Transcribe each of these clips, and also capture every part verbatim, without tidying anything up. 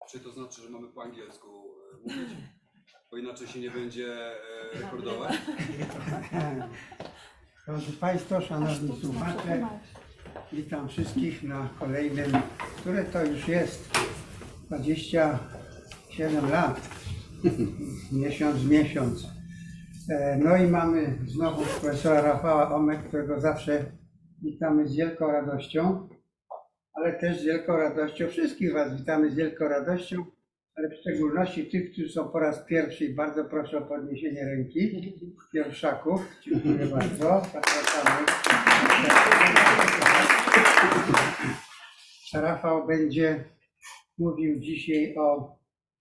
Czy to znaczy, że mamy po angielsku mówić? Bo inaczej się nie będzie rekordować? Drodzy Państwo, Szanowni Słuchacze, witam wszystkich na kolejnym, które to już jest dwadzieścia siedem lat, miesiąc w miesiąc. No i mamy znowu profesora Rafała Omek, którego zawsze witamy z wielką radością, ale też z wielką radością, wszystkich Was witamy z wielką radością, ale w szczególności tych, którzy są po raz pierwszy i bardzo proszę o podniesienie ręki, pierwszaków. Dziękuję bardzo. Zapraszamy. Rafał będzie mówił dzisiaj o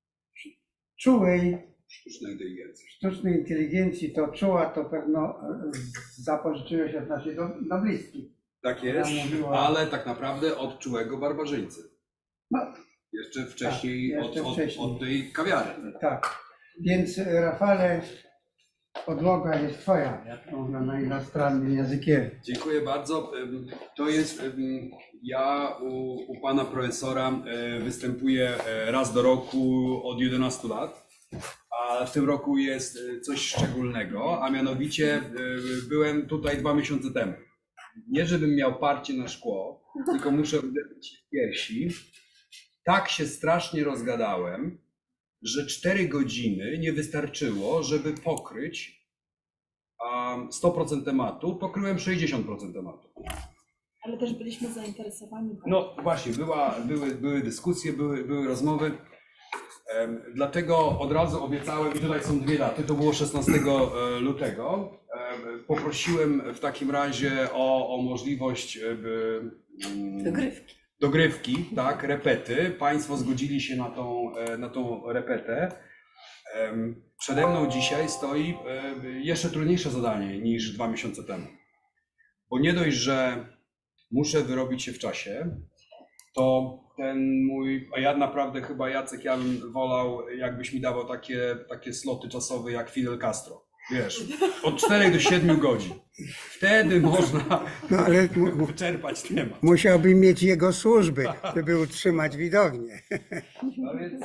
czułej Sztucznej inteligencji. Sztucznej inteligencji. To czuła, to pewno zapożyczyłeś od naszej noblistki. Tak jest, mówiła... ale tak naprawdę od czułego barbarzyńcy. No. Jeszcze wcześniej, tak, jeszcze od, wcześniej. Od, od tej kawiarni. Tak, więc Rafale, podłoga jest Twoja, ona na inostrannym językiem. Dziękuję bardzo. To jest, ja u, u Pana Profesora występuję raz do roku od jedenastu lat, a w tym roku jest coś szczególnego, a mianowicie byłem tutaj dwa miesiące temu. Nie żebym miał parcie na szkło, tylko muszę uderzyć w piersi. Tak się strasznie rozgadałem, że cztery godziny nie wystarczyło, żeby pokryć um, sto procent tematu. Pokryłem sześćdziesiąt procent tematu. Ale też byliśmy zainteresowani. No właśnie, była, były, były dyskusje, były, były rozmowy. Um, dlatego od razu obiecałem, i tutaj są dwie daty, to było szesnastego lutego. Um, poprosiłem w takim razie o, o możliwość um, dogrywki. Dogrywki, tak, repety. Państwo zgodzili się na tą, na tą repetę. Przede mną dzisiaj stoi jeszcze trudniejsze zadanie niż dwa miesiące temu. Bo nie dość, że muszę wyrobić się w czasie, to ten mój, a ja naprawdę chyba Jacek, ja bym wolał, jakbyś mi dawał takie, takie sloty czasowe jak Fidel Castro. Wiesz, od czterech do siedmiu godzin. Wtedy można no, ale wyczerpać temat. Musiałby mieć jego służby, żeby utrzymać widownię. No więc,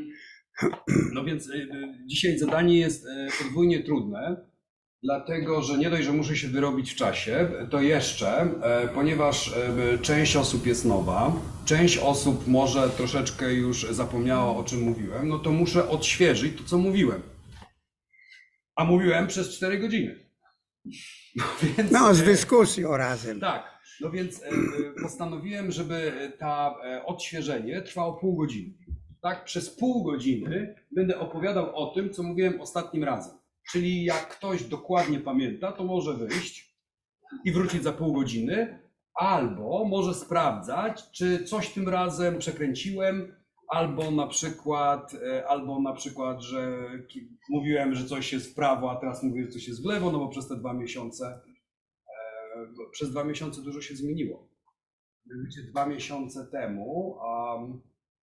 no więc dzisiaj zadanie jest podwójnie trudne, dlatego że nie dość, że muszę się wyrobić w czasie, to jeszcze, ponieważ część osób jest nowa, część osób może troszeczkę już zapomniała, o czym mówiłem, no to muszę odświeżyć to, co mówiłem. A mówiłem przez cztery godziny. No, więc, no z dyskusją razem. Tak, no więc postanowiłem, żeby to odświeżenie trwało pół godziny. Tak, przez pół godziny będę opowiadał o tym, co mówiłem ostatnim razem. Czyli jak ktoś dokładnie pamięta, to może wyjść i wrócić za pół godziny, albo może sprawdzać, czy coś tym razem przekręciłem, Albo na przykład, albo na przykład, że mówiłem, że coś jest w prawo, a teraz mówię, że coś jest w lewo, no bo przez te dwa miesiące, przez dwa miesiące dużo się zmieniło. Mianowicie dwa miesiące temu um,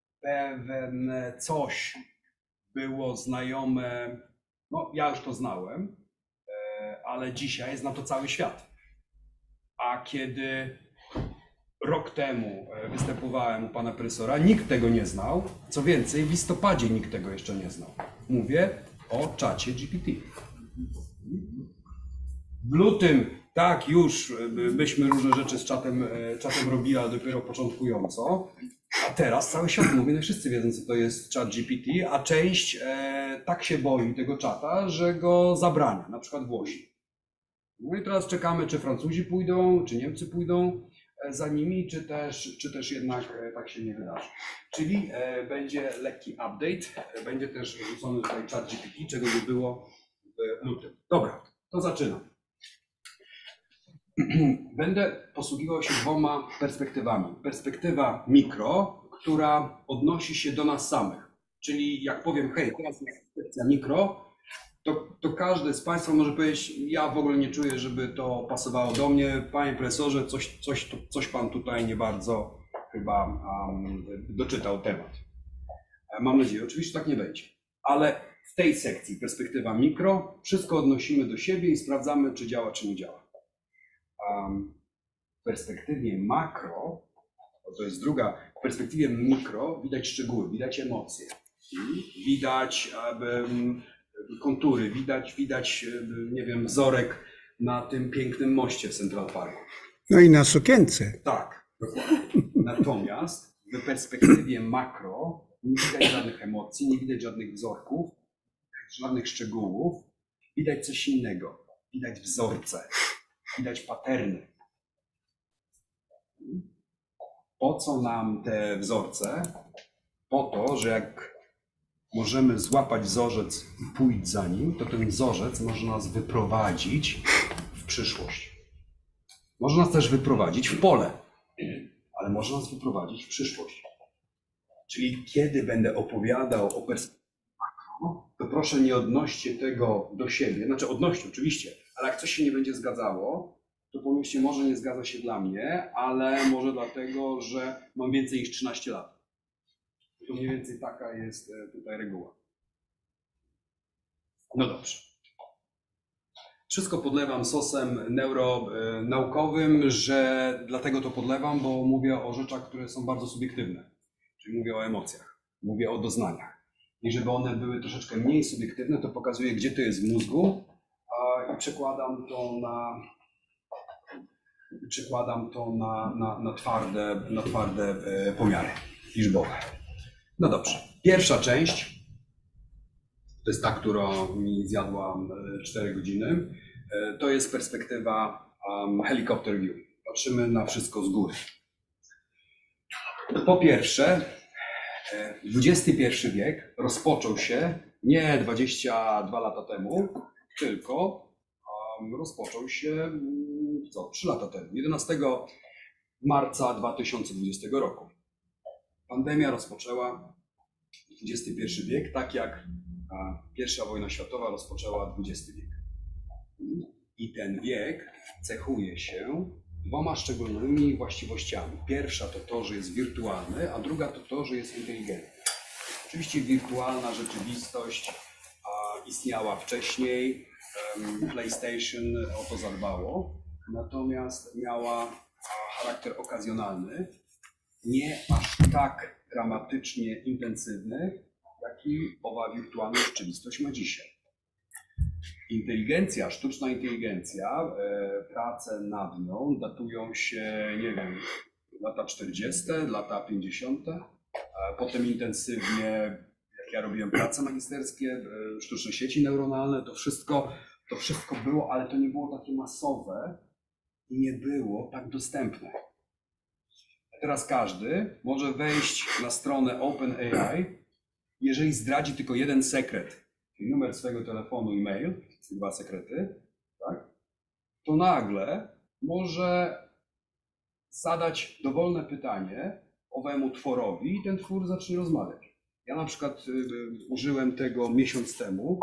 pewne coś było znajome, no ja już to znałem, ale dzisiaj zna to cały świat. A kiedy rok temu występowałem u Pana Profesora, nikt tego nie znał. Co więcej, w listopadzie nikt tego jeszcze nie znał. Mówię o czacie G P T. W lutym, tak, już byśmy różne rzeczy z czatem, czatem robili, ale dopiero początkująco. A teraz cały świat mówi, no wszyscy wiedzą, co to jest czat G P T, a część e, tak się boi tego czata, że go zabrania, na przykład Włosi. No i teraz czekamy, czy Francuzi pójdą, czy Niemcy pójdą za nimi, czy też, czy też jednak tak się nie wydarzy. Czyli e, będzie lekki update, e, będzie też wrzucony tutaj czat G P T, czego nie było w lutym. Dobra, to zaczynam. Będę posługiwał się dwoma perspektywami. Perspektywa mikro, która odnosi się do nas samych. Czyli jak powiem, hej, teraz jest sekcja mikro, To, to każdy z Państwa może powiedzieć, ja w ogóle nie czuję, żeby to pasowało do mnie. Panie profesorze, coś, coś, coś Pan tutaj nie bardzo chyba um, doczytał temat. Mam nadzieję, oczywiście tak nie będzie. Ale w tej sekcji perspektywa mikro, wszystko odnosimy do siebie i sprawdzamy, czy działa, czy nie działa. Um, w perspektywie makro, to jest druga, w perspektywie mikro widać szczegóły, widać emocje, widać um, kontury, widać, widać, nie wiem, wzorek na tym pięknym moście w Central Parku. No i na sukience. Tak, dokładnie. Natomiast w perspektywie makro nie widać żadnych emocji, nie widać żadnych wzorków, żadnych szczegółów. Widać coś innego. Widać wzorce, widać paterny. Po co nam te wzorce? Po to, że jak możemy złapać wzorzec i pójść za nim, to ten wzorzec może nas wyprowadzić w przyszłość. Może nas też wyprowadzić w pole, ale może nas wyprowadzić w przyszłość. Czyli kiedy będę opowiadał o perspektywie makro, to proszę nie odnoście tego do siebie, znaczy odnoście oczywiście, ale jak coś się nie będzie zgadzało, to pomyślcie, może nie zgadza się dla mnie, ale może dlatego, że mam więcej niż trzynaście lat. To mniej więcej taka jest tutaj reguła. No dobrze. Wszystko podlewam sosem neuronaukowym, że dlatego to podlewam, bo mówię o rzeczach, które są bardzo subiektywne. Czyli mówię o emocjach, mówię o doznaniach. I żeby one były troszeczkę mniej subiektywne, to pokazuję, gdzie to jest w mózgu i przekładam to na, przekładam to na, na, na twarde, na twarde pomiary liczbowe. No dobrze. Pierwsza część to jest ta, która mi zjadła cztery godziny. To jest perspektywa um, helicopter view. Patrzymy na wszystko z góry. Po pierwsze, dwudziesty pierwszy wiek rozpoczął się nie dwadzieścia dwa lata temu, tylko um, rozpoczął się co, trzy lata temu, jedenastego marca dwa tysiące dwudziestego roku. Pandemia rozpoczęła dwudziesty pierwszy wiek, tak jak pierwsza wojna światowa rozpoczęła dwudziesty wiek. I ten wiek cechuje się dwoma szczególnymi właściwościami. Pierwsza to to, że jest wirtualny, a druga to to, że jest inteligentny. Oczywiście wirtualna rzeczywistość a, istniała wcześniej, um, PlayStation o to zadbało, natomiast miała a, charakter okazjonalny, nie aż tak dramatycznie intensywny, jaki owa wirtualna rzeczywistość ma dzisiaj. Inteligencja, sztuczna inteligencja, e, prace nad nią datują się, nie wiem, lata czterdzieste, lata pięćdziesiąte. E, potem intensywnie, jak ja robiłem prace magisterskie, e, sztuczne sieci neuronalne, to wszystko, to wszystko było, ale to nie było takie masowe i nie było tak dostępne. A teraz każdy może wejść na stronę OpenAI, jeżeli zdradzi tylko jeden sekret, czyli numer swojego telefonu i mail, dwa sekrety, tak, to nagle może zadać dowolne pytanie owemu tworowi i ten twór zacznie rozmawiać. Ja na przykład y, y, użyłem tego miesiąc temu,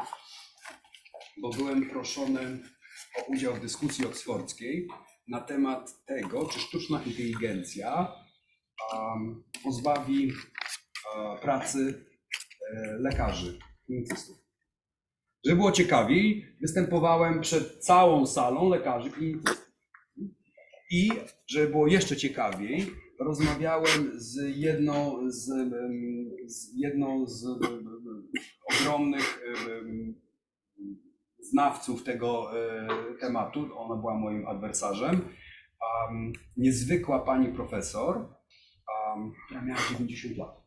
bo byłem proszony o udział w dyskusji oksfordzkiej na temat tego, czy sztuczna inteligencja um, pozbawi um, pracy um, lekarzy, klinicystów. Żeby było ciekawiej, występowałem przed całą salą lekarzy klinicystów. I żeby było jeszcze ciekawiej, rozmawiałem z jedną z, z, jedną z ogromnych znawców tego tematu. Ona była moim adwersarzem. Um, niezwykła pani profesor, um, która miała dziewięćdziesiąt lat.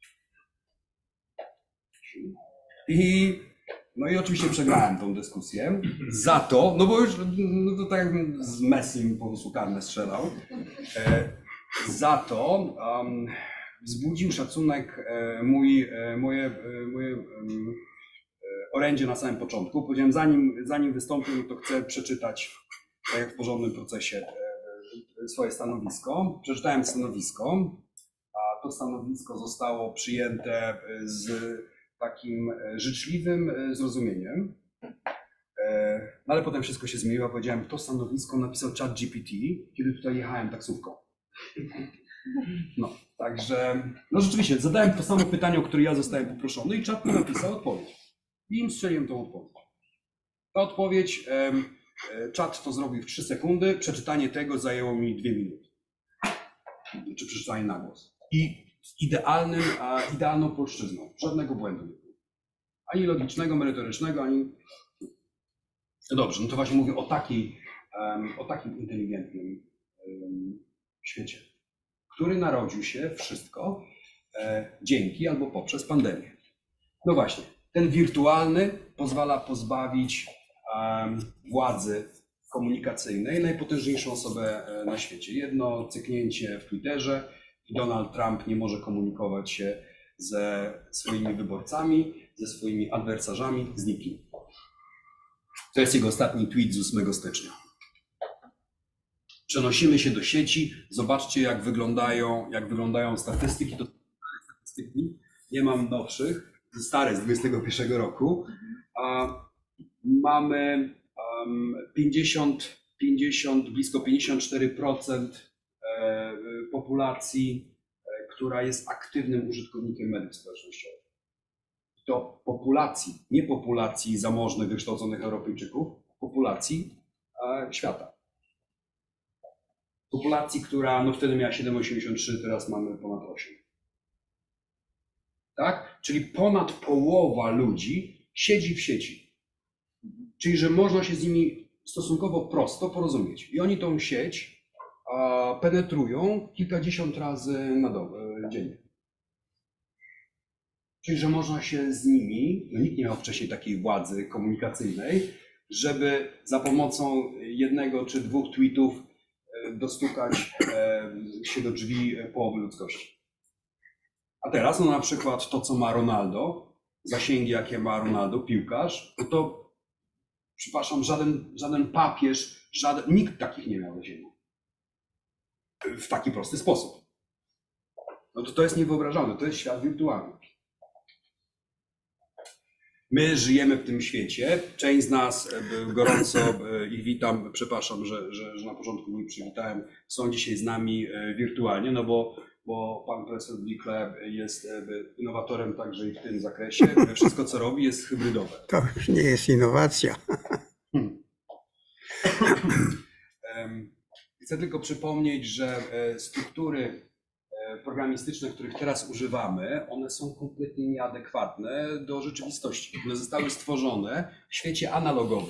I No i oczywiście przegrałem tą dyskusję. Za to, no bo już no to tak jakbym z Messim po prostu karne strzelał. E, za to um, wzbudził szacunek e, mój, e, moje, e, moje e, orędzie na samym początku. Powiedziałem, zanim, zanim wystąpię, no to chcę przeczytać, tak jak w porządnym procesie, e, swoje stanowisko. Przeczytałem stanowisko, a to stanowisko zostało przyjęte z takim życzliwym zrozumieniem. No ale potem wszystko się zmieniło. Powiedziałem, to stanowisko napisał ChatGPT, kiedy tutaj jechałem taksówką. No, także, no rzeczywiście, zadałem to samo pytanie, o które ja zostałem poproszony i Chat mi napisał odpowiedź. I im strzeliłem tą odpowiedź. Ta odpowiedź, Chat to zrobił w trzy sekundy, przeczytanie tego zajęło mi dwie minuty. czy przeczytanie na głos. I z idealnym, a idealną polszczyzną. Żadnego błędu nie było. Ani logicznego, merytorycznego, ani... No dobrze, no to właśnie mówię o, takiej, um, o takim inteligentnym um, świecie, który narodził się wszystko e, dzięki albo poprzez pandemię. No właśnie, ten wirtualny pozwala pozbawić um, władzy komunikacyjnej najpotężniejszą osobę na świecie. Jedno cyknięcie w Twitterze i Donald Trump nie może komunikować się ze swoimi wyborcami, ze swoimi adwersarzami, z nikim. To jest jego ostatni tweet z ósmego stycznia. Przenosimy się do sieci, zobaczcie jak wyglądają, jak wyglądają statystyki. To statystyki, nie mam nowszych, stare z dwudziestego pierwszego roku. A mamy um, pięćdziesiąt, pięćdziesiąt, blisko pięćdziesiąt cztery procent e, populacji, e, która jest aktywnym użytkownikiem mediów społecznościowych. To populacji, nie populacji zamożnych, wykształconych Europejczyków, populacji e, świata. Populacji, która no wtedy miała siedem przecinek osiemdziesiąt trzy, teraz mamy ponad osiem. Tak? Czyli ponad połowa ludzi siedzi w sieci. Czyli, że można się z nimi stosunkowo prosto porozumieć. I oni tą sieć a, penetrują kilkadziesiąt razy na dobę, dziennie. Czyli, że można się z nimi, no nikt nie miał wcześniej takiej władzy komunikacyjnej, żeby za pomocą jednego czy dwóch tweetów dostukać się do drzwi połowy ludzkości. A teraz, no na przykład to, co ma Ronaldo, zasięgi, jakie ma Ronaldo, piłkarz, no to, przepraszam, żaden, żaden papież, żaden, nikt takich nie miał na ziemi. W taki prosty sposób. No to to jest niewyobrażalne, to jest świat wirtualny. My żyjemy w tym świecie. Część z nas gorąco ich witam, przepraszam, że, że, że na początku nie przywitałem, są dzisiaj z nami wirtualnie, no bo, bo pan profesor Blikle jest innowatorem także i w tym zakresie. Wszystko, co robi, jest hybrydowe. To już nie jest innowacja. Hmm. Chcę tylko przypomnieć, że struktury programistyczne, których teraz używamy, one są kompletnie nieadekwatne do rzeczywistości. One zostały stworzone w świecie analogowym.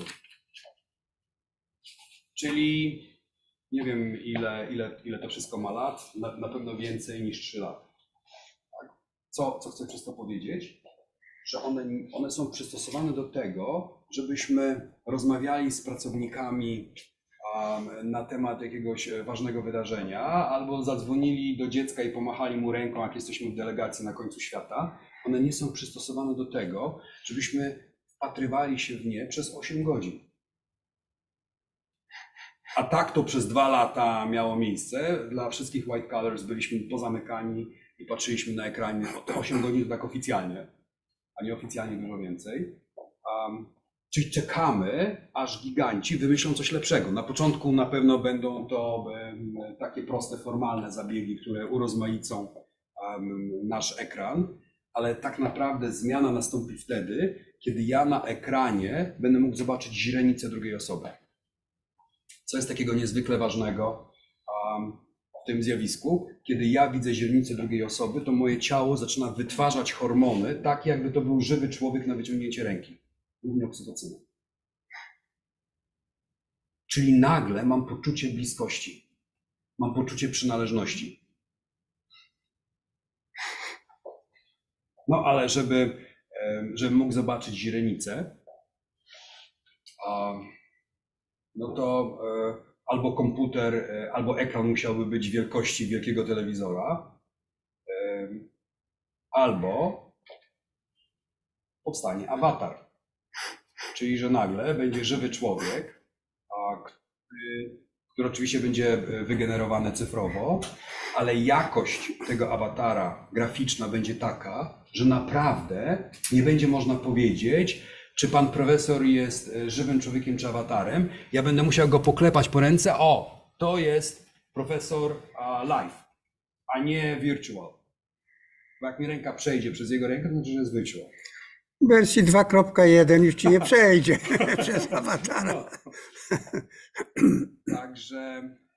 Czyli nie wiem, ile, ile, ile to wszystko ma lat, na, na pewno więcej niż trzy lata. Co, co chcę przez to powiedzieć? Że one, one są przystosowane do tego, żebyśmy rozmawiali z pracownikami na temat jakiegoś ważnego wydarzenia, albo zadzwonili do dziecka i pomachali mu ręką, jak jesteśmy w delegacji na końcu świata. One nie są przystosowane do tego, żebyśmy wpatrywali się w nie przez osiem godzin. A tak to przez dwa lata miało miejsce. Dla wszystkich white collars byliśmy pozamykani i patrzyliśmy na ekranie. Te osiem godzin to tak oficjalnie, a nieoficjalnie dużo więcej. Um, Czyli czekamy, aż giganci wymyślą coś lepszego. Na początku na pewno będą to um, takie proste, formalne zabiegi, które urozmaicą um, nasz ekran, ale tak naprawdę zmiana nastąpi wtedy, kiedy ja na ekranie będę mógł zobaczyć źrenicę drugiej osoby. Co jest takiego niezwykle ważnego um, w tym zjawisku? Kiedy ja widzę źrenicę drugiej osoby, to moje ciało zaczyna wytwarzać hormony, tak jakby to był żywy człowiek na wyciągnięcie ręki. Głównie oksytocyna. Czyli nagle mam poczucie bliskości, mam poczucie przynależności. No ale żeby, żeby mógł zobaczyć źrenicę, no to albo komputer, albo ekran musiałby być wielkości wielkiego telewizora, albo powstanie awatar. Czyli, że nagle będzie żywy człowiek, a, który, który oczywiście będzie wygenerowany cyfrowo, ale jakość tego awatara graficzna będzie taka, że naprawdę nie będzie można powiedzieć, czy pan profesor jest żywym człowiekiem czy awatarem. Ja będę musiał go poklepać po ręce. O, to jest profesor uh, live, a nie virtual. Bo jak mi ręka przejdzie przez jego rękę, to znaczy, że jest virtual. W wersji dwa kropka jeden już ci nie przejdzie przez awatara. No. Także,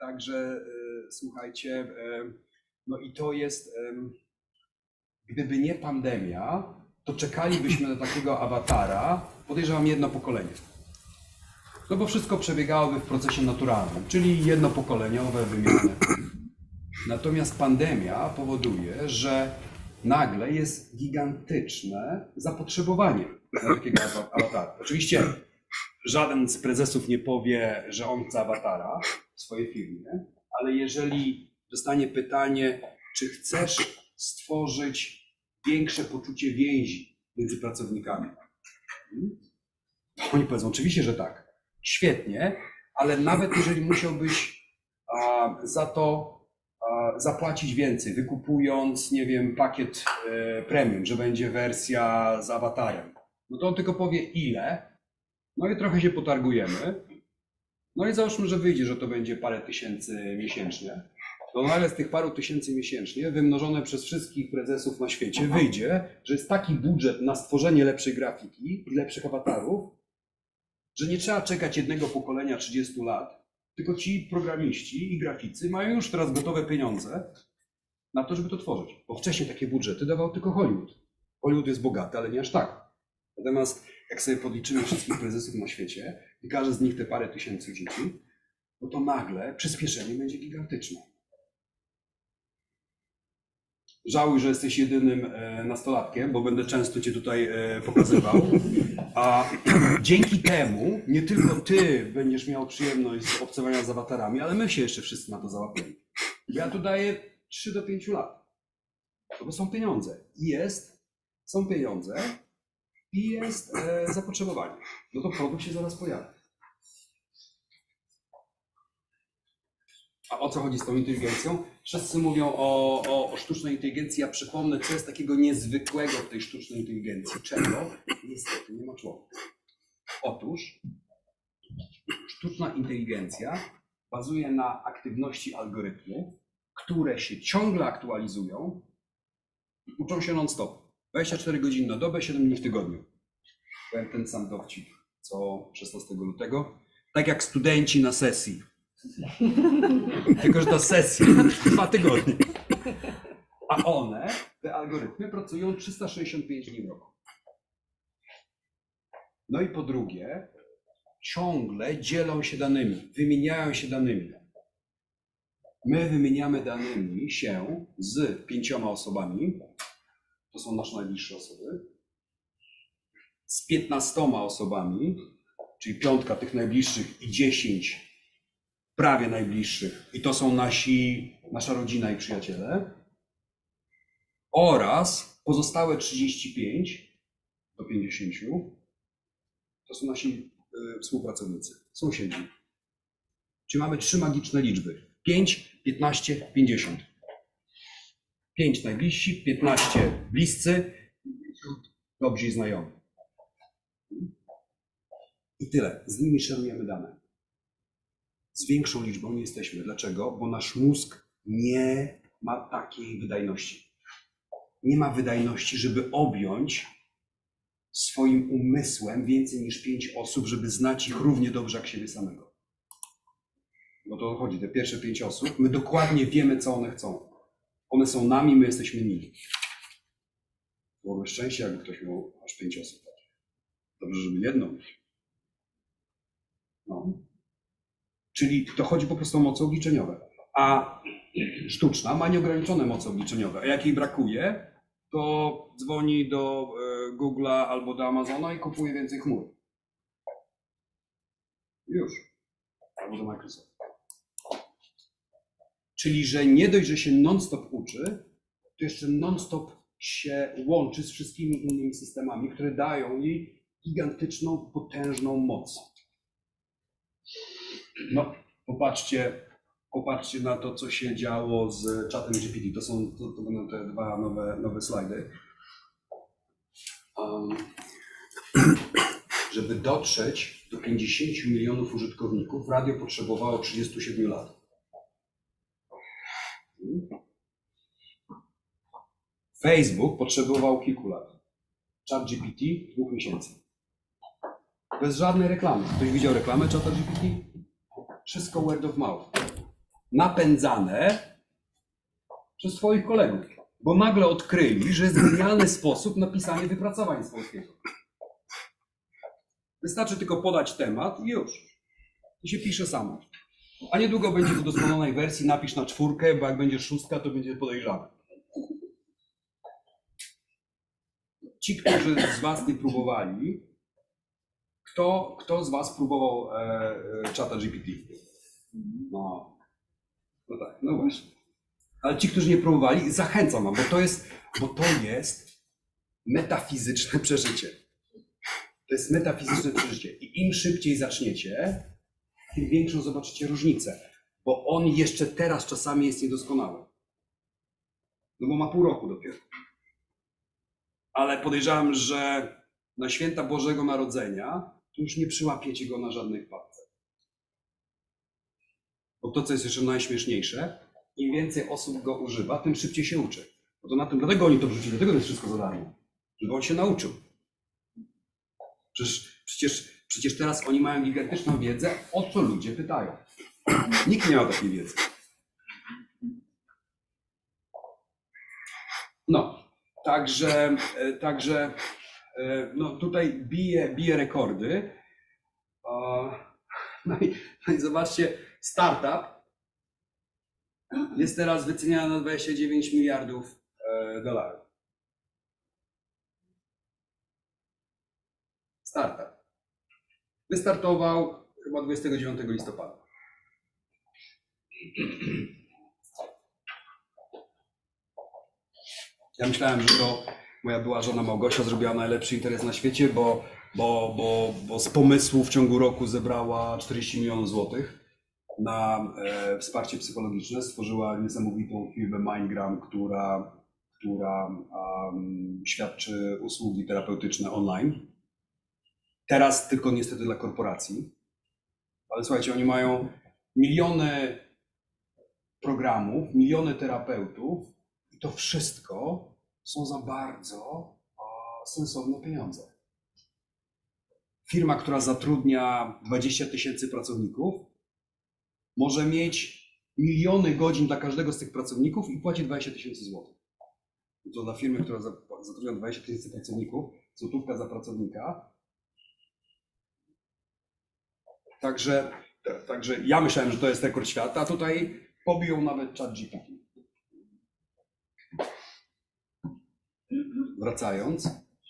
Także y, słuchajcie, y, no i to jest, y, gdyby nie pandemia, to czekalibyśmy na takiego awatara, podejrzewam, jedno pokolenie. No bo wszystko przebiegałoby w procesie naturalnym, czyli jednopokoleniowe wymiany. Natomiast pandemia powoduje, że nagle jest gigantyczne zapotrzebowanie na takiego awatara. Oczywiście żaden z prezesów nie powie, że on chce awatara w swojej firmie, ale jeżeli dostanie pytanie, czy chcesz stworzyć większe poczucie więzi między pracownikami, to oni powiedzą oczywiście, że tak. Świetnie, ale nawet jeżeli musiałbyś a, za to a, zapłacić więcej, wykupując, nie wiem, pakiet e, premium, że będzie wersja z awatarem, no to on tylko powie ile, no i trochę się potargujemy, no i załóżmy, że wyjdzie, że to będzie parę tysięcy miesięcznie, to nagle z tych paru tysięcy miesięcznie, wymnożone przez wszystkich prezesów na świecie, wyjdzie, że jest taki budżet na stworzenie lepszej grafiki i lepszych awatarów, że nie trzeba czekać jednego pokolenia trzydziestu lat, tylko ci programiści i graficy mają już teraz gotowe pieniądze na to, żeby to tworzyć. Bo wcześniej takie budżety dawał tylko Hollywood. Hollywood jest bogaty, ale nie aż tak. Natomiast jak sobie podliczymy wszystkich prezesów na świecie i każdy z nich te parę tysięcy dzieci, no to nagle przyspieszenie będzie gigantyczne. Żałuj, że jesteś jedynym e, nastolatkiem, bo będę często cię tutaj e, pokazywał. A dzięki temu nie tylko ty będziesz miał przyjemność z obcowania z awatarami, ale my się jeszcze wszyscy na to załapiemy. Ja tu daję trzy do pięciu lat. To bo są pieniądze. I jest, są pieniądze i jest e, zapotrzebowanie. No to produkt się zaraz pojawi. A o co chodzi z tą inteligencją? Wszyscy mówią o, o, o sztucznej inteligencji. Ja przypomnę, co jest takiego niezwykłego w tej sztucznej inteligencji. Czego niestety nie ma człowieka. Otóż sztuczna inteligencja bazuje na aktywności algorytmu, które się ciągle aktualizują i uczą się non-stop. dwadzieścia cztery godziny na dobę, siedem dni w tygodniu. Powiem ten sam dowcip, co szesnastego lutego. Tak jak studenci na sesji. Tylko że ta sesja dwa tygodnie. A one, te algorytmy, pracują trzysta sześćdziesiąt pięć dni w roku. No i po drugie, ciągle dzielą się danymi, wymieniają się danymi. My wymieniamy danymi się z pięcioma osobami, to są nasze najbliższe osoby, z piętnastoma osobami, czyli piątka tych najbliższych i dziesięć prawie najbliższych, i to są nasi, nasza rodzina i przyjaciele, oraz pozostałe trzydzieści pięć do pięćdziesięciu to są nasi y, współpracownicy, sąsiedzi. Czyli mamy trzy magiczne liczby: pięć, piętnaście, pięćdziesiąt. pięć najbliżsi, piętnaście bliscy, dobrzy znajomi. I tyle. Z nimi szerujemy dane. Z większą liczbą nie jesteśmy. Dlaczego? Bo nasz mózg nie ma takiej wydajności. Nie ma wydajności, żeby objąć swoim umysłem więcej niż pięć osób, żeby znać ich równie dobrze jak siebie samego. Bo to chodzi, te pierwsze pięć osób, my dokładnie wiemy, co one chcą. One są nami, my jesteśmy nimi. Byłoby szczęście, jakby ktoś miał aż pięć osób. Dobrze, żeby jedną mieć. No. Czyli to chodzi po prostu o moce obliczeniowe. A sztuczna ma nieograniczone moce obliczeniowe. A jak jej brakuje, to dzwoni do Google'a albo do Amazona i kupuje więcej chmur. Już. Albo do Microsoftu. Czyli, że nie dość, że się non-stop uczy, to jeszcze non-stop się łączy z wszystkimi innymi systemami, które dają jej gigantyczną, potężną moc. No, popatrzcie, popatrzcie na to, co się działo z czatem G P T. To są to, to będą te dwa nowe, nowe slajdy. Um, żeby dotrzeć do pięćdziesięciu milionów użytkowników, radio potrzebowało trzydziestu siedmiu lat. Facebook potrzebował kilku lat. Chat G P T dwóch miesięcy. Bez żadnej reklamy. Ktoś widział reklamę Chata G P T? Wszystko word of mouth. napędzane przez twoich kolegów, bo nagle odkryli, że jest genialny sposób na pisanie wypracowań z polskiego. Wystarczy tylko podać temat i już. I się pisze samo. A niedługo będzie w udoskonalonej wersji, napisz na czwórkę, bo jak będzie szóstka, to będzie podejrzane. Ci, którzy z was nie próbowali, kto, kto z was próbował e, e, czata G P T? No, no tak, no właśnie. Ale ci, którzy nie próbowali, zachęcam wam, bo to jest, bo to jest metafizyczne przeżycie. To jest metafizyczne przeżycie. I im szybciej zaczniecie, tym większą zobaczycie różnicę. Bo on jeszcze teraz czasami jest niedoskonały. No bo ma pół roku dopiero. Ale podejrzewam, że na święta Bożego Narodzenia to już nie przyłapiecie go na żadnych palcach. Bo to, co jest jeszcze najśmieszniejsze, im więcej osób go używa, tym szybciej się uczy. Bo to na tym, dlatego oni to wrzucili, dlatego to jest wszystko za darmo. Żeby on się nauczył. Przecież, przecież, przecież teraz oni mają gigantyczną wiedzę, o co ludzie pytają. Nikt nie ma takiej wiedzy. No, także, także no tutaj bije, bije rekordy. No i, no i zobaczcie, startup jest teraz wyceniany na dwadzieścia dziewięć miliardów dolarów. Startup. Wystartował chyba dwudziestego dziewiątego listopada. Ja myślałem, że to moja była żona Małgosia zrobiła najlepszy interes na świecie, bo, bo, bo, bo z pomysłu w ciągu roku zebrała czterdzieści milionów złotych na e, wsparcie psychologiczne. Stworzyła niesamowitą firmę Mindgram, która, która um, świadczy usługi terapeutyczne online. Teraz tylko niestety dla korporacji. Ale słuchajcie, oni mają miliony programów, miliony terapeutów i to wszystko są za bardzo o, sensowne pieniądze. Firma, która zatrudnia dwadzieścia tysięcy pracowników, może mieć miliony godzin dla każdego z tych pracowników i płaci dwadzieścia tysięcy złotych. To dla firmy, która zatrudnia dwadzieścia tysięcy pracowników, złotówka za pracownika. Także, także ja myślałem, że to jest rekord świata, a tutaj pobiją nawet chat G P T. Wracając,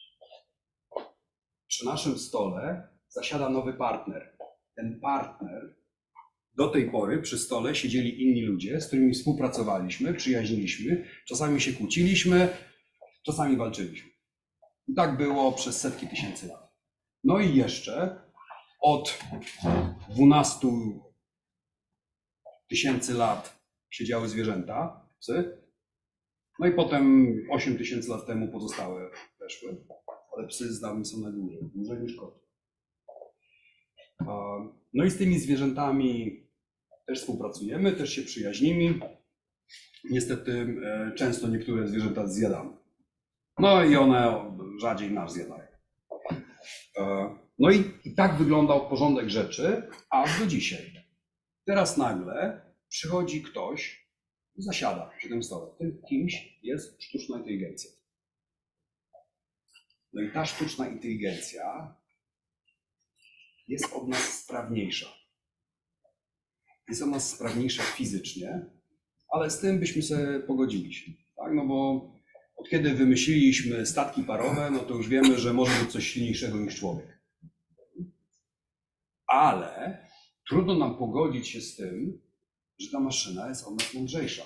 przy naszym stole zasiada nowy partner. Ten partner, do tej pory przy stole siedzieli inni ludzie, z którymi współpracowaliśmy, przyjaźniliśmy, czasami się kłóciliśmy, czasami walczyliśmy. I tak było przez setki tysięcy lat. No i jeszcze od dwunastu tysięcy lat siedziały zwierzęta, psy, no i potem osiem tysięcy lat temu pozostałe weszły, ale psy z nami są najdłużej, dłużej niż koty. No i z tymi zwierzętami też współpracujemy, też się przyjaźnimy. Niestety często niektóre zwierzęta zjadamy. No i one rzadziej nas zjadają. No i, i tak wyglądał porządek rzeczy, aż do dzisiaj. Teraz nagle przychodzi ktoś, zasiada przy tym stole. Tym kimś jest sztuczna inteligencja. No i ta sztuczna inteligencja jest od nas sprawniejsza. Jest od nas sprawniejsza fizycznie, ale z tym byśmy sobie pogodzili się. Tak? No bo od kiedy wymyśliliśmy statki parowe, no to już wiemy, że może być coś silniejszego niż człowiek. Ale trudno nam pogodzić się z tym, że ta maszyna jest od nas mądrzejsza.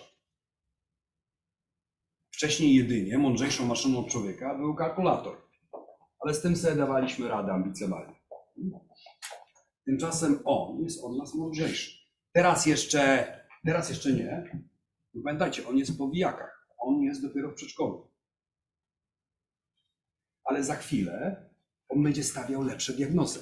Wcześniej jedynie mądrzejszą maszyną od człowieka był kalkulator. Ale z tym sobie dawaliśmy radę ambicjonalnie. Tymczasem on jest od nas mądrzejszy. Teraz jeszcze, teraz jeszcze nie. Pamiętajcie, on jest po wijakach. On jest dopiero w przedszkolu. Ale za chwilę on będzie stawiał lepsze diagnozy.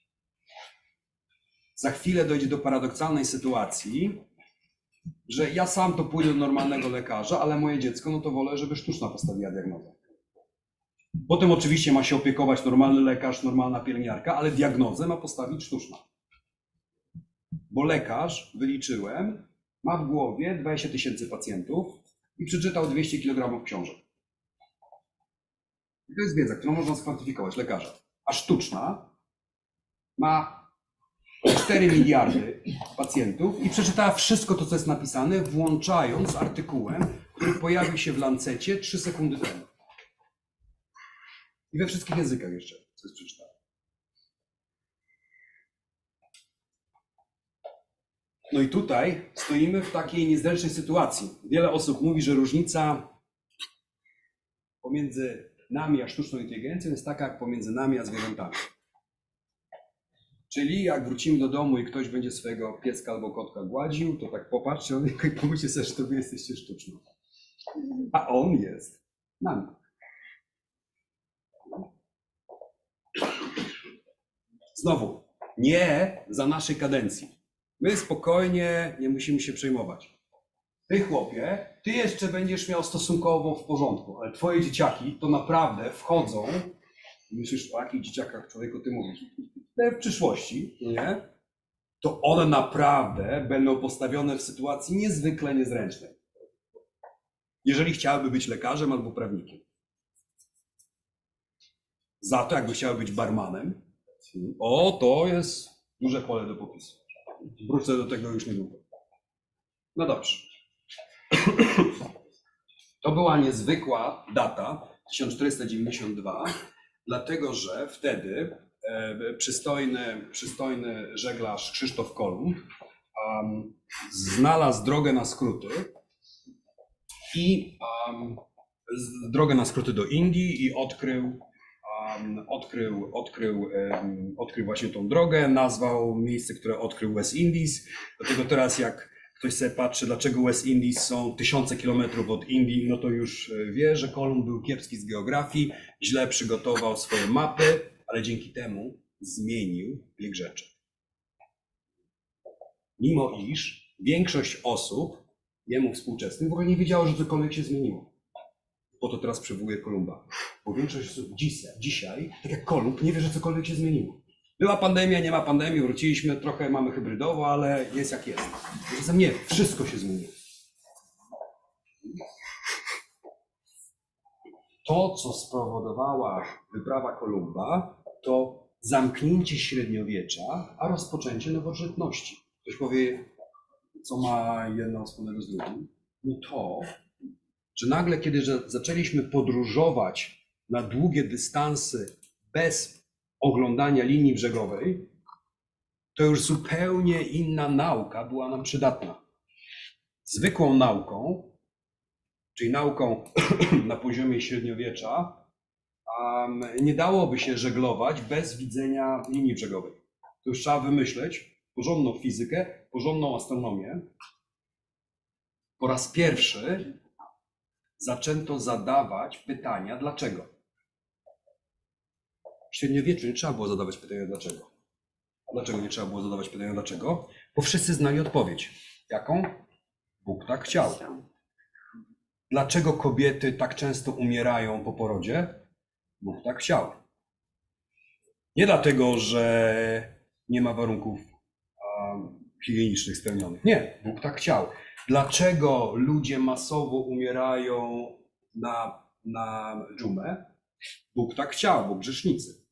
Za chwilę dojdzie do paradoksalnej sytuacji, że ja sam to pójdę do normalnego lekarza, ale moje dziecko, no to wolę, żeby sztuczna postawiła diagnozę. Potem oczywiście ma się opiekować normalny lekarz, normalna pielęgniarka, ale diagnozę ma postawić sztuczna. Bo lekarz, wyliczyłem, ma w głowie dwadzieścia tysięcy pacjentów i przeczytał dwieście kilogramów książek. I to jest wiedza, którą można skwantyfikować, lekarza. A sztuczna ma cztery miliardy pacjentów i przeczytała wszystko to, co jest napisane, włączając artykułem, który pojawił się w Lancecie trzy sekundy temu. I we wszystkich językach jeszcze, co jest przeczytane. No i tutaj stoimy w takiej niezręcznej sytuacji. Wiele osób mówi, że różnica pomiędzy nami a sztuczną inteligencją jest taka, jak pomiędzy nami a zwierzętami. Czyli jak wrócimy do domu i ktoś będzie swojego pieska albo kotka gładził, to tak popatrzcie i pomyślcie sobie, że to wy jesteście sztuczną. A on jest nami. Znowu, nie za naszej kadencji. My spokojnie nie musimy się przejmować. Ty, chłopie, ty jeszcze będziesz miał stosunkowo w porządku, ale twoje dzieciaki to naprawdę wchodzą, myślisz, o jakich dzieciakach, człowieku, ty mówisz, w przyszłości, nie? To one naprawdę będą postawione w sytuacji niezwykle niezręcznej. Jeżeli chciałyby być lekarzem albo prawnikiem. Za to, jakby chciały być barmanem, o, to jest duże pole do popisu. Wrócę do tego już niedługo. No dobrze. To była niezwykła data, tysiąc czterysta dziewięćdziesiąt dwa, dlatego że wtedy e, przystojny, przystojny żeglarz Krzysztof Kolumb um, znalazł drogę na skróty i um, z, drogę na skróty do Indii i odkrył Um, odkrył, odkrył, um, odkrył właśnie tą drogę, nazwał miejsce, które odkrył West Indies. Dlatego teraz jak ktoś sobie patrzy, dlaczego West Indies są tysiące kilometrów od Indii, no to już wie, że Kolumb był kiepski z geografii, źle przygotował swoje mapy, ale dzięki temu zmienił bieg rzeczy. Mimo iż większość osób, jemu współczesnych, w ogóle nie wiedziało, że cokolwiek się zmieniło. Po to teraz przywołuję Kolumba. Bo większość osób dzisiaj, dzisiaj, tak jak Kolumb, nie wie, że cokolwiek się zmieniło. Była pandemia, nie ma pandemii, wróciliśmy, trochę mamy hybrydowo, ale jest jak jest. Zatem nie, wszystko się zmieniło. To, co spowodowała wyprawa Kolumba, to zamknięcie średniowiecza, a rozpoczęcie nowożytności. Ktoś powie, co ma jedno wspólnego z drugim? No to, że nagle, kiedy zaczęliśmy podróżować na długie dystanse bez oglądania linii brzegowej, to już zupełnie inna nauka była nam przydatna. Zwykłą nauką, czyli nauką na poziomie średniowiecza, um, nie dałoby się żeglować bez widzenia linii brzegowej. To już trzeba wymyśleć porządną fizykę, porządną astronomię. Po raz pierwszy zaczęto zadawać pytania dlaczego. W średniowieczu nie trzeba było zadawać pytania dlaczego. A dlaczego nie trzeba było zadawać pytania dlaczego? Bo wszyscy znali odpowiedź. Jaką? Bóg tak chciał. Dlaczego kobiety tak często umierają po porodzie? Bóg tak chciał. Nie dlatego, że nie ma warunków um, higienicznych spełnionych. Nie, Bóg tak chciał. Dlaczego ludzie masowo umierają na, na dżumę? Bóg tak chciał, bo grzesznicy.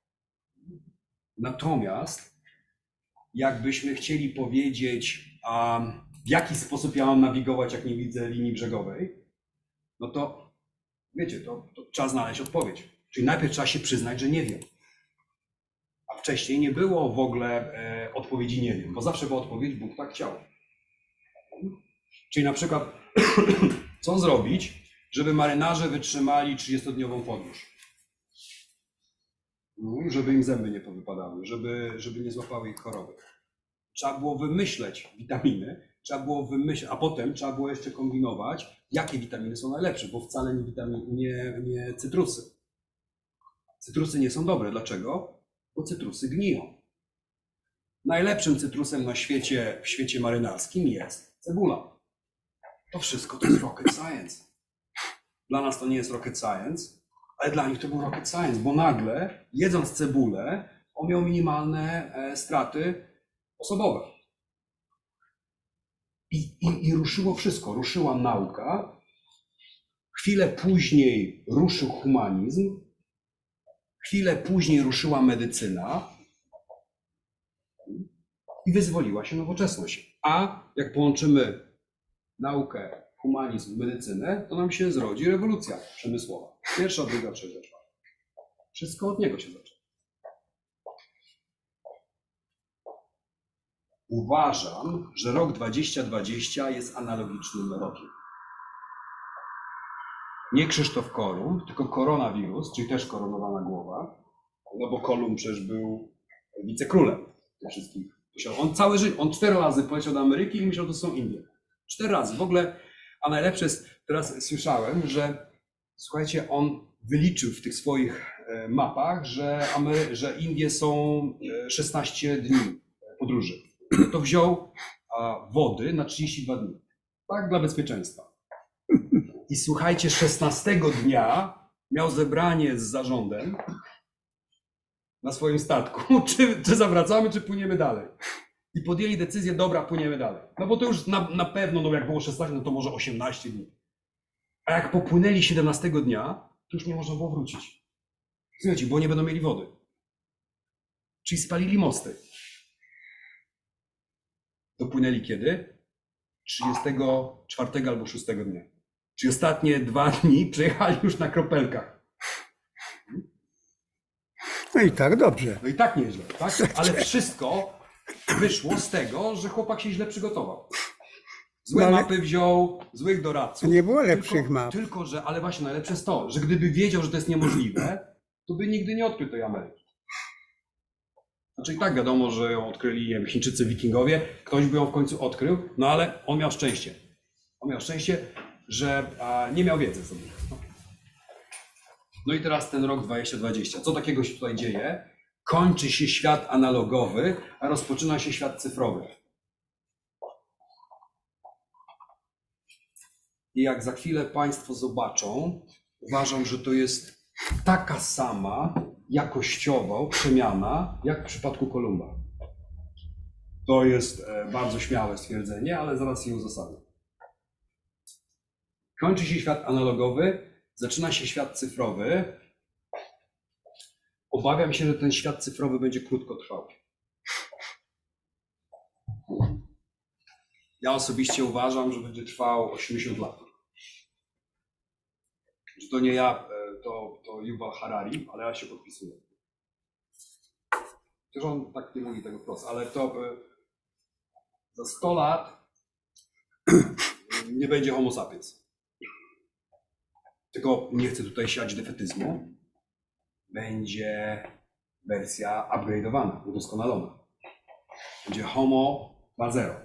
Natomiast jakbyśmy chcieli powiedzieć, um, w jaki sposób ja mam nawigować, jak nie widzę linii brzegowej, no to wiecie, to, to trzeba znaleźć odpowiedź. Czyli najpierw trzeba się przyznać, że nie wiem. A wcześniej nie było w ogóle e, odpowiedzi nie wiem, bo zawsze była odpowiedź Bóg tak chciał. Czyli na przykład, co zrobić, żeby marynarze wytrzymali trzydziestodniową podróż? Żeby im zęby nie powypadały, żeby, żeby nie złapały ich choroby. Trzeba było wymyśleć witaminy, trzeba było wymyśleć, a potem trzeba było jeszcze kombinować, jakie witaminy są najlepsze, bo wcale nie, witamin, nie, nie cytrusy. Cytrusy nie są dobre. Dlaczego? Bo cytrusy gniją. Najlepszym cytrusem na świecie, w świecie marynarskim jest cebula. To wszystko to jest rocket science. Dla nas to nie jest rocket science, ale dla nich to był rocket science, bo nagle, jedząc cebulę, on miał minimalne e, straty osobowe. I, i, I ruszyło wszystko. Ruszyła nauka. Chwilę później ruszył humanizm. Chwilę później ruszyła medycyna. I wyzwoliła się nowoczesność. A jak połączymy naukę, humanizm, medycynę, to nam się zrodzi rewolucja przemysłowa. Pierwsza, druga, trzecia, czwarta. Wszystko od niego się zaczęło. Uważam, że rok dwudziesty dwudziesty jest analogicznym rokiem. Nie Krzysztof Kolumb, tylko koronawirus, czyli też koronowana głowa, no bo Kolumb przecież był wicekrólem tych wszystkich. On cały życie, on cztery razy poleciał do Ameryki i myślał, że to są Indie. Cztery razy. W ogóle, a najlepsze jest, teraz słyszałem, że słuchajcie, on wyliczył w tych swoich mapach, że, Amery że Indie są szesnaście dni podróży. To wziął wody na trzydzieści dwa dni. Tak, dla bezpieczeństwa. I słuchajcie, szesnastego dnia miał zebranie z zarządem na swoim statku, czy, czy zawracamy, czy płyniemy dalej. I podjęli decyzję, dobra, płyniemy dalej. No bo to już na, na pewno, no jak było szesnaście, no to może osiemnaście dni. A jak popłynęli siedemnastego dnia, to już nie można było wrócić. Słuchajcie, bo nie będą mieli wody. Czyli spalili mosty. Dopłynęli kiedy? trzydziestego czwartego albo szóstego dnia. Czyli ostatnie dwa dni przejechali już na kropelkach. No i tak dobrze. No i tak nieźle, tak? Ale wszystko wyszło z tego, że chłopak się źle przygotował. Złe No ale- mapy wziął, złych doradców. Nie było lepszych tylko, map. Tylko, że, ale właśnie najlepsze jest to, że gdyby wiedział, że to jest niemożliwe, to by nigdy nie odkrył tej Ameryki. Znaczy i tak wiadomo, że ją odkryli nie wiem, Chińczycy, Wikingowie, ktoś by ją w końcu odkrył, no ale on miał szczęście. On miał szczęście, że a, nie miał wiedzy sobie. No i teraz ten rok dwudziesty dwudziesty. Co takiego się tutaj dzieje? Kończy się świat analogowy, a rozpoczyna się świat cyfrowy. I jak za chwilę Państwo zobaczą, uważam, że to jest taka sama jakościowo przemiana, jak w przypadku Kolumba. To jest bardzo śmiałe stwierdzenie, ale zaraz je uzasadnię. Kończy się świat analogowy, zaczyna się świat cyfrowy. Obawiam się, że ten świat cyfrowy będzie krótko trwał. Ja osobiście uważam, że będzie trwał osiemdziesiąt lat. Że to nie ja, to, to Yuval Harari, ale ja się podpisuję. Chociaż on tak nie mówi tego wprost, ale to za sto lat nie będzie homo sapiens. Tylko nie chcę tutaj siać defetyzmu. Będzie wersja upgrade'owana, udoskonalona. Będzie homo dwa zero.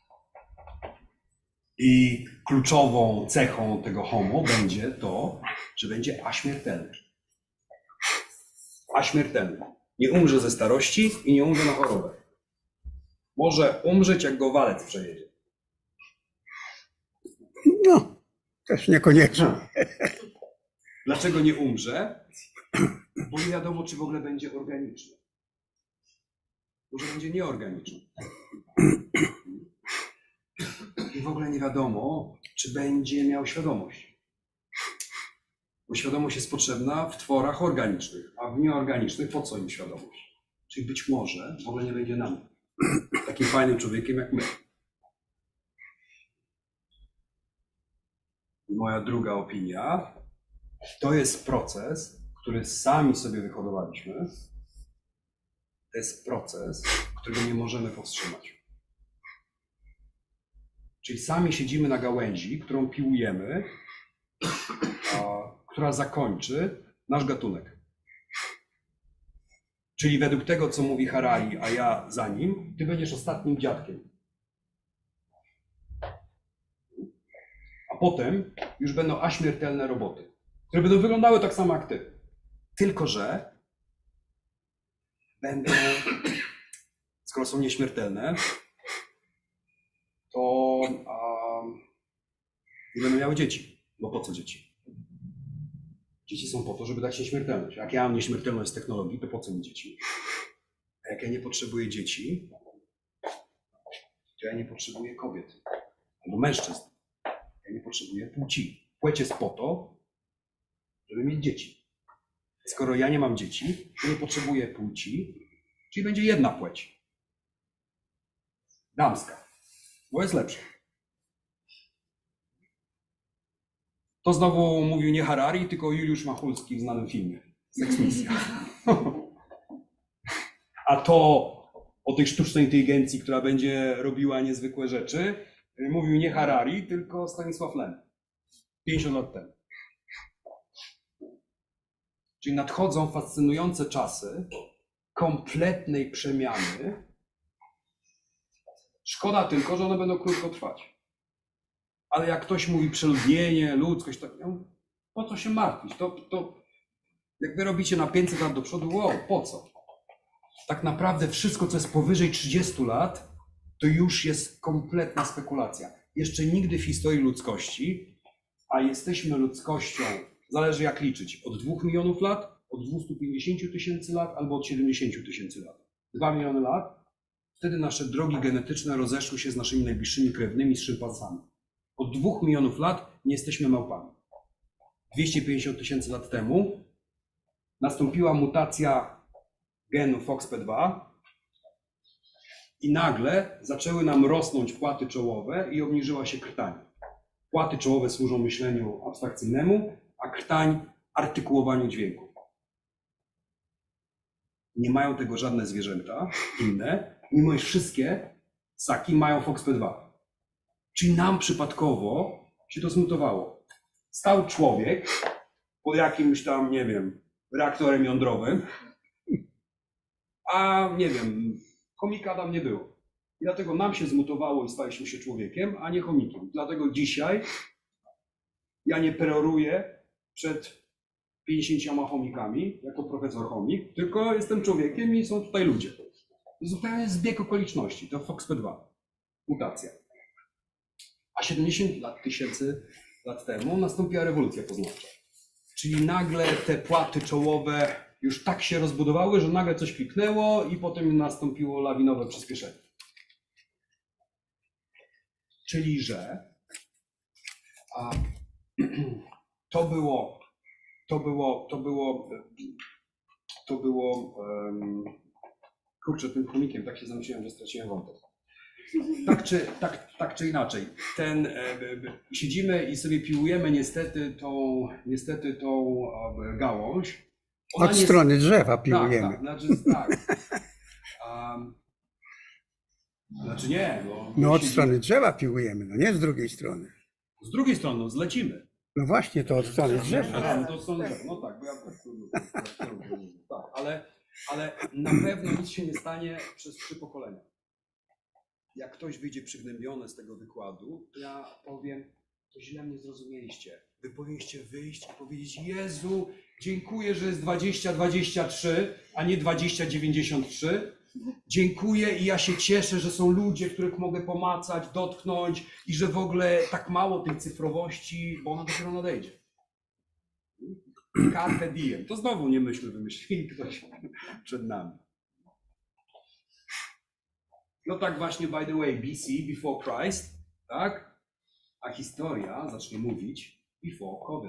I kluczową cechą tego homo będzie to, że będzie aśmiertelny. Aśmiertelny. Nie umrze ze starości i nie umrze na chorobę. Może umrzeć, jak go walec przejedzie. No, też niekoniecznie. Dlaczego nie umrze? Bo nie wiadomo, czy w ogóle będzie organiczny. Może będzie nieorganiczny. I w ogóle nie wiadomo, czy będzie miał świadomość. Bo świadomość jest potrzebna w tworach organicznych, a w nieorganicznych po co im świadomość? Czyli być może w ogóle nie będzie nam takim fajnym człowiekiem jak my. I moja druga opinia, to jest proces, który sami sobie wyhodowaliśmy. To jest proces, którego nie możemy powstrzymać. Czyli sami siedzimy na gałęzi, którą piłujemy, a, która zakończy nasz gatunek. Czyli według tego, co mówi Harari, a ja za nim, ty będziesz ostatnim dziadkiem. A potem już będą aśmiertelne roboty, które będą wyglądały tak samo jak ty. Tylko że będą, skoro są nieśmiertelne, to um, nie będą miały dzieci. Bo po co dzieci? Dzieci są po to, żeby dać nieśmiertelność. Jak ja mam nieśmiertelność z technologii, to po co mi dzieci? A jak ja nie potrzebuję dzieci, to ja nie potrzebuję kobiet. albo mężczyzn. Ja nie potrzebuję płci. Płeć jest po to, żeby mieć dzieci. Skoro ja nie mam dzieci, to nie potrzebuję płci, czyli będzie jedna płeć. Damska. Bo jest lepsza. To znowu mówił nie Harari, tylko Juliusz Machulski w znanym filmie. Seksmisja. A to o tej sztucznej inteligencji, która będzie robiła niezwykłe rzeczy, mówił nie Harari, tylko Stanisław Lem. pięćdziesiąt lat temu. Czyli nadchodzą fascynujące czasy kompletnej przemiany. Szkoda tylko, że one będą krótko trwać. Ale jak ktoś mówi przeludnienie, ludzkość, to po co się martwić? To, to jak wy robicie na pięćset lat do przodu, wow, po co? Tak naprawdę wszystko, co jest powyżej trzydziestu lat, to już jest kompletna spekulacja. Jeszcze nigdy w historii ludzkości, a jesteśmy ludzkością, zależy jak liczyć, od dwóch milionów lat, od dwustu pięćdziesięciu tysięcy lat albo od siedemdziesięciu tysięcy lat. Dwa miliony lat, wtedy nasze drogi genetyczne rozeszły się z naszymi najbliższymi krewnymi, z szympansami. Od dwóch milionów lat nie jesteśmy małpami. dwieście pięćdziesiąt tysięcy lat temu nastąpiła mutacja genu F O X P dwa i nagle zaczęły nam rosnąć płaty czołowe i obniżyła się krtań. Płaty czołowe służą myśleniu abstrakcyjnemu, a krtań artykułowaniu dźwięku. Nie mają tego żadne zwierzęta inne, mimo iż wszystkie ssaki mają F O X P dwa. Czyli nam przypadkowo się to zmutowało. Stał człowiek pod jakimś tam, nie wiem, reaktorem jądrowym, a nie wiem, chomika tam nie było. I dlatego nam się zmutowało i staliśmy się człowiekiem, a nie chomikiem. Dlatego dzisiaj ja nie peroruję przed pięćdziesięcioma chomikami, jako profesor chomik, tylko jestem człowiekiem i są tutaj ludzie. To zupełnie zbieg okoliczności, to F O X P dwa, mutacja. A siedemdziesiąt lat, tysięcy lat temu nastąpiła rewolucja poznawcza. Czyli nagle te płaty czołowe już tak się rozbudowały, że nagle coś kliknęło i potem nastąpiło lawinowe przyspieszenie. Czyli, że a, to było, to było, to było, to było, um, kurczę, tym chomikiem, tak się zamyśliłem, że straciłem wątek. Tak czy, tak, tak czy inaczej, ten, e, siedzimy i sobie piłujemy niestety tą, niestety tą e, gałąź. Ona Od nie strony jest, drzewa tak, piłujemy. tak, znaczy, tak. Um, znaczy nie, bo No od siedzimy, strony drzewa piłujemy, no nie z drugiej strony. z drugiej strony no, zlecimy. No właśnie, to od strony drzewa. A, no to od strony drzewa. No tak, bo ja tak, tak, ale, ale na pewno nic się nie stanie przez trzy pokolenia. Jak ktoś wyjdzie przygnębiony z tego wykładu, to ja powiem, to źle mnie zrozumieliście. Wy powinniście wyjść i powiedzieć: Jezu, dziękuję, że jest dwadzieścia dwadzieścia trzy, a nie dwadzieścia dziewięćdziesiąt trzy. Dziękuję i ja się cieszę, że są ludzie, których mogę pomacać, dotknąć i że w ogóle tak mało tej cyfrowości, bo ona dopiero nadejdzie. Carpe diem. To znowu nie myśmy wymyślili, ktoś przed nami. No tak właśnie, by the way, B C, before Christ, tak? A historia zacznie mówić before COVID.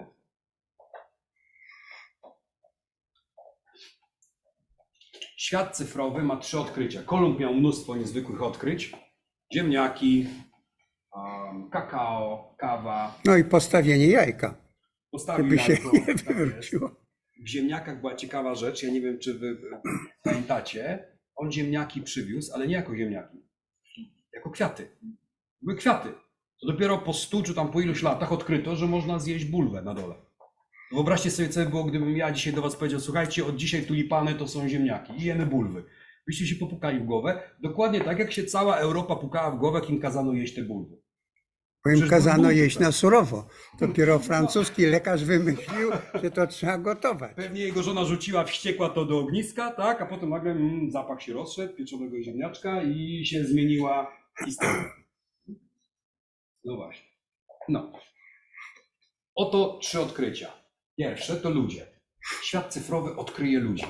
Świat cyfrowy ma trzy odkrycia. Kolumb miał mnóstwo niezwykłych odkryć. Ziemniaki, um, kakao, kawa. No i postawienie jajka, Postawił żeby się jajko, nie tak jest. wywróciło. W ziemniakach była ciekawa rzecz, ja nie wiem, czy wy pamiętacie. On ziemniaki przywiózł, ale nie jako ziemniaki. Jako kwiaty. Były kwiaty. To dopiero po stu czy tam po iluś latach odkryto, że można zjeść bulwę na dole. Wyobraźcie sobie, co by było, gdybym ja dzisiaj do was powiedział: słuchajcie, od dzisiaj tulipany to są ziemniaki i jemy bulwy. Byście się popukali w głowę. Dokładnie tak, jak się cała Europa pukała w głowę, jak im kazano jeść te bulwy. Bo im Przecież kazano bulwy, jeść tak. na surowo. Dopiero francuski lekarz wymyślił, że to trzeba gotować. Pewnie jego żona rzuciła wściekła to do ogniska, tak, a potem nagle mm, zapach się rozszedł, pieczonego ziemniaczka i się zmieniła historia. No właśnie. No. Oto trzy odkrycia. Pierwsze to ludzie. Świat cyfrowy odkryje ludzi.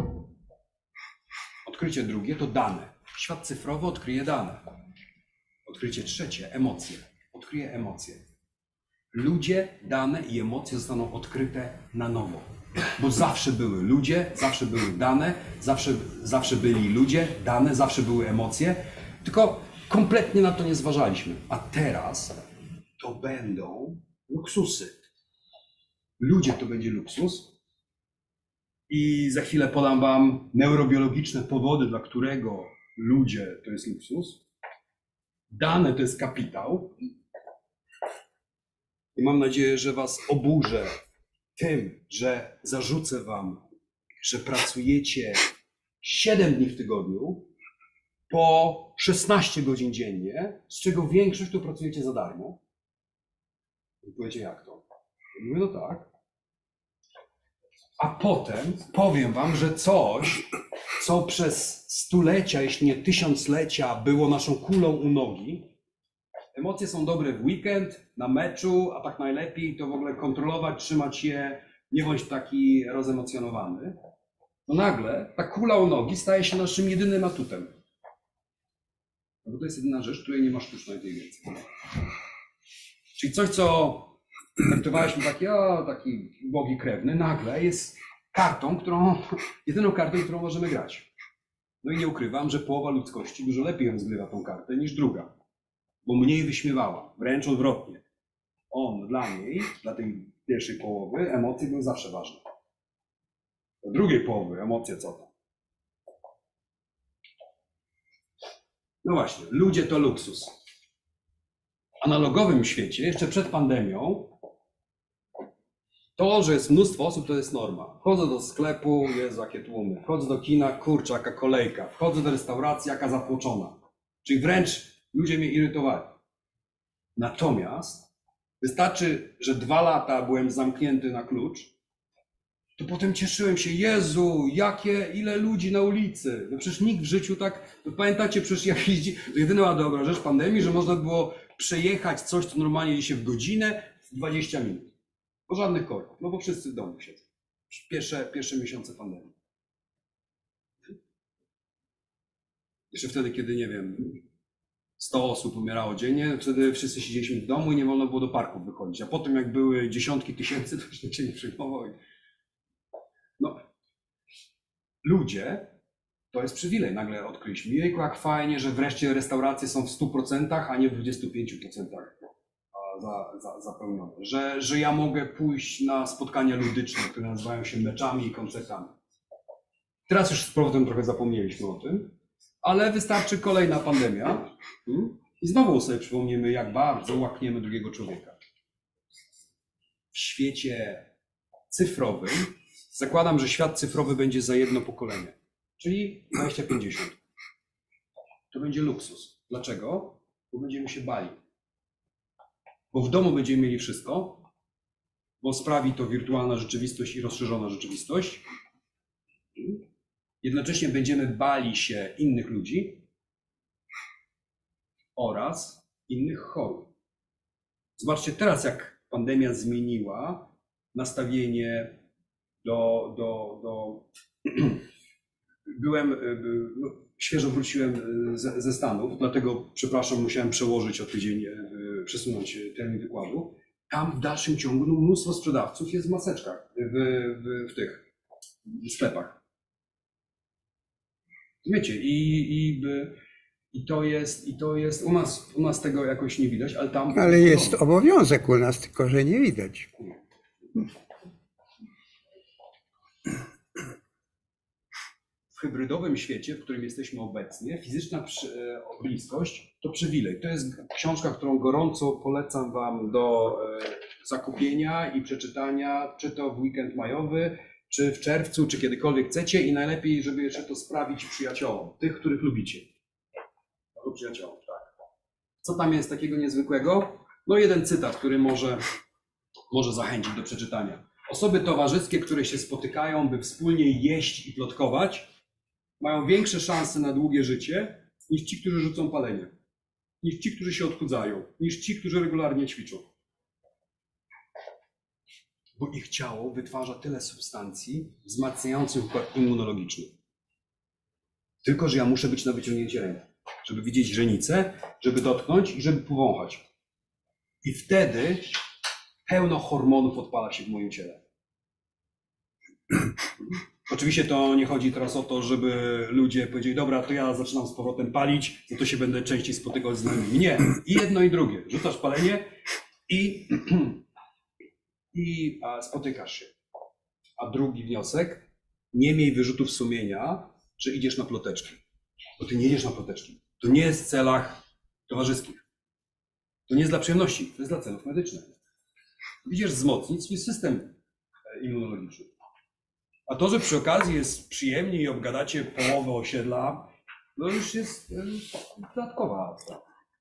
Odkrycie drugie to dane. Świat cyfrowy odkryje dane. Odkrycie trzecie, emocje. Odkryję emocje. Ludzie, dane i emocje zostaną odkryte na nowo. Bo zawsze były ludzie, zawsze były dane, zawsze, zawsze byli ludzie, dane, zawsze były emocje. Tylko kompletnie na to nie zważaliśmy. A teraz to będą luksusy. Ludzie to będzie luksus. I za chwilę podam wam neurobiologiczne powody, dla którego ludzie to jest luksus. Dane to jest kapitał. I mam nadzieję, że was oburzę tym, że zarzucę wam, że pracujecie siedem dni w tygodniu po szesnaście godzin dziennie, z czego większość to pracujecie za darmo. I powiecie, jak to? Ja mówię, no tak. A potem powiem wam, że coś, co przez stulecia, jeśli nie tysiąclecia, było naszą kulą u nogi. Emocje są dobre w weekend, na meczu, a tak najlepiej to w ogóle kontrolować, trzymać je, nie bądź taki rozemocjonowany. No nagle ta kula u nogi staje się naszym jedynym atutem. No bo to jest jedyna rzecz, której nie ma sztucznej inteligencji. Czyli coś, co traktowaliśmy taki, o, taki ubogi krewny, nagle jest kartą, którą, jedyną kartą, którą możemy grać. No i nie ukrywam, że połowa ludzkości dużo lepiej rozgrywa tą kartę niż druga. Bo mniej wyśmiewała, wręcz odwrotnie. On dla niej, dla tej pierwszej połowy, emocje były zawsze ważne. Do drugiej połowy emocje co to? No właśnie, ludzie to luksus. W analogowym świecie, jeszcze przed pandemią, to, że jest mnóstwo osób, to jest norma. Wchodzę do sklepu, jest jakie tłumy. Wchodzę do kina, kurczę, jaka kolejka. Wchodzę do restauracji, jaka zatłoczona. Czyli wręcz ludzie mnie irytowali. Natomiast wystarczy, że dwa lata byłem zamknięty na klucz, to potem cieszyłem się, Jezu, jakie, ile ludzi na ulicy. No przecież nikt w życiu tak, no pamiętacie przecież jak jeździ, to jedyna dobra rzecz pandemii, że można było przejechać coś, co normalnie jedzie się w godzinę, w dwadzieścia minut. Po żadnych korków, no bo wszyscy w domu siedzą. Pierwsze, pierwsze miesiące pandemii. Jeszcze wtedy, kiedy, nie wiem, sto osób umierało dziennie, wtedy wszyscy siedzieliśmy w domu i nie wolno było do parków wychodzić. A potem jak były dziesiątki tysięcy, to już nikt się nie przyjmował. No, ludzie, to jest przywilej. Nagle odkryliśmy, jejku, jak fajnie, że wreszcie restauracje są w stu procentach, a nie w dwudziestu pięciu procentach za, za, zapełnione. Że, że ja mogę pójść na spotkania ludyczne, które nazywają się meczami i koncertami. Teraz już z powrotem trochę zapomnieliśmy o tym, ale wystarczy kolejna pandemia i znowu sobie przypomnimy, jak bardzo łakniemy drugiego człowieka. W świecie cyfrowym zakładam, że świat cyfrowy będzie za jedno pokolenie, czyli dwadzieścia pięćdziesiąt. To będzie luksus. Dlaczego? Bo będziemy się bali. Bo w domu będziemy mieli wszystko, bo sprawi to wirtualna rzeczywistość i rozszerzona rzeczywistość. Jednocześnie będziemy bali się innych ludzi oraz innych chorób. Zobaczcie teraz, jak pandemia zmieniła nastawienie do... do, do... Byłem, no, świeżo wróciłem ze, ze Stanów, dlatego, przepraszam, musiałem przełożyć o tydzień, przesunąć termin wykładu. Tam w dalszym ciągu no, mnóstwo sprzedawców jest w maseczkach, w, w, w tych w sklepach. Wiecie, i, i, i, to jest, i to jest, u nas, u nas tego jakoś nie widać, ale tam... Ale jest obowiązek u nas, tylko że nie widać. W hybrydowym świecie, w którym jesteśmy obecnie, fizyczna przy, bliskość to przywilej. To jest książka, którą gorąco polecam wam do e, zakupienia i przeczytania, czy to w weekend majowy, czy w czerwcu, czy kiedykolwiek chcecie i najlepiej, żeby jeszcze to sprawić przyjaciołom, tych, których lubicie. To przyjaciołom, tak. Co tam jest takiego niezwykłego? No jeden cytat, który może, może zachęcić do przeczytania. Osoby towarzyskie, które się spotykają, by wspólnie jeść i plotkować, mają większe szanse na długie życie niż ci, którzy rzucą palenie, niż ci, którzy się odchudzają, niż ci, którzy regularnie ćwiczą. Bo ich ciało wytwarza tyle substancji wzmacniających układ immunologiczny. Tylko że ja muszę być na wyciągnięcie ręki. żeby widzieć źrenicę, żeby dotknąć i żeby powąchać. I wtedy pełno hormonów odpala się w moim ciele. Oczywiście to nie chodzi teraz o to, żeby ludzie powiedzieli, dobra, to ja zaczynam z powrotem palić, no to się będę częściej spotykał z znajomymi. Nie, i jedno i drugie. Rzucasz palenie i, i a, spotykasz się. A drugi wniosek, nie miej wyrzutów sumienia, że idziesz na ploteczki. Bo ty nie idziesz na ploteczki. To nie jest w celach towarzyskich. To nie jest dla przyjemności, to jest dla celów medycznych. Idziesz wzmocnić swój system immunologiczny. A to, że przy okazji jest przyjemnie i obgadacie połowę osiedla, no już jest y, dodatkowa sprawa.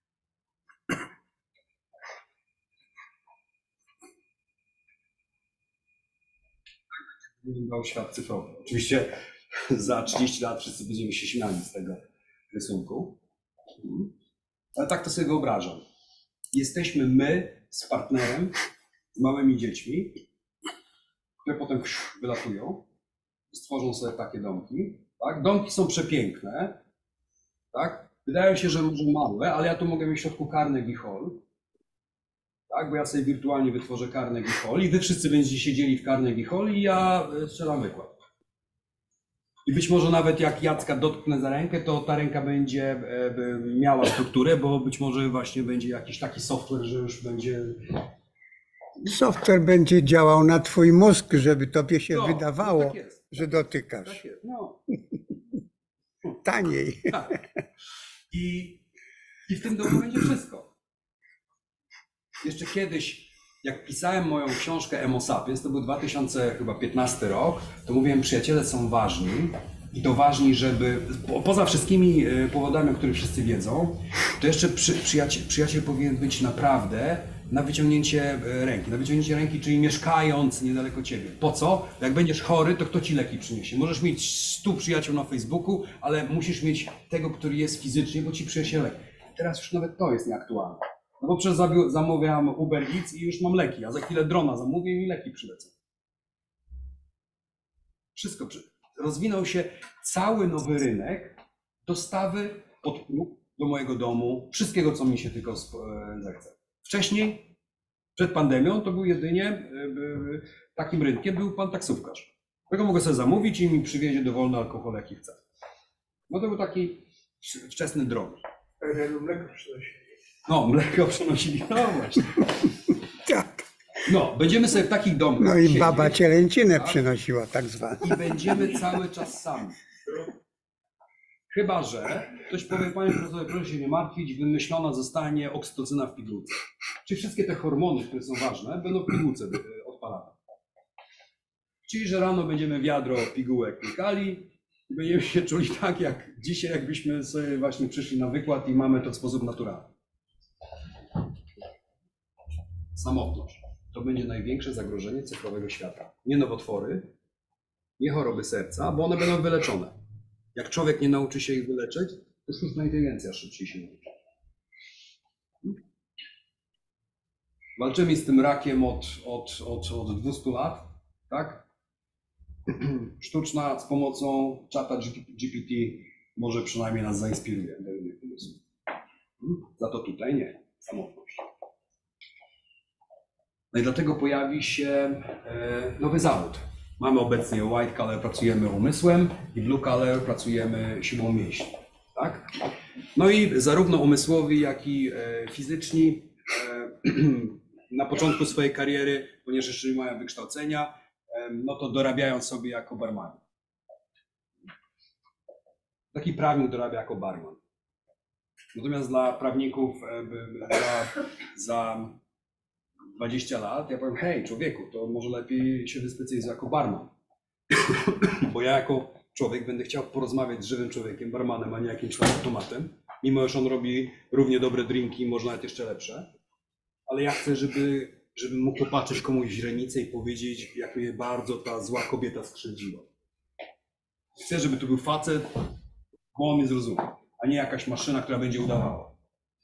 Wyglądał świat cyfrowy. Oczywiście za trzydzieści lat wszyscy będziemy się śmiali z tego rysunku. Ale tak to sobie wyobrażam. Jesteśmy my z partnerem, z małymi dziećmi, które potem wylatują, stworzą sobie takie domki. Tak? Domki są przepiękne. Tak? Wydaje się, że może małe, ale ja tu mogę mieć w środku Carnegie Hall. Tak? Bo ja sobie wirtualnie wytworzę Carnegie Hall i wy wszyscy będziecie siedzieli w Carnegie Hall i ja strzelam wykład. I być może nawet jak Jacka dotknę za rękę, to ta ręka będzie miała strukturę, bo być może właśnie będzie jakiś taki software, że już będzie... Software będzie działał na twój mózg, żeby tobie się No, wydawało, no tak jest. że dotykasz. Tak jest. No. Taniej. Tak. I, I w tym domu będzie wszystko. Jeszcze kiedyś, jak pisałem moją książkę Emo Sapiens, to był dwa tysiące piętnasty rok, to mówiłem, przyjaciele są ważni i to ważni, żeby, po, poza wszystkimi powodami, o których wszyscy wiedzą, to jeszcze przy, przyjaciel, przyjaciel powinien być naprawdę na wyciągnięcie ręki. Na wyciągnięcie ręki, czyli mieszkając niedaleko ciebie. Po co? Jak będziesz chory, to kto ci leki przyniesie? Możesz mieć stu przyjaciół na Facebooku, ale musisz mieć tego, który jest fizycznie, bo ci przyniesie leki. Teraz już nawet to jest nieaktualne. No bo przez zamawiam Uber Eats i już mam leki, a za chwilę drona zamówię i mi leki przylecą. Wszystko. Rozwinął się cały nowy rynek dostawy pod próg do mojego domu, wszystkiego, co mi się tylko zechce. Wcześniej, przed pandemią, to był jedynie takim rynkiem był pan taksówkarz, którego mogę sobie zamówić i mi przywiezie dowolny alkohol, jaki chcę. No to był taki wczesny drogi. Mleko przynosili. No, mleko przynosili, no właśnie. Tak. No, będziemy sobie w takich domkach No i siedzieć, baba cielęcinę tak? przynosiła tak zwaną. I będziemy cały czas sami. Chyba że ktoś powie, panie profesorze, proszę się nie martwić, wymyślona zostanie oksytocyna w pigułce. Czyli wszystkie te hormony, które są ważne, będą w pigułce odpalane. Czyli że rano będziemy wiadro pigułek płykali i będziemy się czuli tak jak dzisiaj, jakbyśmy sobie właśnie przyszli na wykład i mamy to w sposób naturalny. Samotność. To będzie największe zagrożenie cyfrowego świata. Nie nowotwory, nie choroby serca, bo one będą wyleczone. Jak człowiek nie nauczy się ich wyleczyć, to sztuczna inteligencja szybciej się nauczy. Walczymy z tym rakiem od, od, od, od dwustu lat, tak? Sztuczna z pomocą czata G P T może przynajmniej nas zainspiruje do innych pomysłów. Za to tutaj nie, samotność. No i dlatego pojawi się nowy zawód. Mamy obecnie white collar, pracujemy umysłem i blue collar, pracujemy siłą mięśni. Tak? No i zarówno umysłowi, jak i fizyczni na początku swojej kariery, ponieważ jeszcze nie mają wykształcenia, no to dorabiają sobie jako barmani. Taki prawnik dorabia jako barman. Natomiast dla prawników za, za dwadzieścia lat, ja powiem, hej człowieku, to może lepiej się wyspecjalizuj jako barman. Bo ja jako człowiek będę chciał porozmawiać z żywym człowiekiem, barmanem, a nie jakimś automatem. Mimo że on robi równie dobre drinki, może nawet jeszcze lepsze. Ale ja chcę, żeby, żeby mógł popatrzeć komuś w źrenicę i powiedzieć, jak mnie bardzo ta zła kobieta skrzywdziła. Chcę, żeby to był facet, bo on mnie zrozumie, a nie jakaś maszyna, która będzie udawała.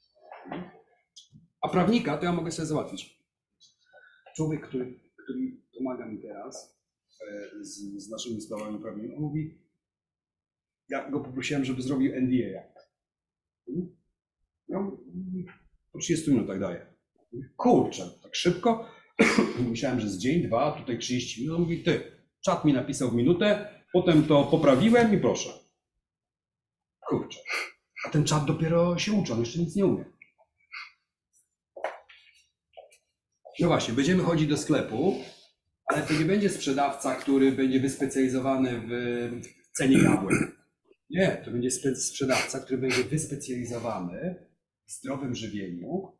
A prawnika to ja mogę sobie załatwić. Człowiek, który, który pomaga mi teraz z, z naszymi sprawami prawnymi, on mówi, ja go poprosiłem, żeby zrobił N D A. No, po trzydziestu minutach daje. Kurczę, tak szybko. Myślałem, że z dzień, dwa, tutaj trzydzieści minut. On mówi, ty, czat mi napisał w minutę, potem to poprawiłem i proszę. Kurczę. A ten czat dopiero się uczy, on jeszcze nic nie umie. No właśnie, będziemy chodzić do sklepu, ale to nie będzie sprzedawca, który będzie wyspecjalizowany w cenie jabłek. Nie, to będzie sprzedawca, który będzie wyspecjalizowany w zdrowym żywieniu,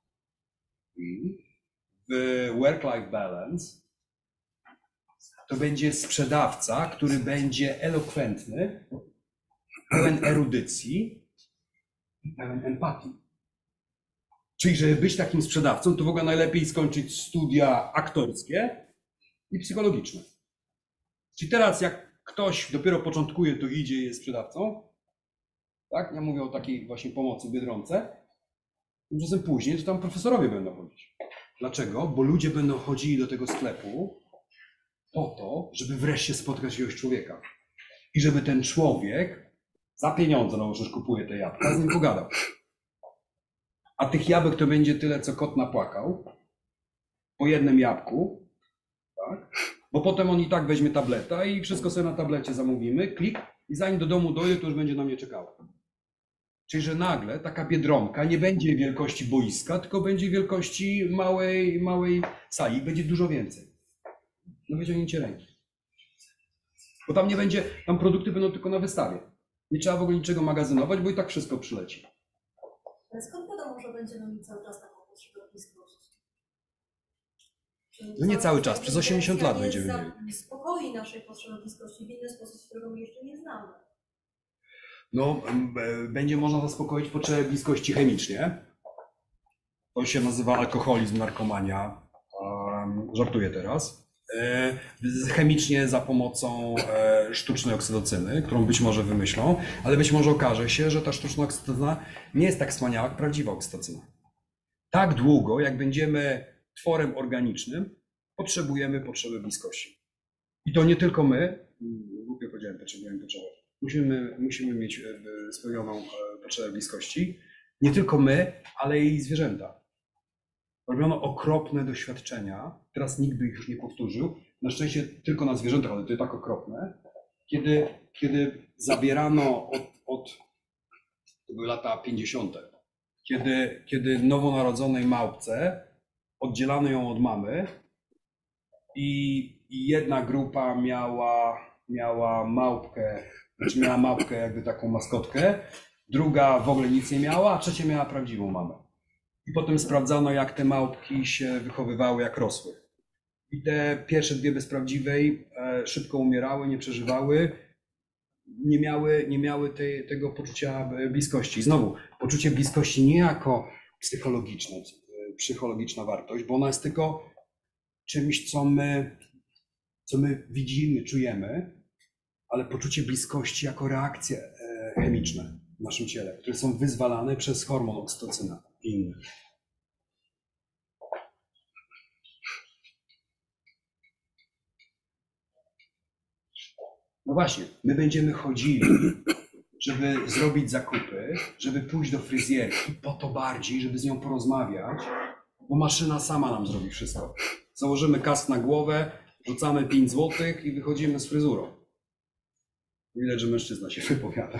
w work-life balance. To będzie sprzedawca, który będzie elokwentny, pełen erudycji i pełen empatii. Czyli żeby być takim sprzedawcą, to w ogóle najlepiej skończyć studia aktorskie i psychologiczne. Czyli teraz jak ktoś dopiero początkuje, to idzie i jest sprzedawcą, tak? Ja mówię o takiej właśnie pomocy w Biedronce. Tymczasem później to tam profesorowie będą chodzić. Dlaczego? Bo ludzie będą chodzili do tego sklepu po to, żeby wreszcie spotkać jakiegoś człowieka. I żeby ten człowiek za pieniądze, no przecież kupuje te jabłka, z nim pogadał. A tych jabłek to będzie tyle, co kot napłakał. Po jednym jabłku. Tak? Bo potem on i tak weźmie tableta i wszystko sobie na tablecie zamówimy, klik i zanim do domu dojdzie, to już będzie na mnie czekało. Czyli, że nagle taka Biedronka nie będzie wielkości boiska, tylko będzie wielkości małej, małej sali. Będzie dużo więcej. No wyciągnięcie ręki. Bo tam nie będzie, tam produkty będą tylko na wystawie. Nie trzeba w ogóle niczego magazynować, bo i tak wszystko przyleci. Ale skąd wiadomo, że będziemy mieć cały czas taką potrzebę bliskości? No nie cały czas, przez osiemdziesiąt lat będziemy mieli. Zaspokoi naszej potrzeby bliskości w inny sposób, którego my jeszcze nie znamy. No, będzie można zaspokoić potrzebę bliskości chemicznie. To się nazywa alkoholizm, narkomania. Um, żartuję teraz. E, chemicznie za pomocą e, sztucznej oksytocyny, którą być może wymyślą, ale być może okaże się, że ta sztuczna oksytocyna nie jest tak wspaniała jak prawdziwa oksytocyna. Tak długo, jak będziemy tworem organicznym, potrzebujemy potrzeby bliskości. I to nie tylko my, głupio powiedziałem, potrzebujemy potrzeby. Musimy, musimy mieć spełnioną potrzebę bliskości. Nie tylko my, ale i zwierzęta. Robiono okropne doświadczenia, teraz nikt by ich już nie powtórzył, na szczęście tylko na zwierzętach, ale to jest tak okropne, kiedy, kiedy zabierano od, od to były lata pięćdziesiąte, kiedy, kiedy nowonarodzonej małpce oddzielano ją od mamy i, i jedna grupa miała, miała małpkę, znaczy miała małpkę jakby taką maskotkę, druga w ogóle nic nie miała, a trzecia miała prawdziwą mamę. I potem sprawdzano, jak te małpki się wychowywały, jak rosły. I te pierwsze dwie bez prawdziwej e, szybko umierały, nie przeżywały, nie miały, nie miały tej, tego poczucia bliskości. Znowu, poczucie bliskości nie jako psychologiczne, psychologiczna wartość, bo ona jest tylko czymś, co my, co my widzimy, czujemy, ale poczucie bliskości jako reakcje e, chemiczne w naszym ciele, które są wyzwalane przez hormon oksytocyna i innych. No właśnie, my będziemy chodzili, żeby zrobić zakupy, żeby pójść do fryzjerki, po to bardziej, żeby z nią porozmawiać, bo maszyna sama nam zrobi wszystko. Założymy kask na głowę, rzucamy pięć złotych i wychodzimy z fryzurą. Widać, że mężczyzna się wypowiada.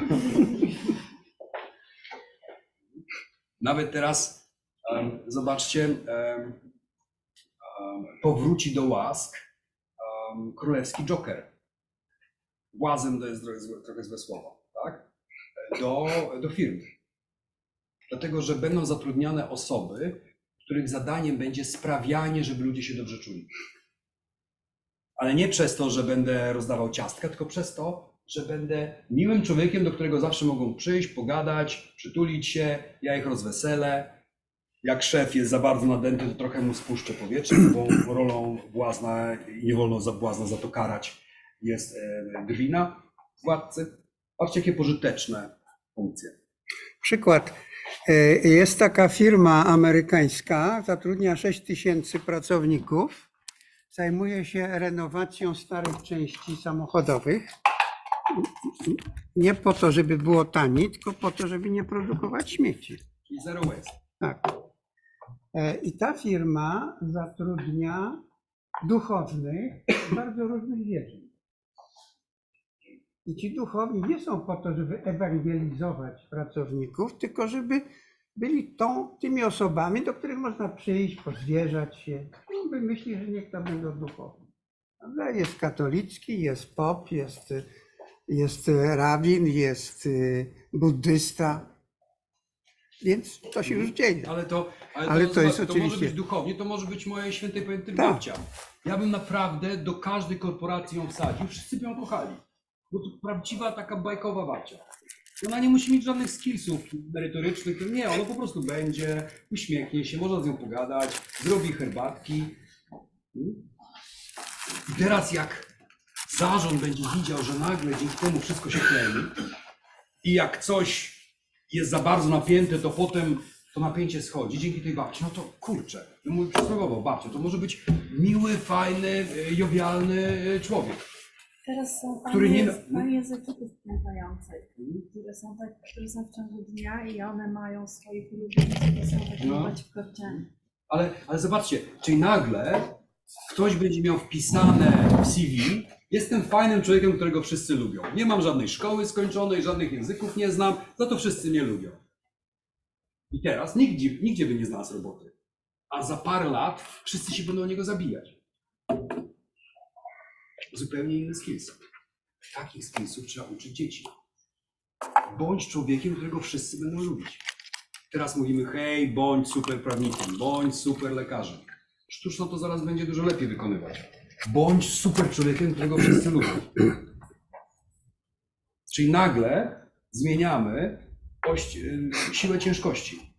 Nawet teraz, um, zobaczcie, um, um, powróci do łask um, królewski Joker. Błazen to jest trochę, trochę złe słowo, tak? Do, do firmy. Dlatego, że będą zatrudniane osoby, których zadaniem będzie sprawianie, żeby ludzie się dobrze czuli. Ale nie przez to, że będę rozdawał ciastka, tylko przez to, że będę miłym człowiekiem, do którego zawsze mogą przyjść, pogadać, przytulić się, ja ich rozweselę. Jak szef jest za bardzo nadęty, to trochę mu spuszczę powietrze, bo rolą błazna i nie wolno za błazna za to karać jest drwina władcy. Patrzcie, jakie pożyteczne funkcje. Przykład. Jest taka firma amerykańska, zatrudnia sześć tysięcy pracowników, zajmuje się renowacją starych części samochodowych nie po to, żeby było taniej, tylko po to, żeby nie produkować śmieci. Czyli zero waste. Tak. E, I ta firma zatrudnia duchownych z bardzo różnych dziedzin. I ci duchowni nie są po to, żeby ewangelizować pracowników, tylko żeby byli tą, tymi osobami, do których można przyjść, pozwierzać się. No, by myśli, że niech to będą duchowni. Prawda? Jest katolicki, jest pop, jest, jest rabin, jest buddysta. Więc to się już dzieje. Ale to, ale Ale to, to jest zobacz, to oczywiście- może być duchownie, to może być moje świętej pamięci Tak. babcia. Ja bym naprawdę do każdej korporacji ją wsadził, wszyscy by ją kochali. Bo to prawdziwa taka bajkowa babcia. Ona nie musi mieć żadnych skillsów merytorycznych, nie, ona po prostu będzie, uśmiechnie się, można z nią pogadać, zrobi herbatki. I teraz jak zarząd będzie widział, że nagle dzięki temu wszystko się klei i jak coś jest za bardzo napięte, to potem to napięcie schodzi dzięki tej babci, no to kurczę, no mówię przysłowiowo, babcia, to może być miły, fajny, y, jowialny y, człowiek. Teraz są Który panie, nie- panie z ekipy wpływającej, które są, tak, które są w ciągu dnia i one mają swoich ulubionych, które są tak No. chować w korcianie. Ale, ale zobaczcie, czyli nagle ktoś będzie miał wpisane w C V, jestem fajnym człowiekiem, którego wszyscy lubią. Nie mam żadnej szkoły skończonej, żadnych języków nie znam, za to wszyscy mnie lubią. I teraz nigdzie, nigdzie by nie znalazł roboty. A za parę lat wszyscy się będą o niego zabijać. Zupełnie inny skills. Takich skillsów trzeba uczyć dzieci. Bądź człowiekiem, którego wszyscy będą lubić. Teraz mówimy, hej, bądź super prawnikiem, bądź super lekarzem. Sztuczno to zaraz będzie dużo lepiej wykonywać. Bądź super człowiekiem, którego wszyscy lubią. Czyli nagle zmieniamy oś, y, siłę ciężkości.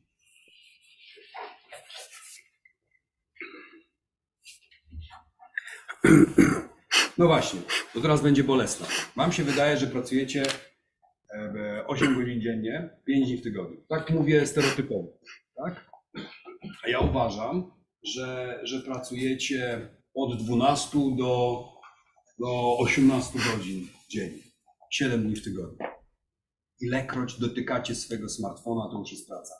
No właśnie, to teraz będzie bolesne. Wam się wydaje, że pracujecie e, osiem godzin dziennie, pięć dni w tygodniu. Tak mówię stereotypowo, tak? A ja uważam, że, że pracujecie od dwunastu do, do osiemnastu godzin dziennie, siedem dni w tygodniu. Ilekroć dotykacie swojego smartfona, to już jest praca.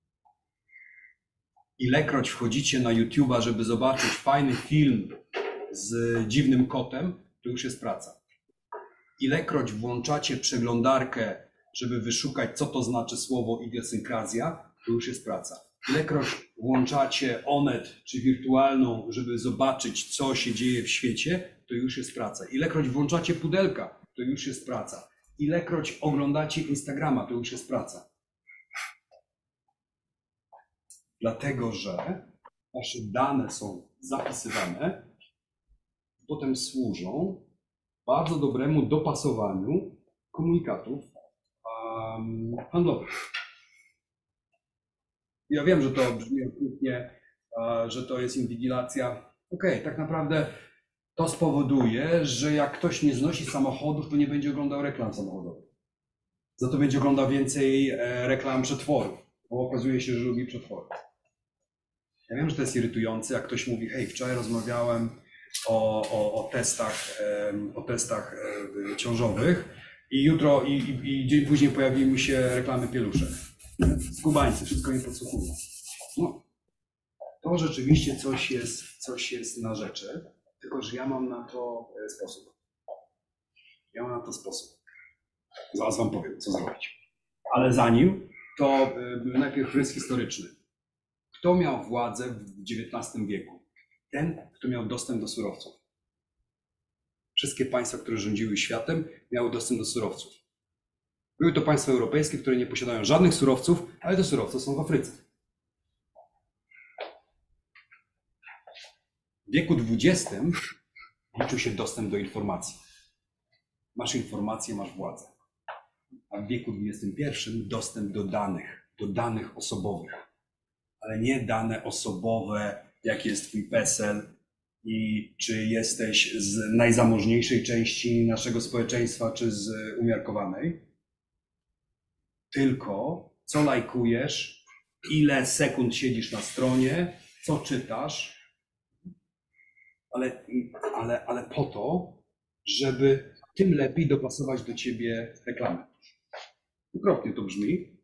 Ilekroć wchodzicie na YouTube'a, żeby zobaczyć fajny film z dziwnym kotem, to już jest praca. Ilekroć włączacie przeglądarkę, żeby wyszukać, co to znaczy słowo idiosynkrazja, to już jest praca. Ilekroć włączacie Onet czy wirtualną, żeby zobaczyć, co się dzieje w świecie, to już jest praca. Ilekroć włączacie pudelka, to już jest praca. Ilekroć oglądacie Instagrama, to już jest praca. Dlatego, że wasze dane są zapisywane, potem służą bardzo dobremu dopasowaniu komunikatów um, handlowych. Ja wiem, że to brzmi okrutnie, uh, że to jest inwigilacja. Okej, tak naprawdę to spowoduje, że jak ktoś nie znosi samochodów, to nie będzie oglądał reklam samochodowych. Za to będzie oglądał więcej e, reklam przetworów, bo okazuje się, że lubi przetwory. Ja wiem, że to jest irytujące, jak ktoś mówi, hej, wczoraj rozmawiałem o, o, o testach, em, o testach e, ciążowych i jutro i, i, i dzień później pojawiły się reklamy pieluszek. Skubańcy, wszystko nie podsłuchują. No, to rzeczywiście coś jest, coś jest na rzeczy, tylko że ja mam na to e, sposób. Ja mam na to sposób. Zaraz wam powiem, co zrobić. Ale zanim, to e, najpierw rys historyczny. Kto miał władzę w dziewiętnastym wieku? Ten, kto miał dostęp do surowców. Wszystkie państwa, które rządziły światem, miały dostęp do surowców. Były to państwa europejskie, które nie posiadają żadnych surowców, ale te surowce są w Afryce. W wieku dwudziestym liczył się dostęp do informacji. Masz informację, masz władzę. A w wieku dwudziestym pierwszym dostęp do danych, do danych osobowych. Ale nie dane osobowe, jaki jest twój PESEL i czy jesteś z najzamożniejszej części naszego społeczeństwa, czy z umiarkowanej. Tylko co lajkujesz, ile sekund siedzisz na stronie, co czytasz, ale, ale, ale po to, żeby tym lepiej dopasować do ciebie reklamy. Okropnie to brzmi,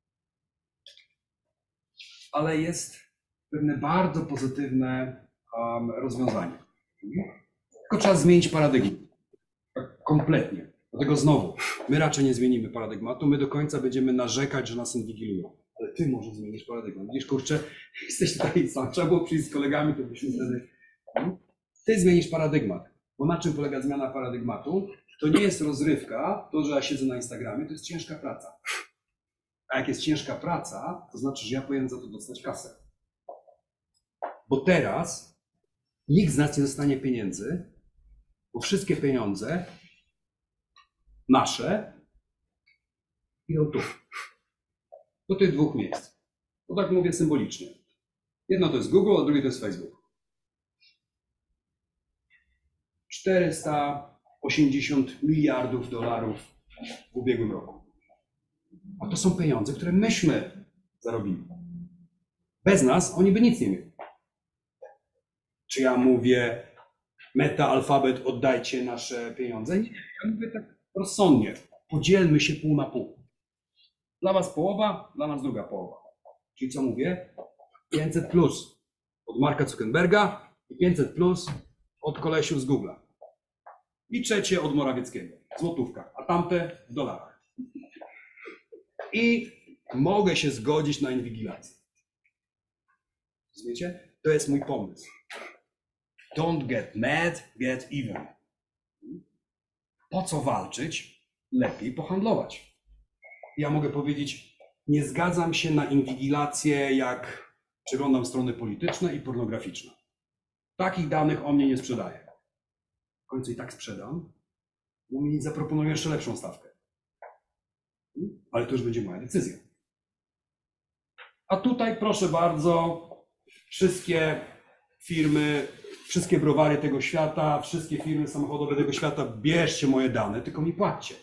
ale jest pewne bardzo pozytywne um, rozwiązanie. Tylko trzeba zmienić paradygmat. Tak kompletnie. Dlatego znowu, my raczej nie zmienimy paradygmatu, my do końca będziemy narzekać, że nas inwigilują. Ale ty może zmienisz paradygmat. Widzisz, kurczę, jesteś tutaj sam, trzeba było przyjść z kolegami, to byśmy wtedy... Ty zmienisz paradygmat. Bo na czym polega zmiana paradygmatu? To nie jest rozrywka, to, że ja siedzę na Instagramie, to jest ciężka praca. A jak jest ciężka praca, to znaczy, że ja powinien za to dostać kasę. Bo teraz nikt z nas nie dostanie pieniędzy, bo wszystkie pieniądze nasze idą tu. Do tych dwóch miejsc. To tak mówię symbolicznie. Jedno to jest Google, a drugie to jest Facebook. czterysta osiemdziesiąt miliardów dolarów w ubiegłym roku. A to są pieniądze, które myśmy zarobili. Bez nas oni by nic nie mieli. Czy ja mówię, Meta, Alphabet, oddajcie nasze pieniądze? Nie, ja mówię tak rozsądnie. Podzielmy się pół na pół. Dla was połowa, dla nas druga połowa. Czyli co mówię? pięćset plus od Marka Zuckerberga i pięćset plus od kolesiów z Google'a. I trzecie od Morawieckiego. Złotówka, a tamte w dolarach. I mogę się zgodzić na inwigilację. Rozumiecie? To jest mój pomysł. Don't get mad, get even. Po co walczyć? Lepiej pohandlować. Ja mogę powiedzieć, nie zgadzam się na inwigilację, jak przeglądam strony polityczne i pornograficzne. Takich danych on mnie nie sprzedaje. W końcu i tak sprzedam, bo mi zaproponują jeszcze lepszą stawkę. Ale to już będzie moja decyzja. A tutaj proszę bardzo, wszystkie firmy, wszystkie browary tego świata, wszystkie firmy samochodowe tego świata, bierzcie moje dane, tylko mi płaccie.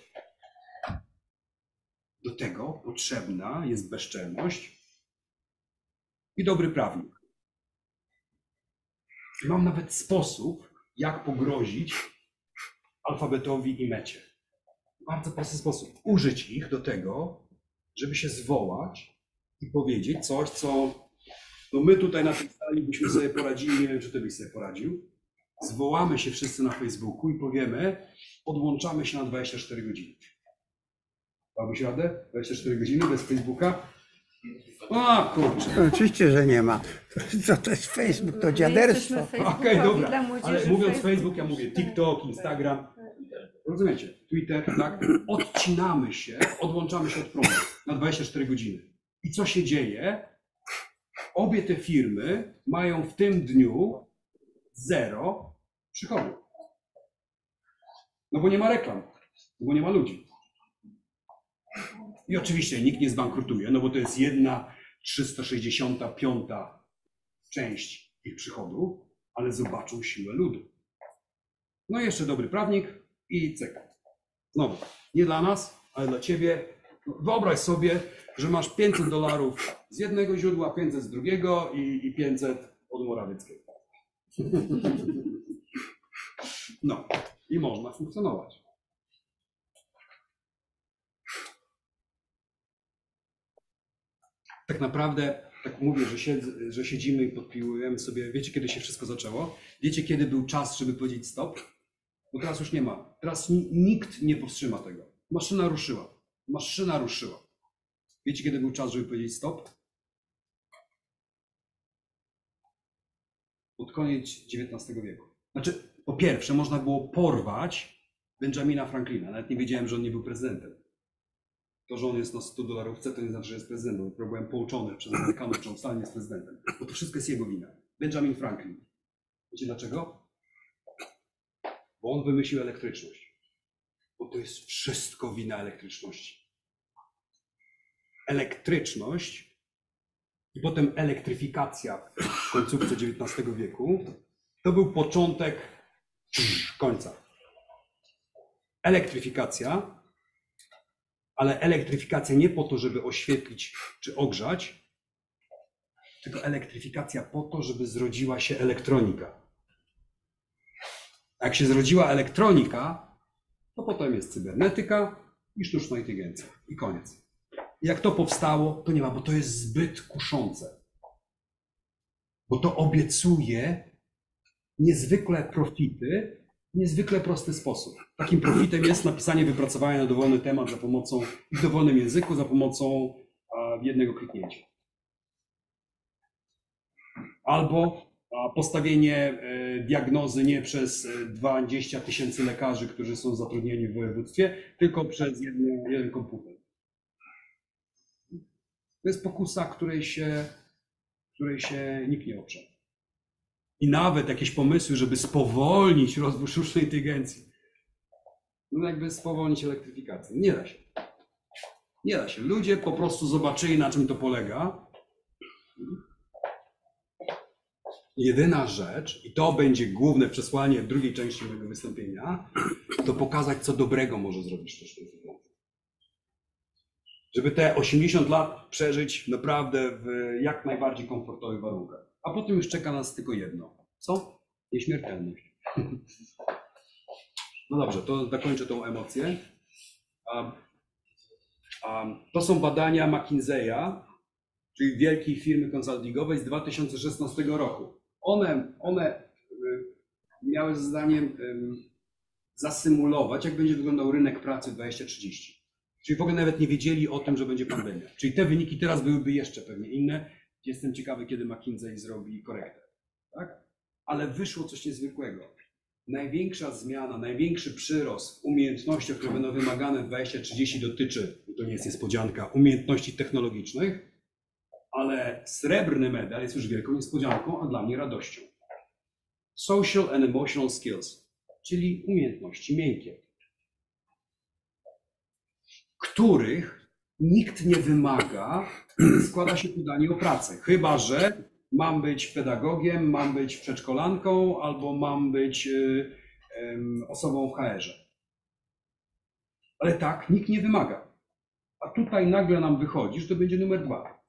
Do tego potrzebna jest bezczelność i dobry prawnik. Mam nawet sposób, jak pogrozić Alfabetowi i Mecie. Bardzo prosty sposób. Użyć ich do tego, żeby się zwołać i powiedzieć coś, co no my tutaj na tej sali byśmy sobie poradzili, nie wiem, czy ty byś sobie poradził. Zwołamy się wszyscy na Facebooku i powiemy, odłączamy się na dwadzieścia cztery godziny. Dałbyś radę? dwadzieścia cztery godziny bez Facebooka? A, kurczę. Oczywiście, że nie ma. Co to jest Facebook? To dziaderstwo. Okej, okay, dobra. Ale mówiąc Facebook, ja mówię TikTok, Instagram. Rozumiecie? Twitter, tak? Odcinamy się, odłączamy się od prądu na dwadzieścia cztery godziny. I co się dzieje? Obie te firmy mają w tym dniu zero przychodu. No bo nie ma reklam, no bo nie ma ludzi. I oczywiście nikt nie zbankrutuje, no bo to jest jedna trzysta sześćdziesiąta piąta część ich przychodu, ale zobaczą siłę ludu. No i jeszcze dobry prawnik i cyk. Znowu, nie dla nas, ale dla ciebie. Wyobraź sobie, że masz pięćset dolarów z jednego źródła, pięćset z drugiego i, i pięćset od Morawieckiego. No i można funkcjonować. Tak naprawdę, tak mówię, że, siedz, że siedzimy i podpiłujemy sobie. Wiecie, kiedy się wszystko zaczęło? Wiecie, kiedy był czas, żeby powiedzieć stop? Bo teraz już nie ma. Teraz nikt nie powstrzyma tego. Maszyna ruszyła. Maszyna ruszyła. Wiecie, kiedy był czas, żeby powiedzieć stop? Pod koniec dziewiętnastego wieku. Znaczy, po pierwsze, można było porwać Benjamina Franklina. Nawet nie wiedziałem, że on nie był prezydentem. To, że on jest na stu dolarówce, to nie znaczy, że jest prezydentem. Dopiero byłem pouczony przez Amerykanów, że on wcale nie jest prezydentem. Bo to wszystko jest jego wina. Benjamin Franklin. Wiecie dlaczego? Bo on wymyślił elektryczność. Bo to jest wszystko wina elektryczności. Elektryczność i potem elektryfikacja w końcówce dziewiętnastego wieku to był początek końca. Elektryfikacja, ale elektryfikacja nie po to, żeby oświetlić czy ogrzać, tylko elektryfikacja po to, żeby zrodziła się elektronika. A jak się zrodziła elektronika, To potem jest cybernetyka i sztuczna inteligencja. I koniec. Jak to powstało, to nie ma, bo to jest zbyt kuszące. Bo to obiecuje niezwykle profity w niezwykle prosty sposób. Takim profitem jest napisanie wypracowania na dowolny temat za pomocą, w dowolnym języku, za pomocą a, jednego kliknięcia. Albo a, postawienie e, diagnozy nie przez dwadzieścia tysięcy lekarzy, którzy są zatrudnieni w województwie, tylko przez jedno, jeden komputer. To jest pokusa, której się, której się nikt nie oprze. I nawet jakieś pomysły, żeby spowolnić rozwój sztucznej inteligencji. No jakby spowolnić elektryfikację. Nie da się. Nie da się. Ludzie po prostu zobaczyli, na czym to polega. Jedyna rzecz, i to będzie główne przesłanie drugiej części mojego wystąpienia, to pokazać, co dobrego może zrobić sztuczna inteligencja. Żeby te osiemdziesiąt lat przeżyć naprawdę w jak najbardziej komfortowych warunkach. A potem już czeka nas tylko jedno. Co? Nieśmiertelność. No dobrze, to zakończę tą emocję. Um, um, to są badania McKinsey'a, czyli wielkiej firmy konsultingowej z dwa tysiące szesnastego roku. One, one miały za zadaniem um, zasymulować, jak będzie wyglądał rynek pracy dwadzieścia trzydzieści. Czyli w ogóle nawet nie wiedzieli o tym, że będzie pandemia. Czyli te wyniki teraz byłyby jeszcze pewnie inne. Jestem ciekawy, kiedy McKinsey zrobi korektę. Tak? Ale wyszło coś niezwykłego. Największa zmiana, największy przyrost w umiejętnościach, które będą wymagane w dwadzieścia trzydzieści dotyczy, i to nie jest niespodzianka, umiejętności technologicznych, ale srebrny medal jest już wielką niespodzianką, a dla mnie radością. Social and emotional skills, czyli umiejętności miękkie, których nikt nie wymaga, składa się podanie o pracę. Chyba że mam być pedagogiem, mam być przedszkolanką albo mam być y, y, osobą w H R-ze. Ale tak, nikt nie wymaga. A tutaj nagle nam wychodzi, że to będzie numer dwa.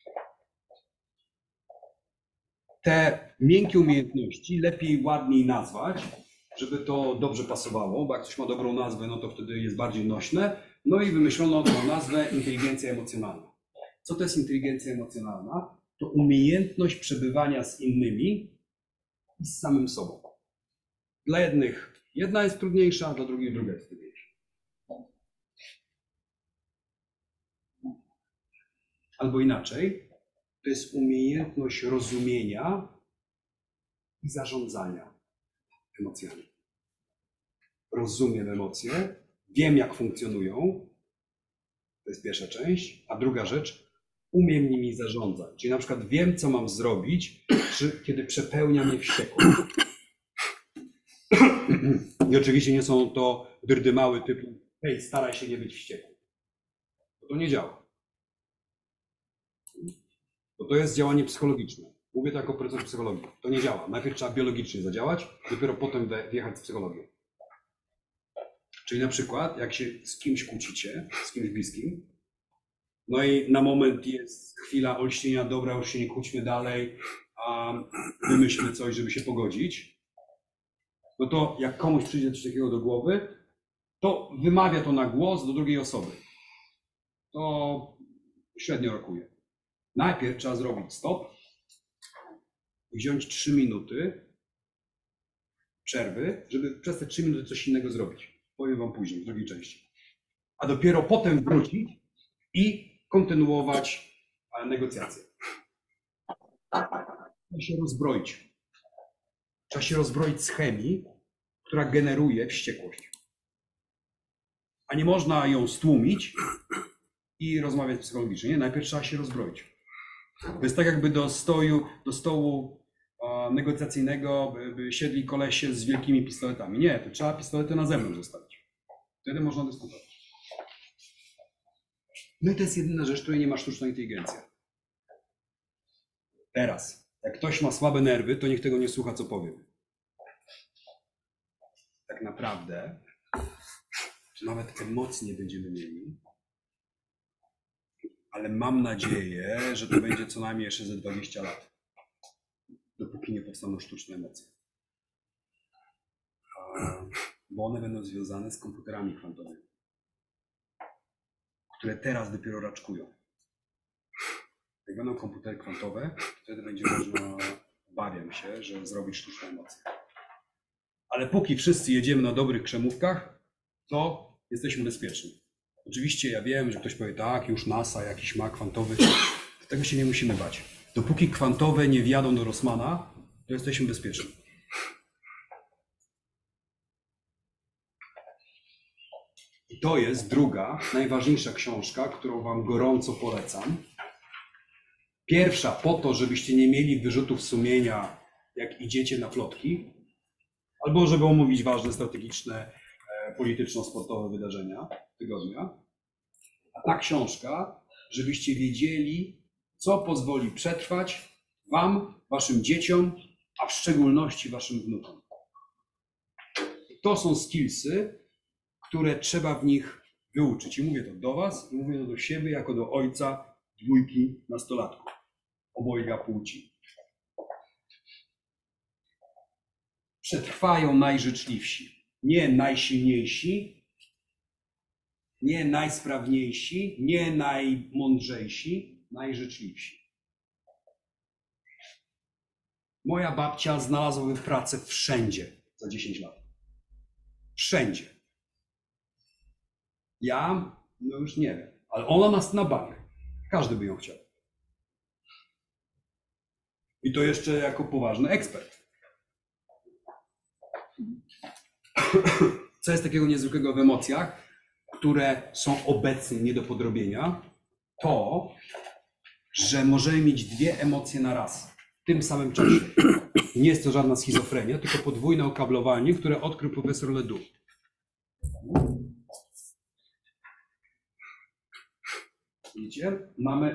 Te miękkie umiejętności lepiej, ładniej nazwać, żeby to dobrze pasowało, bo jak coś ma dobrą nazwę, no to wtedy jest bardziej nośne. No i wymyślono tą nazwę inteligencja emocjonalna. Co to jest inteligencja emocjonalna? To umiejętność przebywania z innymi i z samym sobą. Dla jednych jedna jest trudniejsza, dla drugich druga jest trudniejsza. Albo inaczej, to jest umiejętność rozumienia i zarządzania emocjami. Rozumiem emocje, wiem jak funkcjonują, to jest pierwsza część, a druga rzecz, umiem nimi zarządzać. Czyli na przykład wiem, co mam zrobić, czy, kiedy przepełnia mnie wściekłość. I oczywiście nie są to dyrdymały typu hej, staraj się nie być wściekły. Bo to nie działa. Bo to jest działanie psychologiczne. Mówię to jako profesor psychologii. To nie działa. Najpierw trzeba biologicznie zadziałać, dopiero potem wjechać w psychologię. Czyli na przykład, jak się z kimś kłócicie, z kimś bliskim, no i na moment jest chwila olśnienia, dobra, już się nie kłóćmy dalej, a wymyślmy coś, żeby się pogodzić, no to jak komuś przyjdzie coś takiego do głowy, to wymawia to na głos do drugiej osoby. To średnio rokuje. Najpierw trzeba zrobić stop, wziąć trzy minuty przerwy, żeby przez te trzy minuty coś innego zrobić. Powiem wam później, w drugiej części. A dopiero potem wrócić i kontynuować negocjacje. Trzeba się rozbroić. Trzeba się rozbroić z chemii, która generuje wściekłość. A nie można ją stłumić i rozmawiać psychologicznie. Nie, najpierw trzeba się rozbroić. To jest tak, jakby do stołu, do stołu negocjacyjnego by siedli kolesie z wielkimi pistoletami. Nie, to trzeba pistolety na zewnątrz zostawić. Wtedy można dyskutować. No i to jest jedyna rzecz, której nie ma sztuczna inteligencja. Teraz, jak ktoś ma słabe nerwy, to niech tego nie słucha, co powiem. Tak naprawdę, czy nawet emocji nie będziemy mieli, ale mam nadzieję, że to będzie co najmniej jeszcze ze dwadzieścia lat. Dopóki nie powstaną sztuczne emocje. bo one będą związane z komputerami kwantowymi, które teraz dopiero raczkują. Jak będą komputery kwantowe, wtedy będzie można, obawiam się, że zrobić sztuczne emocje. Ale póki wszyscy jedziemy na dobrych krzemówkach, to jesteśmy bezpieczni. Oczywiście ja wiem, że ktoś powie, tak, już NASA jakiś ma kwantowy, tego się nie musimy bać. Dopóki kwantowe nie wjadą do Rossmana, to jesteśmy bezpieczni. I to jest druga, najważniejsza książka, którą wam gorąco polecam. Pierwsza po to, żebyście nie mieli wyrzutów sumienia, jak idziecie na plotki, albo żeby omówić ważne strategiczne, polityczno-sportowe wydarzenia tygodnia. A ta książka, żebyście wiedzieli, co pozwoli przetrwać wam, waszym dzieciom, a w szczególności waszym wnukom. To są skillsy, które trzeba w nich wyuczyć. I mówię to do was, i mówię to do siebie, jako do ojca dwójki nastolatków, obojga płci. Przetrwają najżyczliwsi, nie najsilniejsi, nie najsprawniejsi, nie najmądrzejsi, najżyczliwsi. Moja babcia znalazłaby pracę wszędzie za dziesięć lat. Wszędzie. Ja, no już nie wiem, ale ona nas na bank. Każdy by ją chciał. I to jeszcze jako poważny ekspert. Co jest takiego niezwykłego w emocjach, które są obecnie nie do podrobienia, to, że możemy mieć dwie emocje na raz w tym samym czasie. Nie jest to żadna schizofrenia, tylko podwójne okablowanie, które odkrył profesor Ledoux. Widzicie? Mamy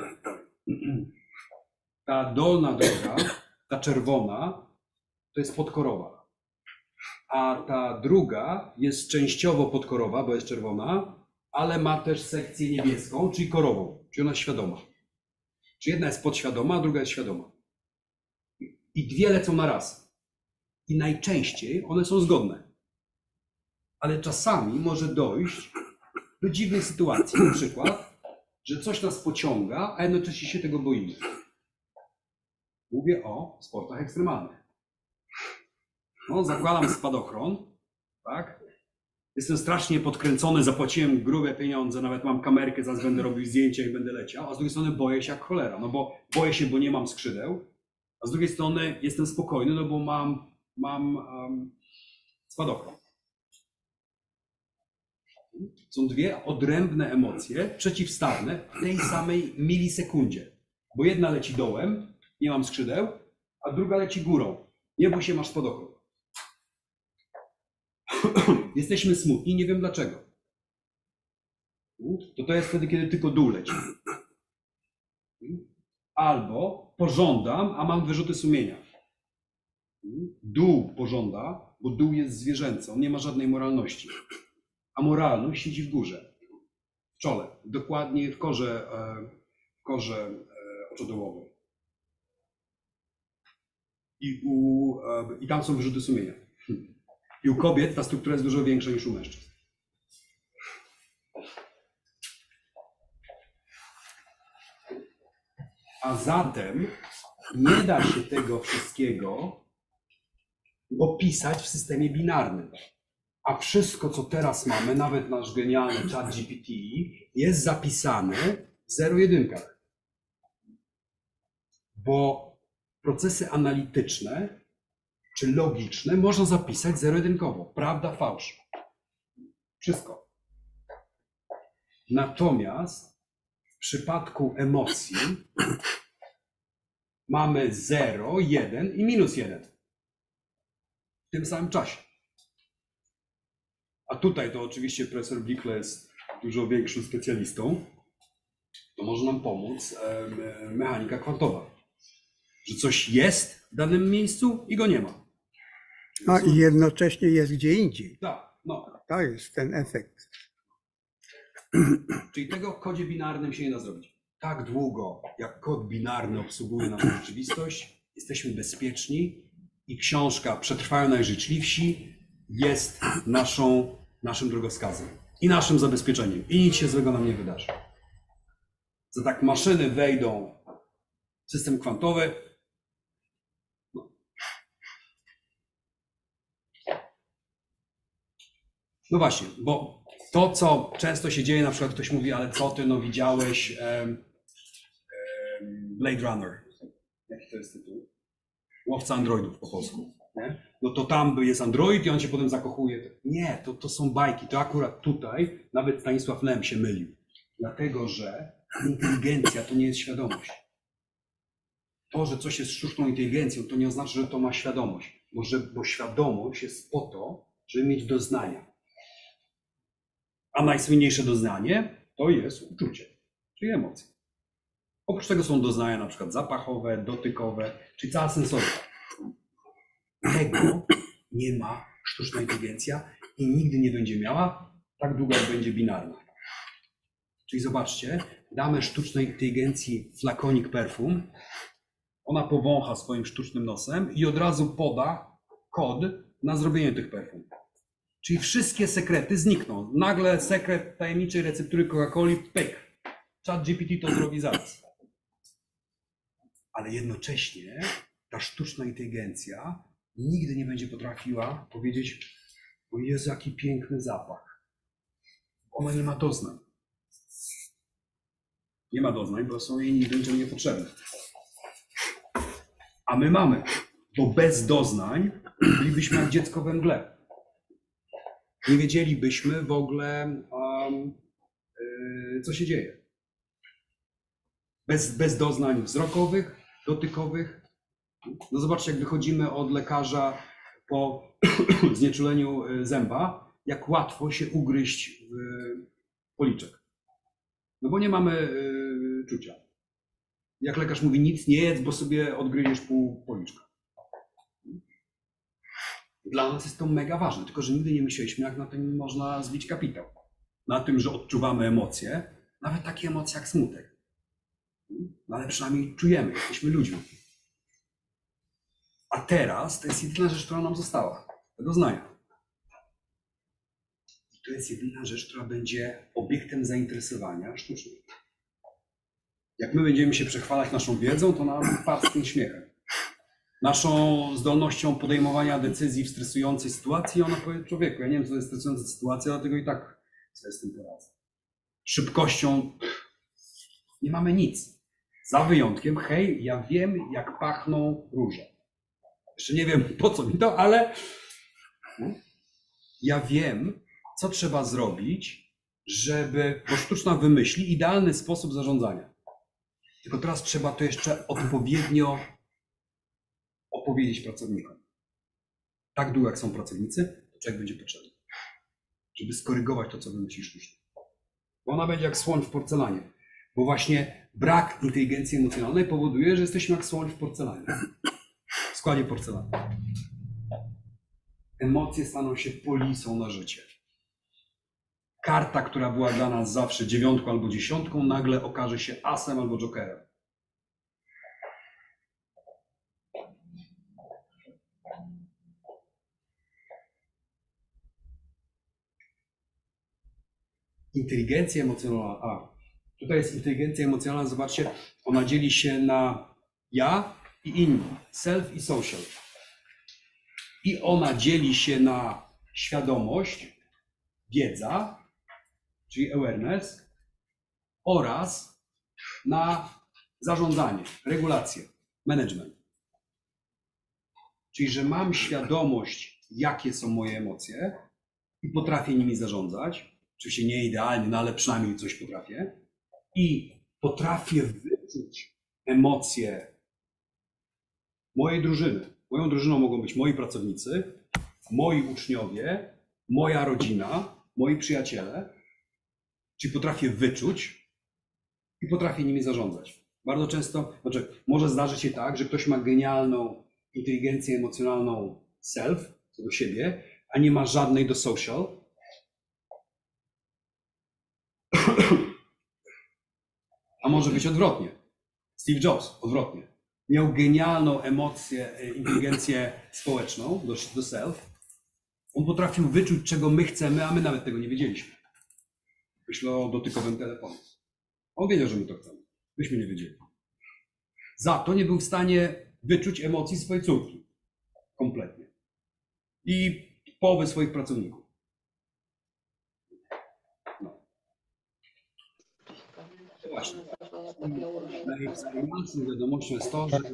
ta dolna droga, ta czerwona, to jest podkorowa. A ta druga jest częściowo podkorowa, bo jest czerwona, ale ma też sekcję niebieską, czyli korową, czyli ona jest świadoma. Czyli jedna jest podświadoma, a druga jest świadoma. I dwie lecą na raz. I najczęściej one są zgodne. Ale czasami może dojść do dziwnej sytuacji, na przykład, że coś nas pociąga, a jednocześnie się tego boimy. Mówię o sportach ekstremalnych. No, zakładam spadochron, tak? Jestem strasznie podkręcony, zapłaciłem grube pieniądze, nawet mam kamerkę, zaraz będę robił zdjęcia i będę leciał, a z drugiej strony boję się jak cholera, no bo boję się, bo nie mam skrzydeł, a z drugiej strony jestem spokojny, no bo mam, mam um, spadochron. Są dwie odrębne emocje, przeciwstawne w tej samej milisekundzie, bo jedna leci dołem, nie mam skrzydeł, a druga leci górą. Nie bój się, masz spadochron. Jesteśmy smutni, nie wiem dlaczego. To to jest wtedy, kiedy tylko dół leci. Albo pożądam, a mam wyrzuty sumienia. Dół pożąda, bo dół jest zwierzęcy, on nie ma żadnej moralności. A moralność siedzi w górze, w czole, dokładnie w korze, w korze oczodołowej. I, u, I tam są wyrzuty sumienia. I u kobiet ta struktura jest dużo większa niż u mężczyzn. A zatem nie da się tego wszystkiego opisać w systemie binarnym. A wszystko, co teraz mamy, nawet nasz genialny chat G P T, jest zapisane w zero-jedynkach. Bo procesy analityczne czy logiczne można zapisać zero-jedynkowo. Prawda, fałsz. Wszystko. Natomiast w przypadku emocji mamy zero, jeden i minus jeden. W tym samym czasie. A tutaj to oczywiście profesor Blikle jest dużo większym specjalistą. To może nam pomóc e, mechanika kwantowa. Że coś jest w danym miejscu i go nie ma. No i jednocześnie jest gdzie indziej. Tak, no. To jest ten efekt. Czyli tego w kodzie binarnym się nie da zrobić. Tak długo, jak kod binarny obsługuje naszą rzeczywistość, jesteśmy bezpieczni i książka Przetrwają najżyczliwsi jest naszą, naszym drogowskazem i naszym zabezpieczeniem. I nic się złego nam nie wydarzy. Za tak maszyny wejdą w system kwantowy. No. no właśnie, bo to, co często się dzieje, na przykład ktoś mówi, ale co ty, no widziałeś um, um, Blade Runner. Jaki to jest tytuł? Łowca androidów po polsku. Nie? No to tam jest android i on się potem zakochuje. Nie, to, to są bajki. To akurat tutaj nawet Stanisław Lem się mylił. Dlatego, że inteligencja to nie jest świadomość. To, że coś jest sztuczną inteligencją, to nie oznacza, że to ma świadomość. Bo, że, bo świadomość jest po to, żeby mieć doznania. A najsłynniejsze doznanie to jest uczucie, czyli emocje. Oprócz tego są doznania na przykład zapachowe, dotykowe, czyli cała sensoryka. Tego nie ma sztuczna inteligencja i nigdy nie będzie miała, tak długo jak będzie binarna. Czyli zobaczcie, damy sztucznej inteligencji flakonik perfum, ona powącha swoim sztucznym nosem i od razu poda kod na zrobienie tych perfum. Czyli wszystkie sekrety znikną. Nagle sekret tajemniczej receptury Coca-Coli, pyk. ChatGPT to zrobi zaraz. Ale jednocześnie ta sztuczna inteligencja nigdy nie będzie potrafiła powiedzieć: o Jezu, jaki piękny zapach. Ona nie ma doznań. Nie ma doznań, bo są jej nigdy niczym niepotrzebne. A my mamy, bo bez doznań bylibyśmy jak dziecko we mgle. Nie wiedzielibyśmy w ogóle, um, yy, co się dzieje. Bez, bez doznań wzrokowych, dotykowych. No zobaczcie, jak wychodzimy od lekarza po znieczuleniu zęba, jak łatwo się ugryźć w policzek. No bo nie mamy yy, czucia. Jak lekarz mówi, nic nie jedz, bo sobie odgryziesz pół policzka. Dla nas jest to mega ważne, tylko że nigdy nie myśleliśmy, jak na tym można zbić kapitał. Na tym, że odczuwamy emocje, nawet takie emocje jak smutek. No ale przynajmniej czujemy, jesteśmy ludźmi. A teraz to jest jedyna rzecz, która nam została. Doznania. I to jest jedyna rzecz, która będzie obiektem zainteresowania sztucznym. Jak my będziemy się przechwalać naszą wiedzą, to nam padł z tym śmiechem. Naszą zdolnością podejmowania decyzji w stresującej sytuacji, ona powie: człowieku, ja nie wiem, co to jest stresująca sytuacja, dlatego i tak sobie z tym poradzę. Szybkością nie mamy nic. Za wyjątkiem, hej, ja wiem, jak pachną róże. Jeszcze nie wiem, po co mi to, ale ja wiem, co trzeba zrobić, żeby, bo sztuczna wymyśli idealny sposób zarządzania. Tylko teraz trzeba to jeszcze odpowiednio opowiedzieć pracownikom. Tak długo, jak są pracownicy, to człowiek będzie potrzebny, żeby skorygować to, co wymyśli sztuczna. Bo ona będzie jak słoń w porcelanie. Bo właśnie brak inteligencji emocjonalnej powoduje, że jesteśmy jak słoń w porcelanie. W składzie porcelany. Emocje staną się polisą na życie. Karta, która była dla nas zawsze dziewiątką albo dziesiątką, nagle okaże się asem albo jokerem. Inteligencja emocjonalna. A, tutaj jest inteligencja emocjonalna, zobaczcie, ona dzieli się na ja i inni, self i social. I ona dzieli się na świadomość, wiedza, czyli awareness, oraz na zarządzanie, regulację, management. Czyli, że mam świadomość, jakie są moje emocje i potrafię nimi zarządzać. Oczywiście nie idealnie, no ale przynajmniej coś potrafię. I potrafię wyczuć emocje mojej drużyny. Moją drużyną mogą być moi pracownicy, moi uczniowie, moja rodzina, moi przyjaciele. Czyli potrafię wyczuć i potrafię nimi zarządzać. Bardzo często, znaczy może zdarzyć się tak, że ktoś ma genialną inteligencję emocjonalną self, co do siebie, a nie ma żadnej do social. A może być odwrotnie. Steve Jobs, odwrotnie. Miał genialną emocję, inteligencję społeczną do, do self, On potrafił wyczuć, czego my chcemy, a my nawet tego nie wiedzieliśmy. Myślę o dotykowym telefonie. On wiedział, że my to chcemy. Myśmy nie wiedzieli. Za to nie był w stanie wyczuć emocji swojej córki. Kompletnie. I połowy swoich pracowników. No. To właśnie. Najwspanialszą wiadomością jest to, że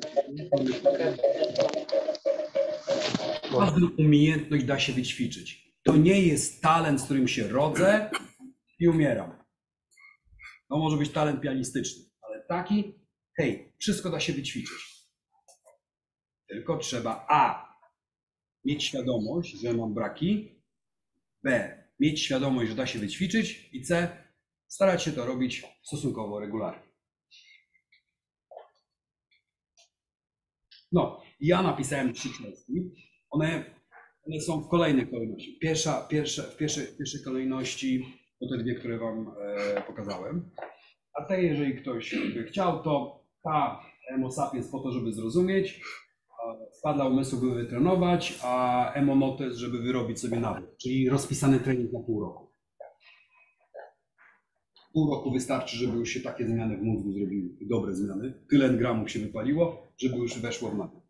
każdą umiejętność da się wyćwiczyć. To nie jest talent, z którym się rodzę i umieram. To może być talent pianistyczny, ale taki, hej, wszystko da się wyćwiczyć. Tylko trzeba A. Mieć świadomość, że mam braki, B. Mieć świadomość, że da się wyćwiczyć i C. Starać się to robić stosunkowo regularnie. No, ja napisałem trzy książki. One, one są w kolejnej kolejności. Pierwsza, pierwsza, w, pierwszej, w pierwszej kolejności to te dwie, które Wam e, pokazałem. A te, jeżeli ktoś by chciał, to ta Emo Sapiens po to, żeby zrozumieć, Spada umysłu, by wytrenować, a Emo Notes, żeby wyrobić sobie nawyk, czyli rozpisany trening na pół roku. Pół roku wystarczy, żeby już się takie zmiany w mózgu zrobiły, dobre zmiany. Tyle gramów się wypaliło, żeby już weszło w nawyk.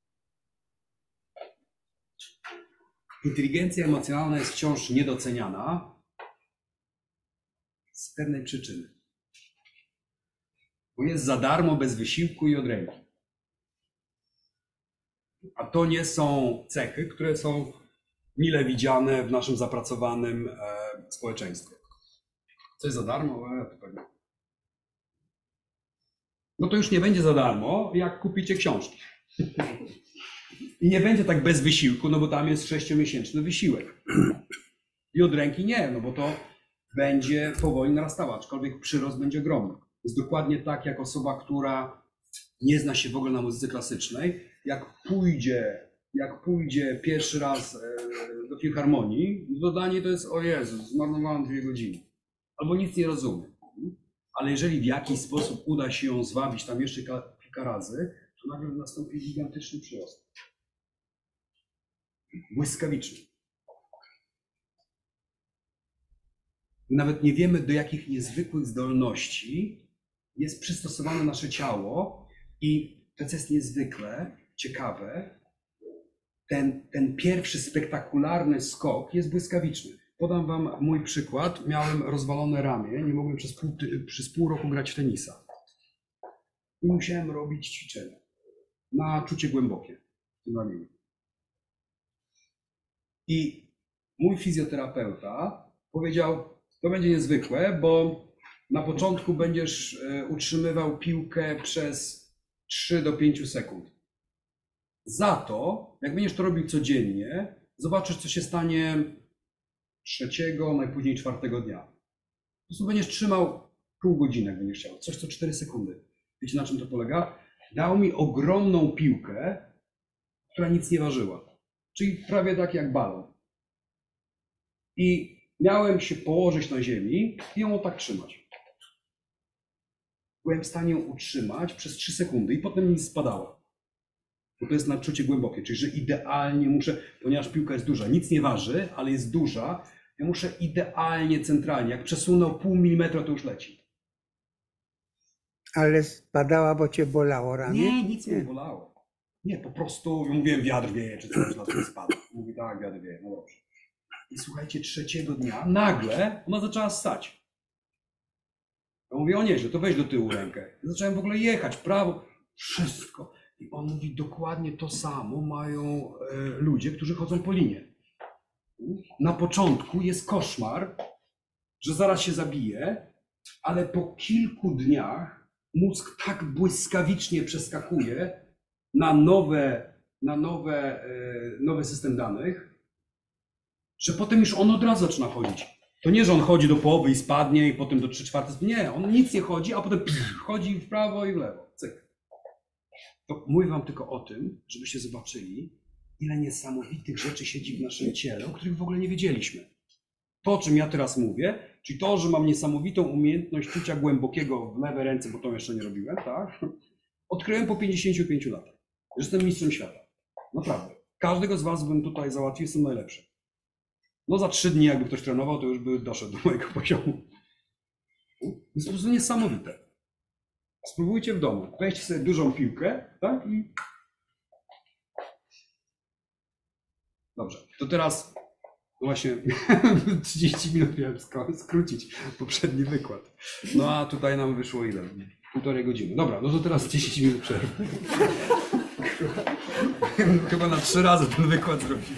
Inteligencja emocjonalna jest wciąż niedoceniana z pewnej przyczyny. Bo jest za darmo, bez wysiłku i od ręki. A to nie są cechy, które są mile widziane w naszym zapracowanym e, społeczeństwie. Coś za darmo? E, to pewnie. No to już nie będzie za darmo, jak kupicie książki. I nie będzie tak bez wysiłku, no bo tam jest sześciomiesięczny wysiłek. I od ręki nie, no bo to będzie powoli narastało, aczkolwiek przyrost będzie ogromny. Jest dokładnie tak, jak osoba, która nie zna się w ogóle na muzyce klasycznej, jak pójdzie, jak pójdzie pierwszy raz do filharmonii, dodanie to jest, o Jezu, zmarnowałem dwie godziny. Albo nic nie rozumie. Ale jeżeli w jakiś sposób uda się ją zwabić tam jeszcze kilka razy, to nagle nastąpi gigantyczny przyrost. Błyskawiczny. Nawet nie wiemy, do jakich niezwykłych zdolności jest przystosowane nasze ciało i to, co jest niezwykle ciekawe, ten, ten pierwszy spektakularny skok jest błyskawiczny. Podam wam mój przykład. Miałem rozwalone ramię, nie mogłem przez pół, przez pół roku grać w tenisa. I musiałem robić ćwiczenia na czucie głębokie w tym ramieniu. I mój fizjoterapeuta powiedział, to będzie niezwykłe, bo na początku będziesz utrzymywał piłkę przez trzy do pięciu sekund. Za to, jak będziesz to robił codziennie, zobaczysz, co się stanie trzeciego, najpóźniej czwartego dnia. Po prostu będziesz trzymał pół godziny, jak będziesz chciał. Coś co cztery sekundy. Wiecie, na czym to polega? Dał mi ogromną piłkę, która nic nie ważyła. Czyli prawie tak jak balon. I miałem się położyć na ziemi i ją tak trzymać. Byłem w stanie ją utrzymać przez trzy sekundy i potem mi spadała. Bo to jest nadczucie głębokie, czyli że idealnie muszę, ponieważ piłka jest duża, nic nie waży, ale jest duża, ja muszę idealnie, centralnie, jak przesunę o pół milimetra, to już leci. Ale spadała, bo cię bolało ramię? Nie, nic mnie nie bolało. Nie, po prostu mówiłem, wiatr wieje, czy coś na to spada. Mówi, tak, wiatr wieje, no dobrze. I słuchajcie, trzeciego dnia nagle ona zaczęła stać. Ja mówię, o nieźle, to weź do tyłu rękę. Ja zacząłem w ogóle jechać, prawo, wszystko. I on mówi, dokładnie to samo mają e, ludzie, którzy chodzą po linie. Na początku jest koszmar, że zaraz się zabije, ale po kilku dniach mózg tak błyskawicznie przeskakuje na nowe, na nowe, e, nowy system danych, że potem już on od razu zaczyna chodzić. To nie, że on chodzi do połowy i spadnie i potem do trzy czwarte. Nie, on nic nie chodzi, a potem pff, chodzi w prawo i w lewo. Cyk. To mówię wam tylko o tym, żebyście zobaczyli, ile niesamowitych rzeczy siedzi w naszym ciele, o których w ogóle nie wiedzieliśmy. To, o czym ja teraz mówię, czyli to, że mam niesamowitą umiejętność czucia głębokiego w lewej ręce, bo to jeszcze nie robiłem, tak? Odkryłem po pięćdziesięciu pięciu latach. Jestem mistrzem świata. Naprawdę. Każdego z was bym tutaj załatwił, jestem najlepszy. No za trzy dni jakby ktoś trenował, to już by doszedł do mojego poziomu. To jest po prostu niesamowite. Spróbujcie w domu. Weźcie sobie dużą piłkę, tak? I... Dobrze, to teraz no właśnie trzydzieści minut miałem skro- skrócić poprzedni wykład. No a tutaj nam wyszło ile? Półtorej godziny. Dobra, no to teraz dziesięć minut przerwy. Chyba na trzy razy ten wykład zrobiłem.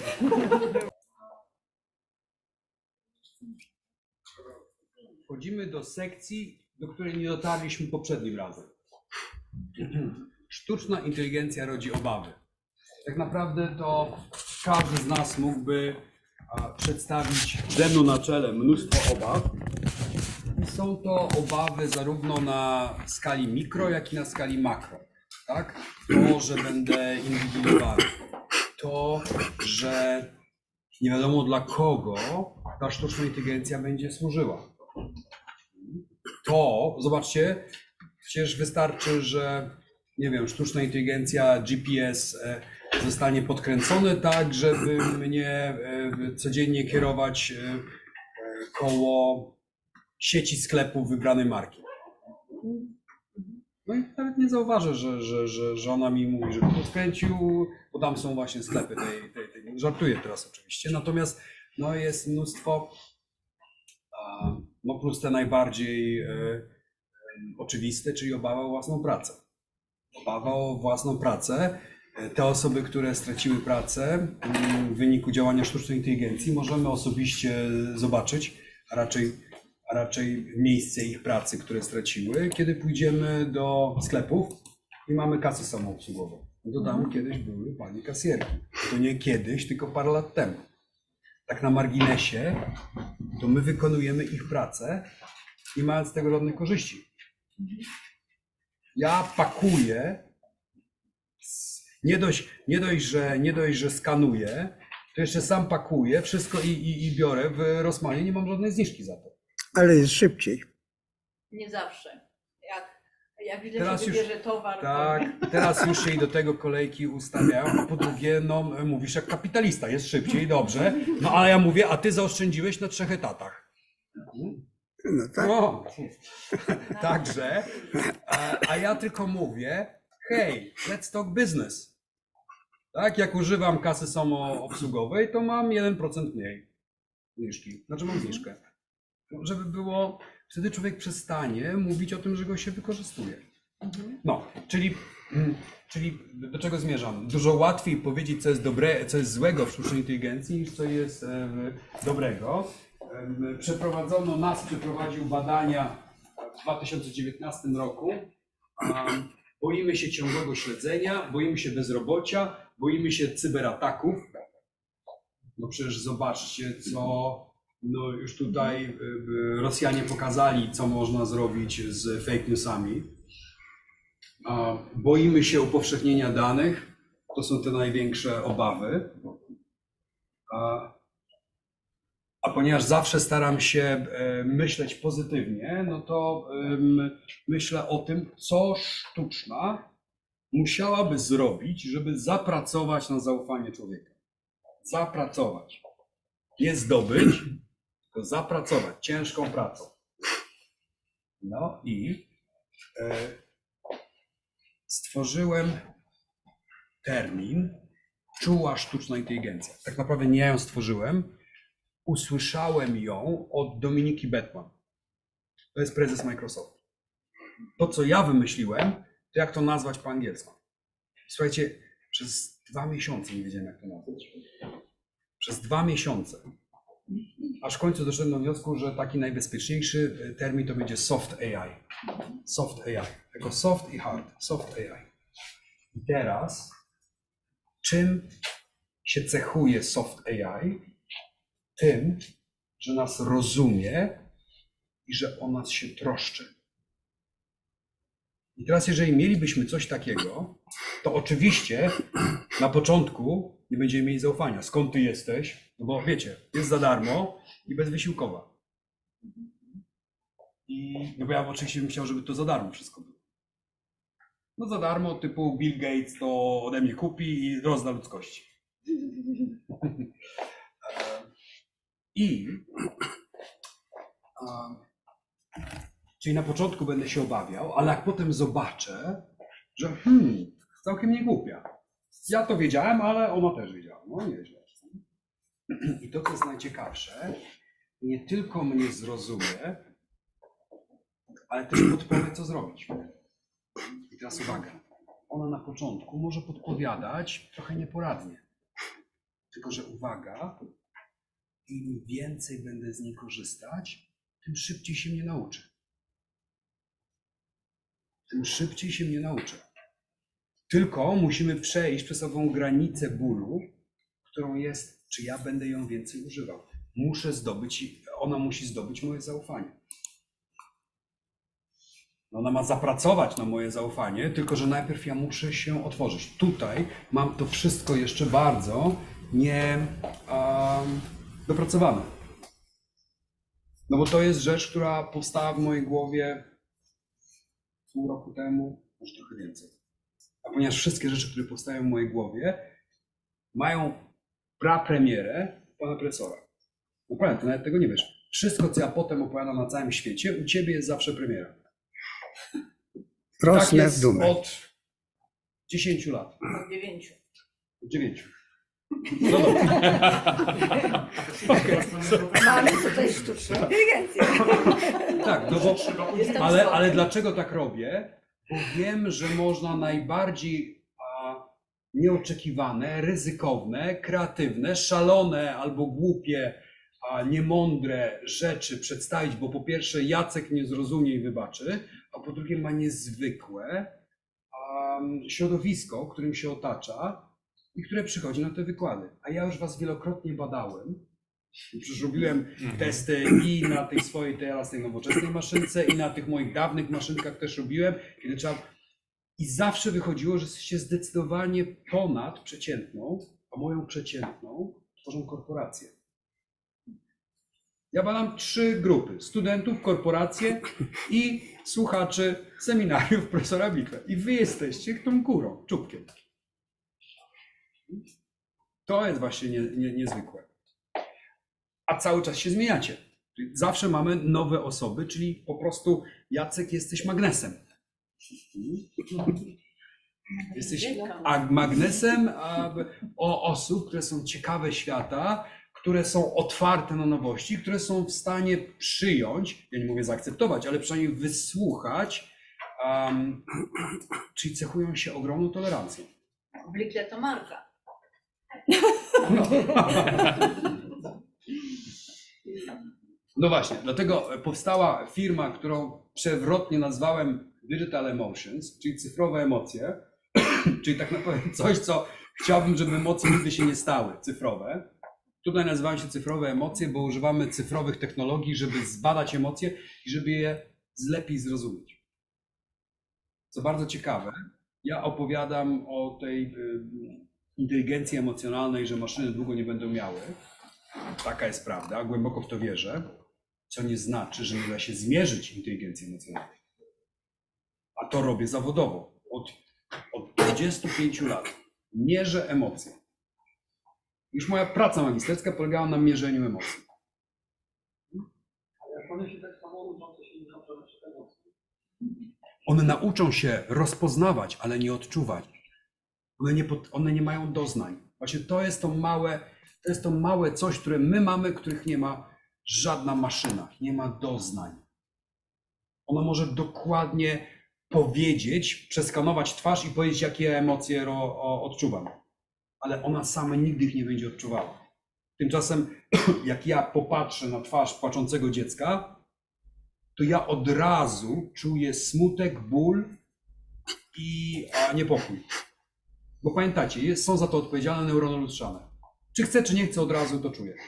Wchodzimy do sekcji, do której nie dotarliśmy poprzednim razem. Sztuczna inteligencja rodzi obawy. Tak naprawdę to każdy z nas mógłby a, przedstawić ze mną na czele mnóstwo obaw. I są to obawy zarówno na skali mikro, jak i na skali makro. Tak? To, że będę inwigilowany. To, że nie wiadomo dla kogo ta sztuczna inteligencja będzie służyła. To, zobaczcie, przecież wystarczy, że nie wiem, sztuczna inteligencja, G P S e, zostanie podkręcony tak, żeby mnie e, codziennie kierować e, e, koło sieci sklepów wybranej marki. No i nawet nie zauważę, że, że, że, że ona mi mówi, żeby podkręcił, bo tam są właśnie sklepy tej, tej, tej. Żartuję teraz oczywiście, natomiast no, jest mnóstwo, a, no plus te najbardziej e, e, oczywiste, czyli obawa o własną pracę. Obawa o własną pracę. Te osoby, które straciły pracę w wyniku działania sztucznej inteligencji, możemy osobiście zobaczyć, a raczej, a raczej miejsce ich pracy, które straciły, kiedy pójdziemy do sklepów i mamy kasy samoobsługowe. No to tam kiedyś były panie kasjerki. To nie kiedyś, tylko parę lat temu. Tak na marginesie, to my wykonujemy ich pracę, nie mając z tego żadnej korzyści. Ja pakuję, nie dość, nie dość, że, nie dość, że skanuję, to jeszcze sam pakuję wszystko i, i, i biorę w Rossmanie, nie mam żadnej zniżki za to. Ale jest szybciej. Nie zawsze. Jak, jak widzę, Teraz że już- wybierze towar, Tak, teraz już się i do tego kolejki ustawiają, a po drugie, no mówisz jak kapitalista, jest szybciej, dobrze, no ale ja mówię, a ty zaoszczędziłeś na trzech etatach. No tak. No, także, a, a ja tylko mówię, hej, let's talk business. Tak, jak używam kasy samoobsługowej, to mam jeden procent mniej zniżki, znaczy mam zniżkę. Żeby było, wtedy człowiek przestanie mówić o tym, że go się wykorzystuje. No, czyli, mm, czyli do czego zmierzam? Dużo łatwiej powiedzieć, co jest dobre, co jest złego w sztucznej inteligencji, niż co jest e, dobrego. E, Przeprowadzono, nas przeprowadził badania w dwa tysiące dziewiętnastym roku. A, boimy się ciągłego śledzenia, boimy się bezrobocia, boimy się cyberataków. No przecież zobaczcie, co no już tutaj y, y, Rosjanie pokazali, co można zrobić z fake newsami. A, boimy się upowszechnienia danych. To są te największe obawy. A, a ponieważ zawsze staram się e, myśleć pozytywnie, no to ym, myślę o tym, co sztuczna musiałaby zrobić, żeby zapracować na zaufanie człowieka. Zapracować. Nie zdobyć, tylko zapracować ciężką pracą. No i e, stworzyłem termin czuła sztuczna inteligencja. Tak naprawdę nie ja ją stworzyłem, usłyszałem ją od Dominiki Bettman. To jest prezes Microsoftu. To, co ja wymyśliłem, to jak to nazwać po angielsku. Słuchajcie, przez dwa miesiące nie wiedziałem, jak to nazwać. Przez dwa miesiące. Aż w końcu doszedłem do wniosku, że taki najbezpieczniejszy termin to będzie soft A I. Soft A I. Jako soft i hard. Soft A I. I teraz, czym się cechuje soft A I? Tym, że nas rozumie i że o nas się troszczy. I teraz, jeżeli mielibyśmy coś takiego, to oczywiście na początku nie będziemy mieli zaufania. Skąd ty jesteś? No bo wiecie, jest za darmo i bezwysiłkowa. I no bo ja oczywiście bym chciał, żeby to za darmo wszystko było. No za darmo, typu Bill Gates to ode mnie kupi i rozda ludzkości. I a, czyli na początku będę się obawiał, ale jak potem zobaczę, że hmm, całkiem nie głupia. Ja to wiedziałem, ale ona też wiedziała. No nieźle. I to, co jest najciekawsze, nie tylko mnie zrozumie, ale też podpowie, co zrobić. I teraz uwaga. Ona na początku może podpowiadać trochę nieporadnie. Tylko że uwaga, im więcej będę z niej korzystać, tym szybciej się mnie nauczy. Tym szybciej się mnie nauczy. Tylko musimy przejść przez ową granicę bólu, którą jest, czy ja będę ją więcej używał. Muszę zdobyć, ona musi zdobyć moje zaufanie. Ona ma zapracować na moje zaufanie, tylko że najpierw ja muszę się otworzyć. Tutaj mam to wszystko jeszcze bardzo nie um, dopracowane. No bo to jest rzecz, która powstała w mojej głowie pół roku temu, może trochę więcej. A ponieważ wszystkie rzeczy, które powstają w mojej głowie, mają prapremierę pana profesora. Naprawdę, ty nawet tego nie wiesz. Wszystko, co ja potem opowiadam na całym świecie, u ciebie jest zawsze premiera. Tak Rosnę w jest dumę. od dziesięciu lat. Od dziewięciu. Od dziewięciu. No dobra. Okay. Mamy tutaj sztuczną inteligencję. Tak, no bo, Jestem ale, zgodna. ale dlaczego tak robię? Bo wiem, że można najbardziej a, nieoczekiwane, ryzykowne, kreatywne, szalone albo głupie, a niemądre rzeczy przedstawić, bo po pierwsze Jacek nie zrozumie i wybaczy, a po drugie ma niezwykłe um, środowisko, którym się otacza i które przychodzi na te wykłady. A ja już was wielokrotnie badałem. Przecież robiłem testy i na tej swojej teraz tej nowoczesnej maszynce, i na tych moich dawnych maszynkach też robiłem, kiedy trzeba... I zawsze wychodziło, że jesteście zdecydowanie ponad przeciętną, a moją przeciętną tworzą korporacje. Ja badam trzy grupy: studentów, korporacje i słuchaczy seminariów profesora Bitwę. I wy jesteście tą kurą, czubkiem. To jest właśnie nie, nie, niezwykłe. A cały czas się zmieniacie. Zawsze mamy nowe osoby, czyli po prostu Jacek, jesteś magnesem. Jesteś a magnesem a, o osób, które są ciekawe świata, które są otwarte na nowości, które są w stanie przyjąć, ja nie mówię zaakceptować, ale przynajmniej wysłuchać, um, czyli cechują się ogromną tolerancją. Blikle to marka. No. No właśnie, dlatego powstała firma, którą przewrotnie nazwałem Digital Emotions, czyli cyfrowe emocje, czyli tak naprawdę coś, co chciałbym, żeby emocje nigdy się nie stały, cyfrowe. Tutaj nazywają się cyfrowe emocje, bo używamy cyfrowych technologii, żeby zbadać emocje i żeby je lepiej zrozumieć. Co bardzo ciekawe, ja opowiadam o tej inteligencji emocjonalnej, że maszyny długo nie będą miały. Taka jest prawda, głęboko w to wierzę, co nie znaczy, że nie da się zmierzyć inteligencji emocjonalnej. A to robię zawodowo. Od, od dwudziestu pięciu lat mierzę emocje. Już moja praca magisterska polegała na mierzeniu emocji. Ale jak one się tak samo uczą, to się nie nauczą na przykład emocji. One nauczą się rozpoznawać, ale nie odczuwać. One nie, pod, one nie mają doznań. Właśnie to jest to małe, to jest to małe coś, które my mamy, których nie ma żadna maszyna. Nie ma doznań. Ona może dokładnie powiedzieć, przeskanować twarz i powiedzieć, jakie emocje ro, o, odczuwam. Ale ona sama nigdy ich nie będzie odczuwała. Tymczasem, jak ja popatrzę na twarz płaczącego dziecka, to ja od razu czuję smutek, ból i a, niepokój. Bo pamiętacie, jest, są za to odpowiedzialne neurony lustrzane. Czy chcę, czy nie chcę, od razu to czuję.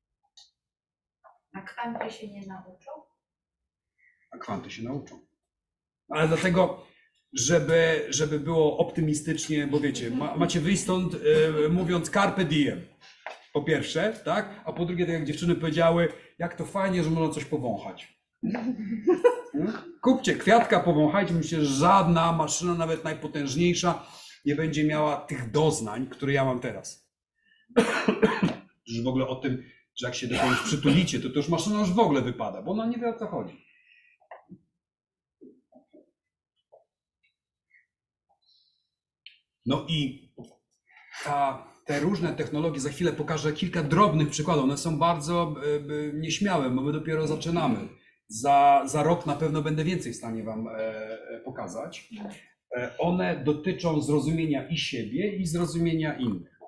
A kwanty się nie nauczą? A kwanty się nauczą. Ale dlatego, żeby, żeby było optymistycznie, bo wiecie, ma, macie wyjść stąd y, mówiąc carpe diem. Po pierwsze, tak? A po drugie, tak jak dziewczyny powiedziały, jak to fajnie, że można coś powąchać. Hmm? Kupcie kwiatka, powąchajcie, myślę, że żadna maszyna, nawet najpotężniejsza, nie będzie miała tych doznań, które ja mam teraz. Już w ogóle o tym, że jak się do kogoś przytulicie, to, to już maszyna już w ogóle wypada, bo ona nie wie, o co chodzi. No i ta, te różne technologie, za chwilę pokażę kilka drobnych przykładów. One są bardzo y, y, nieśmiałe, bo my dopiero zaczynamy. Za, za rok na pewno będę więcej w stanie Wam e, pokazać. E, one dotyczą zrozumienia i siebie, i zrozumienia innych.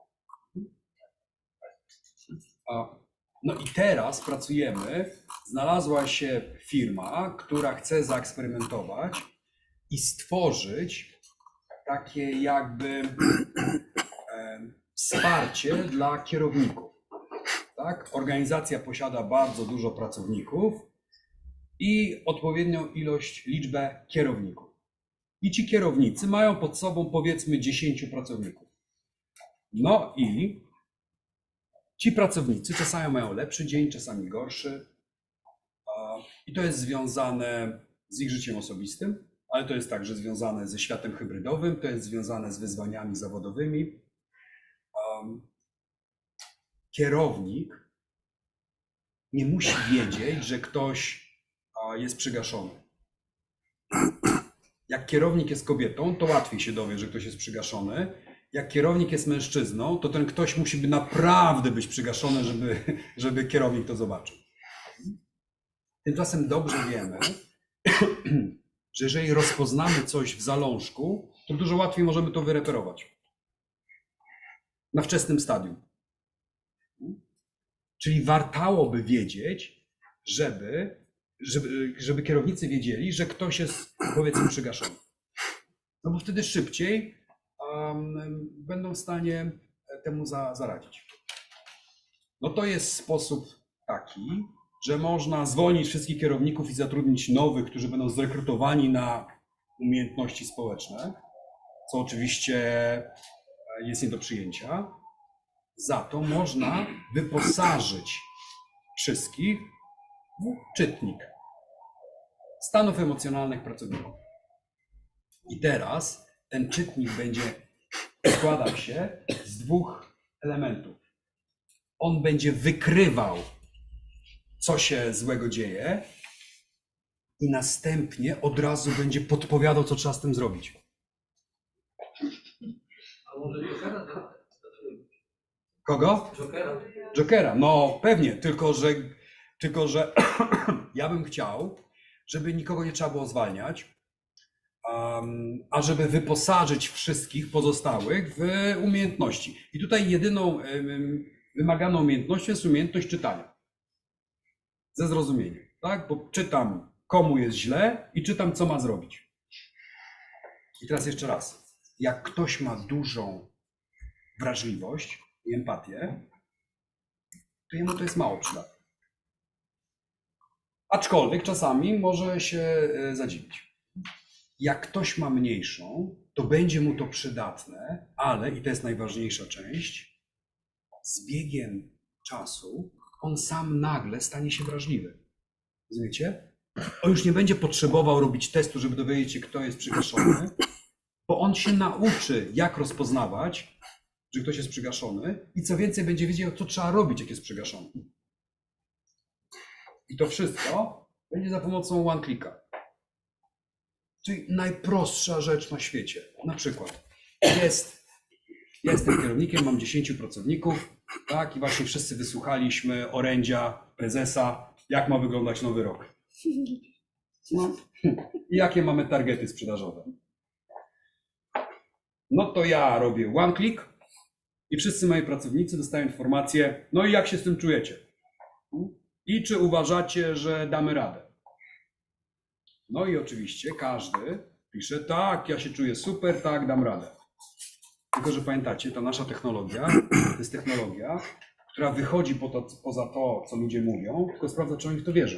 A, no i teraz pracujemy. Znalazła się firma, która chce zaeksperymentować i stworzyć takie jakby e, wsparcie dla kierowników. Tak? Organizacja posiada bardzo dużo pracowników i odpowiednią ilość, liczbę kierowników. I ci kierownicy mają pod sobą powiedzmy dziesięciu pracowników. No i ci pracownicy czasami mają lepszy dzień, czasami gorszy. I to jest związane z ich życiem osobistym, ale to jest także związane ze światem hybrydowym, to jest związane z wyzwaniami zawodowymi. Kierownik nie musi wiedzieć, że ktoś jest przygaszony. Jak kierownik jest kobietą, to łatwiej się dowie, że ktoś jest przygaszony. Jak kierownik jest mężczyzną, to ten ktoś musi by naprawdę być przygaszony, żeby, żeby kierownik to zobaczył. Tymczasem dobrze wiemy, że jeżeli rozpoznamy coś w zalążku, to dużo łatwiej możemy to wyreperować. Na wczesnym stadium. Czyli wartałoby wiedzieć, żeby, żeby, żeby kierownicy wiedzieli, że ktoś jest, powiedzmy, przygaszony. No bo wtedy szybciej um, będą w stanie temu za, zaradzić. No to jest sposób taki, że można zwolnić wszystkich kierowników i zatrudnić nowych, którzy będą zrekrutowani na umiejętności społeczne, co oczywiście jest nie do przyjęcia. Za to można wyposażyć wszystkich w czytnik stanów emocjonalnych pracowników. I teraz ten czytnik będzie składał się z dwóch elementów. On będzie wykrywał, co się złego dzieje, i następnie od razu będzie podpowiadał, co trzeba z tym zrobić. A może Jokera? tak? Kogo? Jokera. Jokera. No pewnie, tylko że, tylko że ja bym chciał, żeby nikogo nie trzeba było zwalniać, um, a żeby wyposażyć wszystkich pozostałych w umiejętności. I tutaj jedyną um, wymaganą umiejętnością jest umiejętność czytania. Ze zrozumieniem, tak? Bo czytam, komu jest źle, i czytam, co ma zrobić. I teraz jeszcze raz. Jak ktoś ma dużą wrażliwość i empatię, to jemu to jest mało przydatne. Aczkolwiek czasami może się zadziwić. Jak ktoś ma mniejszą, to będzie mu to przydatne, ale, i to jest najważniejsza część, z biegiem czasu on sam nagle stanie się wrażliwy. Rozumiecie? On już nie będzie potrzebował robić testu, żeby dowiedzieć się, kto jest przygaszony, bo on się nauczy, jak rozpoznawać, że ktoś jest przygaszony, i co więcej, będzie wiedział, co trzeba robić, jak jest przygaszony. I to wszystko będzie za pomocą one-clicka. Czyli najprostsza rzecz na świecie. Na przykład jest, ja jestem kierownikiem, mam dziesięciu pracowników, tak, i właśnie wszyscy wysłuchaliśmy orędzia prezesa, jak ma wyglądać nowy rok. No. I jakie mamy targety sprzedażowe. No to ja robię one-click i wszyscy moi pracownicy dostają informację, no i jak się z tym czujecie? I czy uważacie, że damy radę? No i oczywiście każdy pisze, tak, ja się czuję super, tak, dam radę. Tylko że pamiętacie, ta nasza technologia to jest technologia, która wychodzi po to, poza to, co ludzie mówią, tylko sprawdza, czy oni w to wierzą.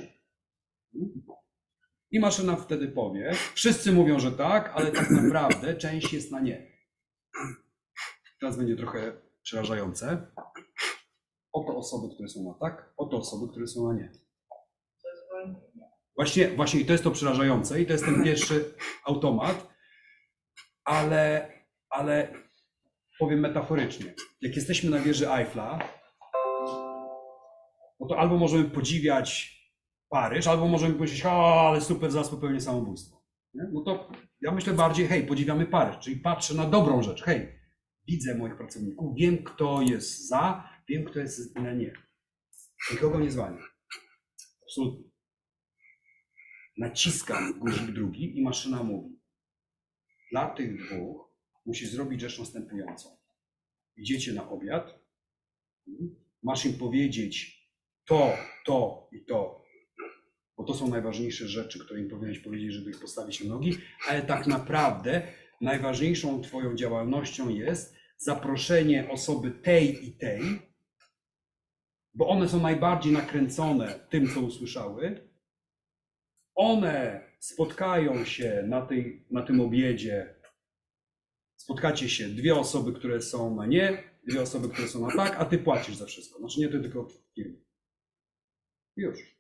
I maszyna wtedy powie, wszyscy mówią, że tak, ale tak naprawdę część jest na nie. Teraz będzie trochę przerażające. Oto osoby, które są na tak, oto osoby, które są na nie. Właśnie, właśnie i to jest to przerażające, i to jest ten pierwszy automat, ale, ale powiem metaforycznie. Jak jesteśmy na wieży Eiffla, no to albo możemy podziwiać Paryż, albo możemy powiedzieć, o, ale super, zaraz popełnię samobójstwo. Nie? No to ja myślę bardziej, hej, podziwiamy Paryż, czyli patrzę na dobrą rzecz, hej, widzę moich pracowników, wiem, kto jest za, wiem, kto jest na nie. Nikogo nie zwalniam. Absolutnie. Naciskam guzik drugi i maszyna mówi. Dla tych dwóch musisz zrobić rzecz następującą. Idziecie na obiad, masz im powiedzieć to, to i to, bo to są najważniejsze rzeczy, które im powinieneś powiedzieć, żeby ich postawić na nogi, ale tak naprawdę najważniejszą twoją działalnością jest zaproszenie osoby tej i tej, bo one są najbardziej nakręcone tym, co usłyszały. One spotkają się na, tej, na tym obiedzie, spotkacie się dwie osoby, które są na nie, dwie osoby, które są na tak, a ty płacisz za wszystko. Znaczy nie, ty tylko firmy. Już.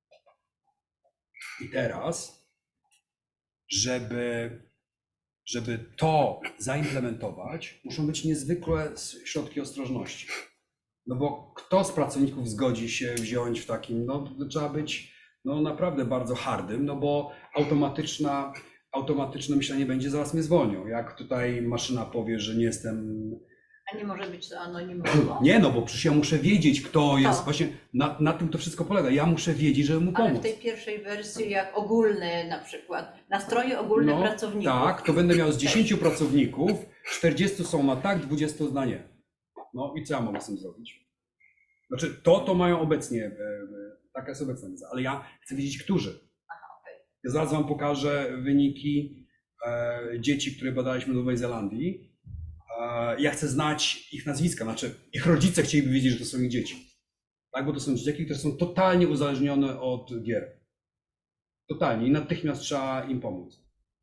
I teraz, żeby, żeby to zaimplementować, muszą być niezwykłe środki ostrożności. No bo kto z pracowników zgodzi się wziąć w takim, no trzeba być no naprawdę bardzo hardym, no bo automatyczna, automatyczne myślenie będzie, zaraz mnie zwolnią. Jak tutaj maszyna powie, że nie jestem... A nie może być to anonimowo? Nie, no bo przecież ja muszę wiedzieć, kto jest, To. właśnie na, na tym to wszystko polega. Ja muszę wiedzieć, żeby mu Ale pomóc. w tej pierwszej wersji, jak ogólne na przykład, nastroje ogólne No, pracowników. tak, to będę miał z dziesięciu pracowników, czterdziestu są na tak, dwudziestu na nie. No i co ja mogę z tym zrobić? Znaczy, to to mają obecnie, e, e, taka jest obecna wiedza, ale ja chcę wiedzieć, którzy. Ja zaraz wam pokażę wyniki e, dzieci, które badaliśmy w Nowej Zelandii. E, ja chcę znać ich nazwiska, znaczy ich rodzice chcieliby wiedzieć, że to są ich dzieci. Tak, bo to są dzieciaki, które są totalnie uzależnione od gier. Totalnie i natychmiast trzeba im pomóc.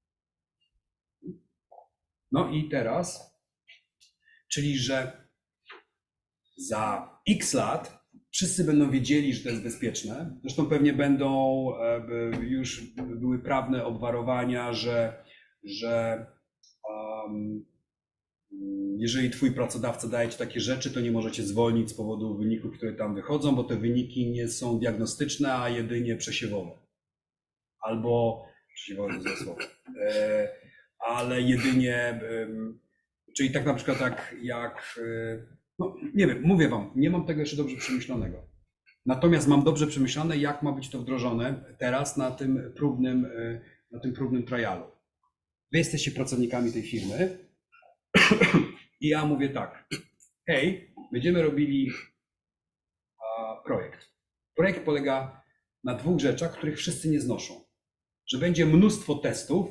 No i teraz, czyli że za x lat wszyscy będą wiedzieli, że to jest bezpieczne. Zresztą pewnie będą już były prawne obwarowania, że, że um, jeżeli twój pracodawca daje ci takie rzeczy, to nie możecie zwolnić z powodu wyników, które tam wychodzą, bo te wyniki nie są diagnostyczne, a jedynie przesiewowe. Albo przesiewowe to złe słowo. E, ale jedynie, e, czyli tak na przykład jak, jak e, no nie wiem, mówię wam, nie mam tego jeszcze dobrze przemyślanego. Natomiast mam dobrze przemyślane, jak ma być to wdrożone teraz na tym próbnym, e, na tym próbnym trialu. Wy jesteście pracownikami tej firmy i ja mówię tak, hej, będziemy robili a, projekt. Projekt polega na dwóch rzeczach, których wszyscy nie znoszą. Że będzie mnóstwo testów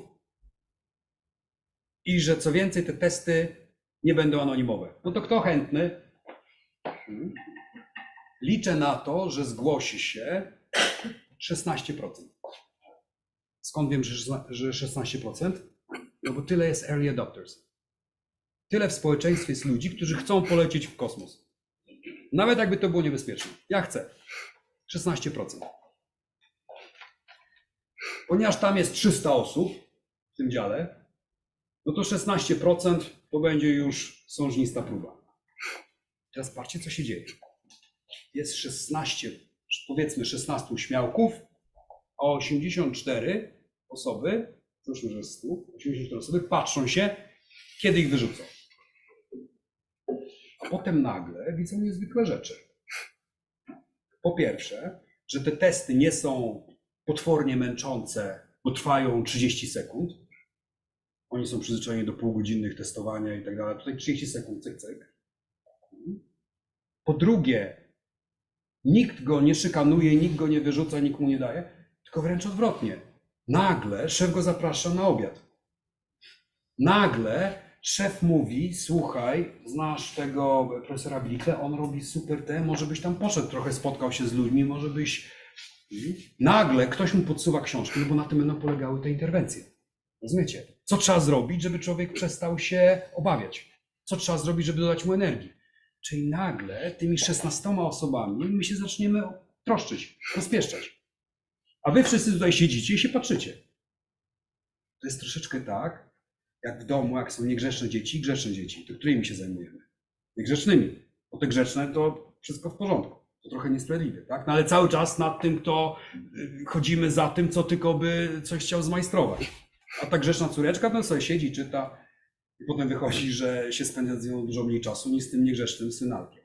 i że co więcej te testy nie będą anonimowe. No to kto chętny? Liczę na to, że zgłosi się szesnaście procent. Skąd wiem, że szesnaście procent? No bo tyle jest early adopters. Tyle w społeczeństwie jest ludzi, którzy chcą polecieć w kosmos. Nawet jakby to było niebezpieczne. Ja chcę. szesnaście procent. Ponieważ tam jest trzysta osób w tym dziale, no to szesnaście procent to będzie już sążnista próba. Teraz patrzcie, co się dzieje. Jest szesnaście, powiedzmy szesnaście śmiałków, a osiemdziesiąt cztery osoby, załóżmy, że jest sto, osiemdziesiąt cztery osoby patrzą się, kiedy ich wyrzucą. A potem nagle widzą niezwykłe rzeczy. Po pierwsze, że te testy nie są potwornie męczące, bo trwają trzydzieści sekund. Oni są przyzwyczajeni do półgodzinnych testowania i tak dalej. Tutaj trzydzieści sekund, cyk, cyk. Po drugie, nikt go nie szykanuje, nikt go nie wyrzuca, nikt mu nie daje, tylko wręcz odwrotnie. Nagle szef go zaprasza na obiad. Nagle szef mówi, słuchaj, znasz tego profesora Blichle, on robi super te, może byś tam poszedł, trochę spotkał się z ludźmi, może byś... Nagle ktoś mu podsuwa książkę, no bo na tym będą polegały te interwencje. Rozumiecie? Co trzeba zrobić, żeby człowiek przestał się obawiać? Co trzeba zrobić, żeby dodać mu energii? Czyli nagle tymi szesnastoma osobami my się zaczniemy troszczyć, rozpieszczać. A wy wszyscy tutaj siedzicie i się patrzycie. To jest troszeczkę tak, jak w domu, jak są niegrzeczne dzieci, grzeczne dzieci. To którymi się zajmujemy? Niegrzecznymi. Bo te grzeczne to wszystko w porządku. To trochę niesprawiedliwe, tak? No ale cały czas nad tym, kto y, chodzimy za tym, co tylko by coś chciał zmajstrować. A ta grzeszna córeczka to sobie siedzi, czyta i potem wychodzi, że się spędza z nią dużo mniej czasu niż z tym niegrzesznym synalkiem.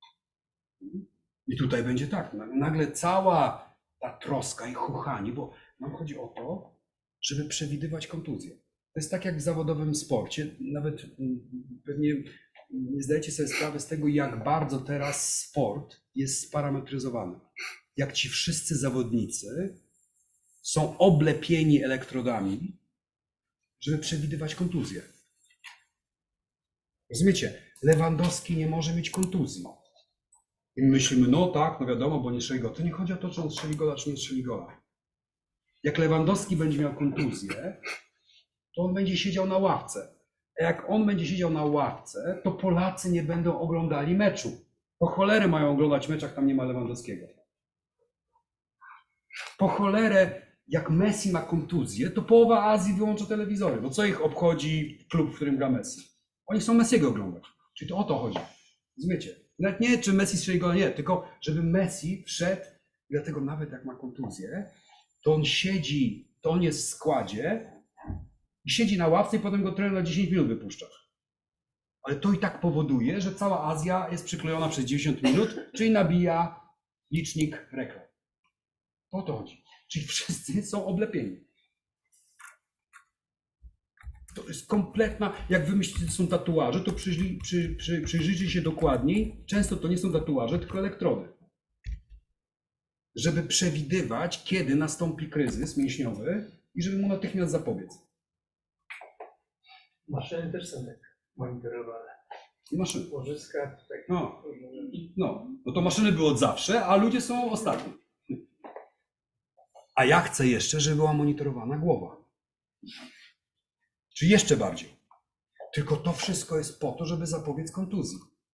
I tutaj będzie tak, nagle cała ta troska i chuchanie, bo nam chodzi o to, żeby przewidywać kontuzję. To jest tak jak w zawodowym sporcie, nawet pewnie nie zdajecie sobie sprawy z tego, jak bardzo teraz sport jest sparametryzowany. Jak ci wszyscy zawodnicy są oblepieni elektrodami, żeby przewidywać kontuzję. Rozumiecie? Lewandowski nie może mieć kontuzji. I myślimy, no tak, no wiadomo, bo nie strzeli gola. To nie chodzi o to, czy on strzeli gola, czy nie strzeli gola. Jak Lewandowski będzie miał kontuzję, to on będzie siedział na ławce. A jak on będzie siedział na ławce, to Polacy nie będą oglądali meczu. Po cholerę mają oglądać mecz, jak tam nie ma Lewandowskiego. Po cholerę, jak Messi ma kontuzję, to połowa Azji wyłącza telewizory. Bo co ich obchodzi klub, w którym gra Messi? Oni chcą Messiego oglądać. Czyli to o to chodzi. Rozumiecie? Nawet nie, czy Messi strzeli gola, nie, tylko żeby Messi wszedł, dlatego nawet jak ma kontuzję, to on siedzi, to on jest w składzie i siedzi na ławce i potem go trener na dziesięć minut wypuszcza. Ale to i tak powoduje, że cała Azja jest przyklejona przez dziewięćdziesiąt minut, czyli nabija licznik reklam. O to chodzi. Czyli wszyscy są oblepieni. To jest kompletna, jak wy myślicie, że są tatuaże, to przyjrzyj, przy, przy, przyjrzyjcie się dokładniej. Często to nie są tatuaże, tylko elektrody. Żeby przewidywać, kiedy nastąpi kryzys mięśniowy i żeby mu natychmiast zapobiec. Maszyny też są tak monitorowane. Maszyny. Łożyska, tak. No. No. no to maszyny były od zawsze, a ludzie są ostatni. A ja chcę jeszcze, żeby była monitorowana głowa. Czy jeszcze bardziej. Tylko to wszystko jest po to, żeby zapobiec kontuzji.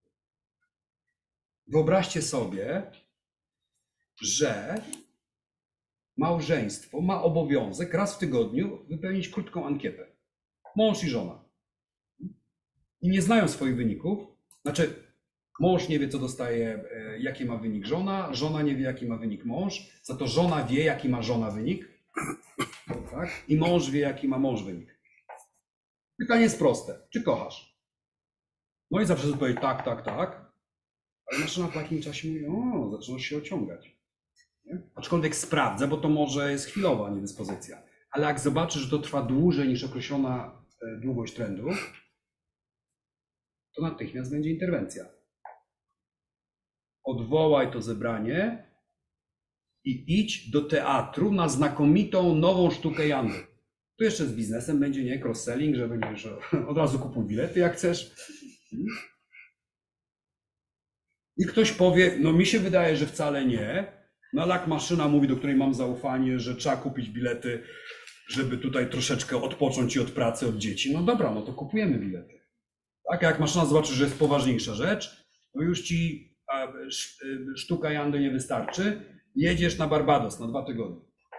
Wyobraźcie sobie, że małżeństwo ma obowiązek raz w tygodniu wypełnić krótką ankietę. Mąż i żona. I nie znają swoich wyników. Znaczy, mąż nie wie, co dostaje, jaki ma wynik żona, żona nie wie, jaki ma wynik mąż, za to żona wie, jaki ma żona wynik, tak? I mąż wie, jaki ma mąż wynik. Pytanie jest proste. Czy kochasz? No i zawsze odpowiedź tak, tak, tak. Ale maszyna w takim czasie mówi, o, zaczynasz się ociągać. Nie? Aczkolwiek sprawdzę, bo to może jest chwilowa niedyspozycja. Ale jak zobaczy, że to trwa dłużej niż określona długość trendu, to natychmiast będzie interwencja. Odwołaj to zebranie i idź do teatru na znakomitą nową sztukę Jandy. Tu jeszcze z biznesem będzie, nie? Cross-selling, że będziesz od razu kupuj bilety jak chcesz. I ktoś powie, no mi się wydaje, że wcale nie. No ale jak maszyna mówi, do której mam zaufanie, że trzeba kupić bilety, żeby tutaj troszeczkę odpocząć i od pracy, od dzieci. No dobra, no to kupujemy bilety. Tak, a jak maszyna zobaczy, że jest poważniejsza rzecz, to już ci sztuka Jandy nie wystarczy. Jedziesz na Barbados na dwa tygodnie.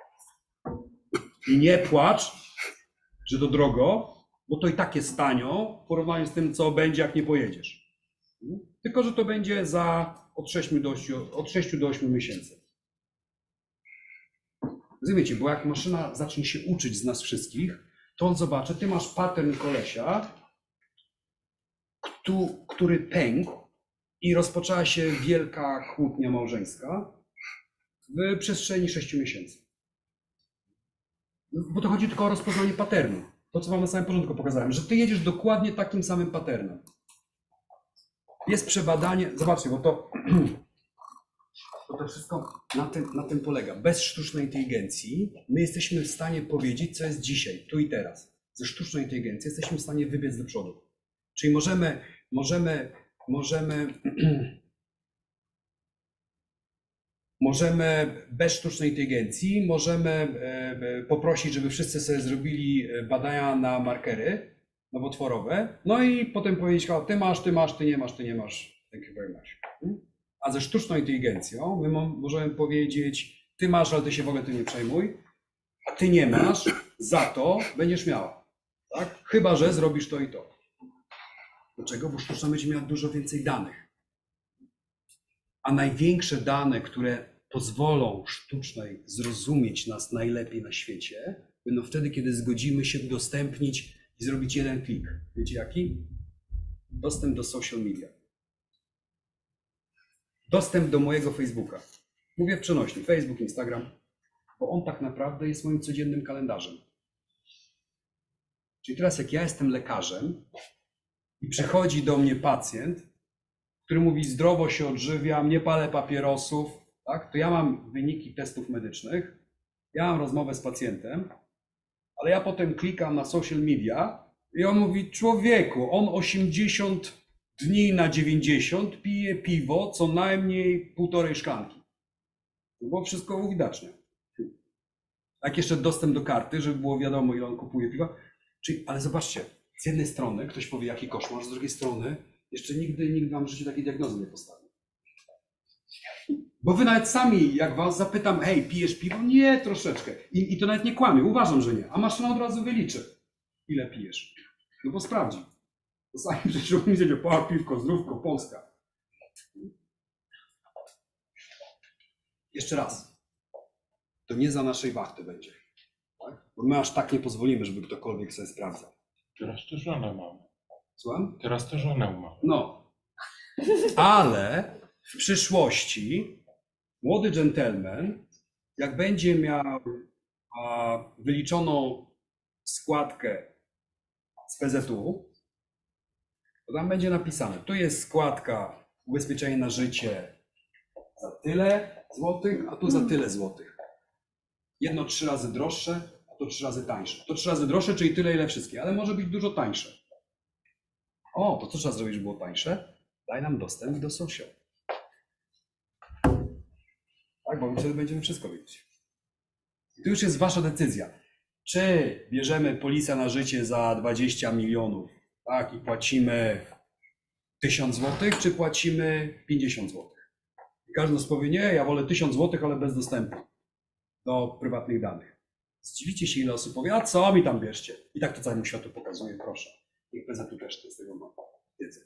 I nie płacz, że to drogo, bo to i tak jest tanio w porównaniu z tym, co będzie, jak nie pojedziesz. Tylko że to będzie za od sześciu do ośmiu, od sześciu do ośmiu miesięcy. Rozumiecie, bo jak maszyna zacznie się uczyć z nas wszystkich, to on zobaczy, ty masz pattern kolesia, który pękł i rozpoczęła się wielka kłótnia małżeńska w przestrzeni sześciu miesięcy. Bo to chodzi tylko o rozpoznanie patternu. To, co wam na samym początku pokazałem, że ty jedziesz dokładnie takim samym patternem. Jest przebadanie, zobaczcie, bo to, bo to wszystko na tym, na tym polega. Bez sztucznej inteligencji my jesteśmy w stanie powiedzieć, co jest dzisiaj, tu i teraz. Ze sztuczną inteligencją jesteśmy w stanie wybiec do przodu. Czyli możemy, możemy, możemy, możemy bez sztucznej inteligencji, możemy poprosić, żeby wszyscy sobie zrobili badania na markery nowotworowe, no i potem powiedzieć, o, ty masz, ty masz, ty nie masz, ty nie masz, thank you very much. A ze sztuczną inteligencją my możemy powiedzieć, ty masz, ale ty się w ogóle tym nie przejmuj, a ty nie masz, za to będziesz miała. Tak? Chyba że zrobisz to i to. Dlaczego? Bo sztuczna będzie miała dużo więcej danych. A największe dane, które pozwolą sztucznej zrozumieć nas najlepiej na świecie, będą wtedy, kiedy zgodzimy się udostępnić i zrobić jeden klik. Wiecie jaki? Dostęp do social media. Dostęp do mojego Facebooka. Mówię w przenośni. Facebook, Instagram. Bo on tak naprawdę jest moim codziennym kalendarzem. Czyli teraz jak ja jestem lekarzem i przychodzi do mnie pacjent, który mówi zdrowo się odżywiam, nie palę papierosów, tak? To ja mam wyniki testów medycznych, ja mam rozmowę z pacjentem, ale ja potem klikam na social media i on mówi, człowieku, on osiemdziesiąt dni na dziewięćdziesiąt pije piwo co najmniej półtorej szklanki. Bo wszystko uwidacznia. Jak jeszcze dostęp do karty, żeby było wiadomo, ile on kupuje piwa. Czyli, ale zobaczcie, z jednej strony ktoś powie, jaki koszmar, z drugiej strony jeszcze nigdy nikt wam w życiu takiej diagnozy nie postawił. Bo wy nawet sami, jak was zapytam, hej, pijesz piwo? Nie, troszeczkę. I, i to nawet nie kłamie, uważam, że nie. A maszyna od razu wyliczy, ile pijesz. No bo sprawdzi. To sami przecież organizujecie, po piwko, zdrówko, Polska. Jeszcze raz. To nie za naszej wachty będzie. Tak? Bo my aż tak nie pozwolimy, żeby ktokolwiek sobie sprawdzał. Teraz to żonę mamy. Słucham? Teraz to żonę mamy. No. Ale w przyszłości młody dżentelmen, jak będzie miał a, wyliczoną składkę z P Z U, to tam będzie napisane, tu jest składka ubezpieczenie na życie za tyle złotych, a tu za tyle złotych. Jedno trzy razy droższe, a to trzy razy tańsze. To trzy razy droższe, czyli tyle, ile wszystkie, ale może być dużo tańsze. O, to co trzeba zrobić, żeby było tańsze? Daj nam dostęp do social. Tak, bo wtedy będziemy wszystko wiedzieć. I to już jest wasza decyzja. Czy bierzemy polisę na życie za dwadzieścia milionów, tak, i płacimy tysiąc złotych, czy płacimy pięćdziesiąt złotych? I każdy z powie, nie, ja wolę tysiąc złotych, ale bez dostępu do prywatnych danych. Zdziwicie się, ile osób powie, a co mi tam bierzcie? I tak to całemu światu pokazuje, proszę. I P Z U też z tego ma wiedzę.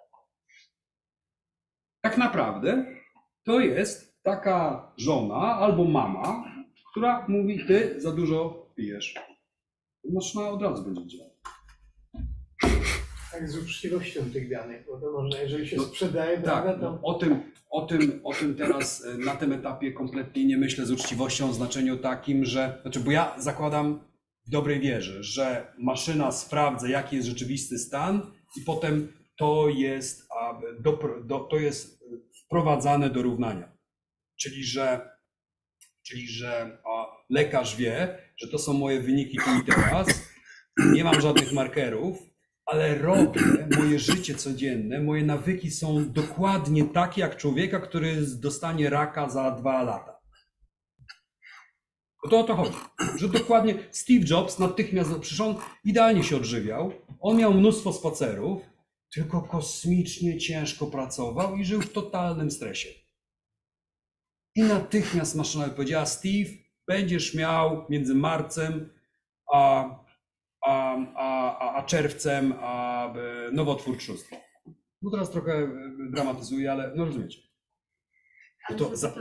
Tak naprawdę to jest taka żona albo mama, która mówi, ty za dużo pijesz. Maszyna od razu będzie działać. Tak z uczciwością tych danych, bo to można, jeżeli się No, sprzedaje, Tak, prawda, no, to o tym, o, tym, o tym teraz e, na tym etapie kompletnie nie myślę z uczciwością w znaczeniu takim, że, znaczy, bo ja zakładam w dobrej wierze, że maszyna sprawdza, jaki jest rzeczywisty stan i potem to jest, a, do, do, to jest wprowadzane do równania. Czyli, że, czyli, że a, lekarz wie, że to są moje wyniki tu i teraz, nie mam żadnych markerów, ale robię, moje życie codzienne, moje nawyki są dokładnie takie jak człowieka, który dostanie raka za dwa lata. No to o to chodzi, że dokładnie Steve Jobs natychmiast, przecież on idealnie się odżywiał, on miał mnóstwo spacerów, tylko kosmicznie ciężko pracował i żył w totalnym stresie. I natychmiast maszyna powiedziała, Steve, będziesz miał między marcem a A, a, a czerwcem a nowotwór trzustki. No teraz trochę dramatyzuję, ale no rozumiecie. No to, za,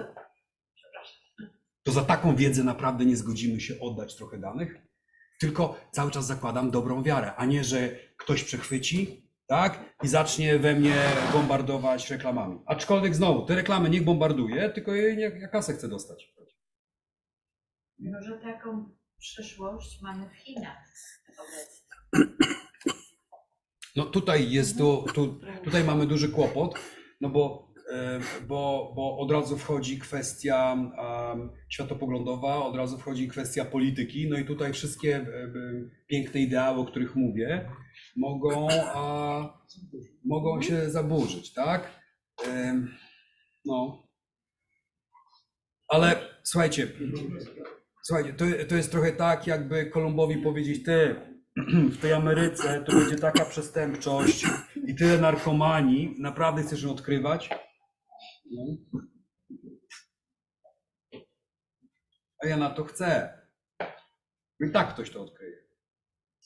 to za taką wiedzę naprawdę nie zgodzimy się oddać trochę danych, tylko cały czas zakładam dobrą wiarę, a nie, że ktoś przechwyci, tak, i zacznie we mnie bombardować reklamami. Aczkolwiek znowu, te reklamy niech bombarduje, tylko jej nie, ja kasę chcę dostać. Może taką przyszłość mamy w Chinach obecnie. No tutaj jest, tu, tu, tutaj mamy duży kłopot, no bo, e, bo, bo od razu wchodzi kwestia um, światopoglądowa, od razu wchodzi kwestia polityki, no i tutaj wszystkie e, e, piękne ideały, o których mówię, mogą, a, mogą się zaburzyć, tak? E, no. Ale słuchajcie, słuchajcie, to, to jest trochę tak, jakby Kolumbowi powiedzieć, ty, w tej Ameryce to będzie taka przestępczość i tyle narkomanii, naprawdę chcesz ją odkrywać? No. A ja na to chcę. I tak ktoś to odkryje.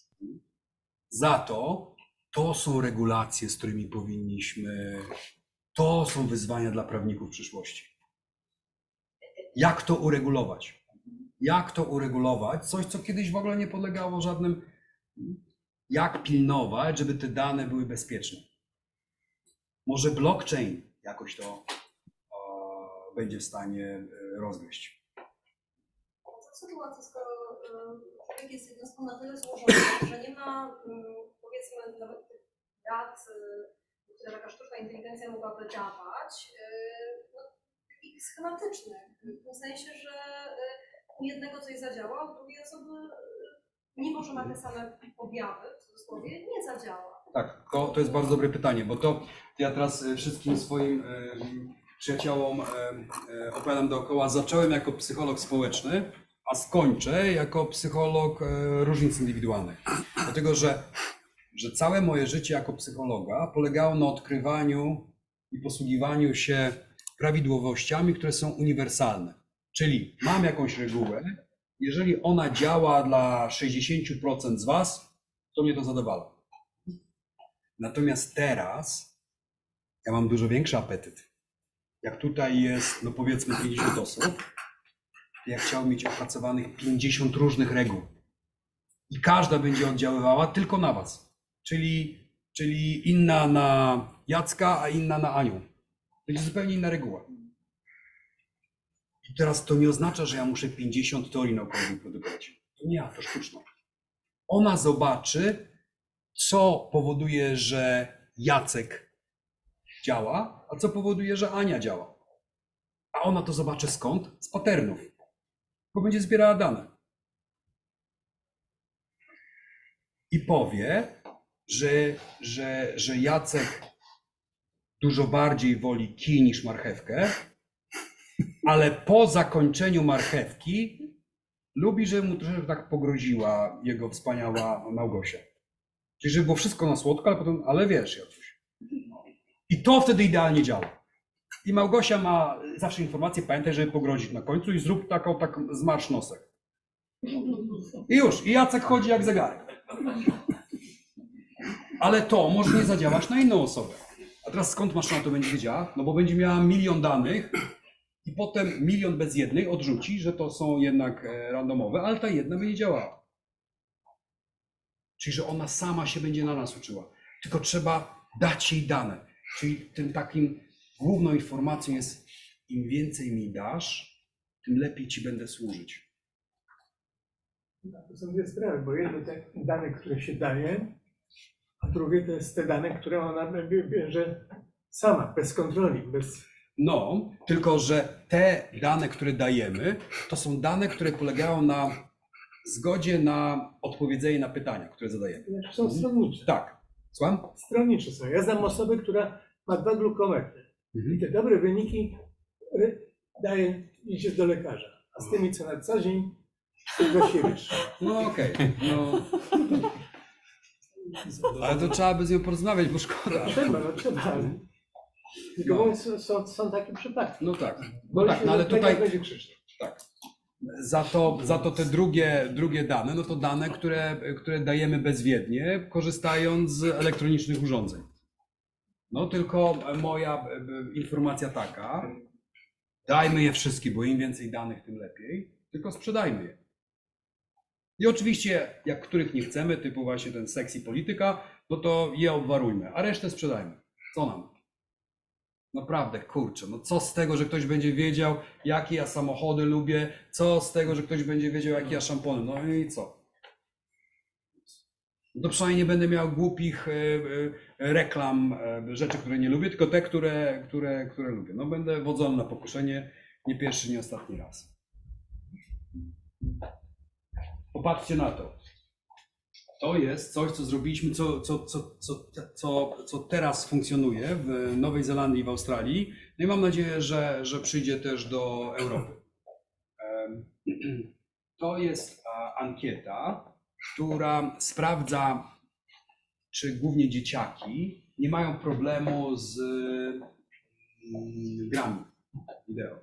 Za to to są regulacje, z którymi powinniśmy To są wyzwania dla prawników przyszłości. Jak to uregulować? Jak to uregulować? Coś, co kiedyś w ogóle nie podlegało żadnym... Jak pilnować, żeby te dane były bezpieczne? Może blockchain jakoś to e, będzie w stanie e, rozgryźć. W sytuacji, skoro y, człowiek jest jednostką na tyle złożoną, że nie ma y, powiedzmy nawet tych dat, y, które taka sztuczna inteligencja mogłaby dawać, y, no, takich schematycznych, w tym sensie, że y, u jednego coś zadziała, u drugiej osoby, y, mimo że ma te same objawy, w cudzysłowie, nie zadziała. Tak, to, to jest bardzo dobre pytanie, bo to ja teraz e, wszystkim swoim e, przyjaciołom e, e, opowiadam dookoła. Zacząłem jako psycholog społeczny, a skończę jako psycholog e, różnic indywidualnych. Dlatego, że, że całe moje życie jako psychologa polegało na odkrywaniu i posługiwaniu się prawidłowościami, które są uniwersalne. Czyli mam jakąś regułę, jeżeli ona działa dla sześćdziesięciu procent z Was, to mnie to zadowala. Natomiast teraz ja mam dużo większy apetyt. Jak tutaj jest, no powiedzmy pięćdziesiąt osób, ja chciałbym mieć opracowanych pięćdziesiąt różnych reguł. I każda będzie oddziaływała tylko na Was. Czyli, czyli inna na Jacka, a inna na Anią. Będzie zupełnie inna reguła. I teraz to nie oznacza, że ja muszę pięćdziesiąt teorii naukowych produkować. To nie ja, to sztuczne. Ona zobaczy, co powoduje, że Jacek działa, a co powoduje, że Ania działa. A ona to zobaczy skąd? Z patternów. Bo będzie zbierała dane. I powie, że, że, że Jacek dużo bardziej woli kij niż marchewkę, ale po zakończeniu marchewki lubi, żeby mu troszeczkę tak pogroziła jego wspaniała Małgosia. Czyli żeby było wszystko na słodko, ale potem, ale wiesz, Jacuś. I to wtedy idealnie działa. I Małgosia ma zawsze informację, pamiętaj, żeby pogrozić na końcu i zrób taką, tak zmarsz nosek. I już, i Jacek chodzi jak zegarek. Ale to może nie zadziałać na inną osobę. A teraz skąd maszyna to będzie wiedziała? No bo będzie miała milion danych i potem milion bez jednej odrzuci, że to są jednak randomowe, ale ta jedna będzie działała. Czyli, że ona sama się będzie na nas uczyła. Tylko trzeba dać jej dane. Czyli tym takim główną informacją jest, im więcej mi dasz, tym lepiej ci będę służyć. To są dwie sprawy, bo jedno te dane, które się daje, a drugie to jest te dane, które ona bierze sama, bez kontroli, bez... No, tylko że te dane, które dajemy, to są dane, które polegają na zgodzie na odpowiedzenie na pytania, które zadajemy. Są stronnicze. Tak. Słucham? Stronnicze są. Ja znam osobę, która ma dwa glukometry. Mhm. I te dobre wyniki daje, idzie do lekarza. A z tymi, co na co dzień, to do siebie trzeba. No okej. Okay. No. Ale to trzeba by z nią porozmawiać, bo szkoda. Trzeba, no trzeba. Tylko no. są, są, są takie przypadki. No tak. No Bo tak, no ale tutaj... będzie krzyczeć. Tak. Za to, za to te drugie, drugie dane, no to dane, które, które dajemy bezwiednie, korzystając z elektronicznych urządzeń. No tylko moja informacja taka, dajmy je wszystkie, bo im więcej danych, tym lepiej, tylko sprzedajmy je. I oczywiście, jak których nie chcemy, typu właśnie ten sexy polityka, no to je obwarujmy, a resztę sprzedajmy. Co nam? Naprawdę, kurczę, no co z tego, że ktoś będzie wiedział, jakie ja samochody lubię, co z tego, że ktoś będzie wiedział, jakie ja szampony, no i co? No to przynajmniej nie będę miał głupich reklam, rzeczy, które nie lubię, tylko te, które, które, które lubię. No będę wodzony na pokuszenie, nie pierwszy, nie ostatni raz. Popatrzcie na to. To jest coś, co zrobiliśmy, co, co, co, co, co, co teraz funkcjonuje w Nowej Zelandii i w Australii. No i mam nadzieję, że, że przyjdzie też do Europy. To jest ankieta, która sprawdza, czy głównie dzieciaki nie mają problemu z grami wideo.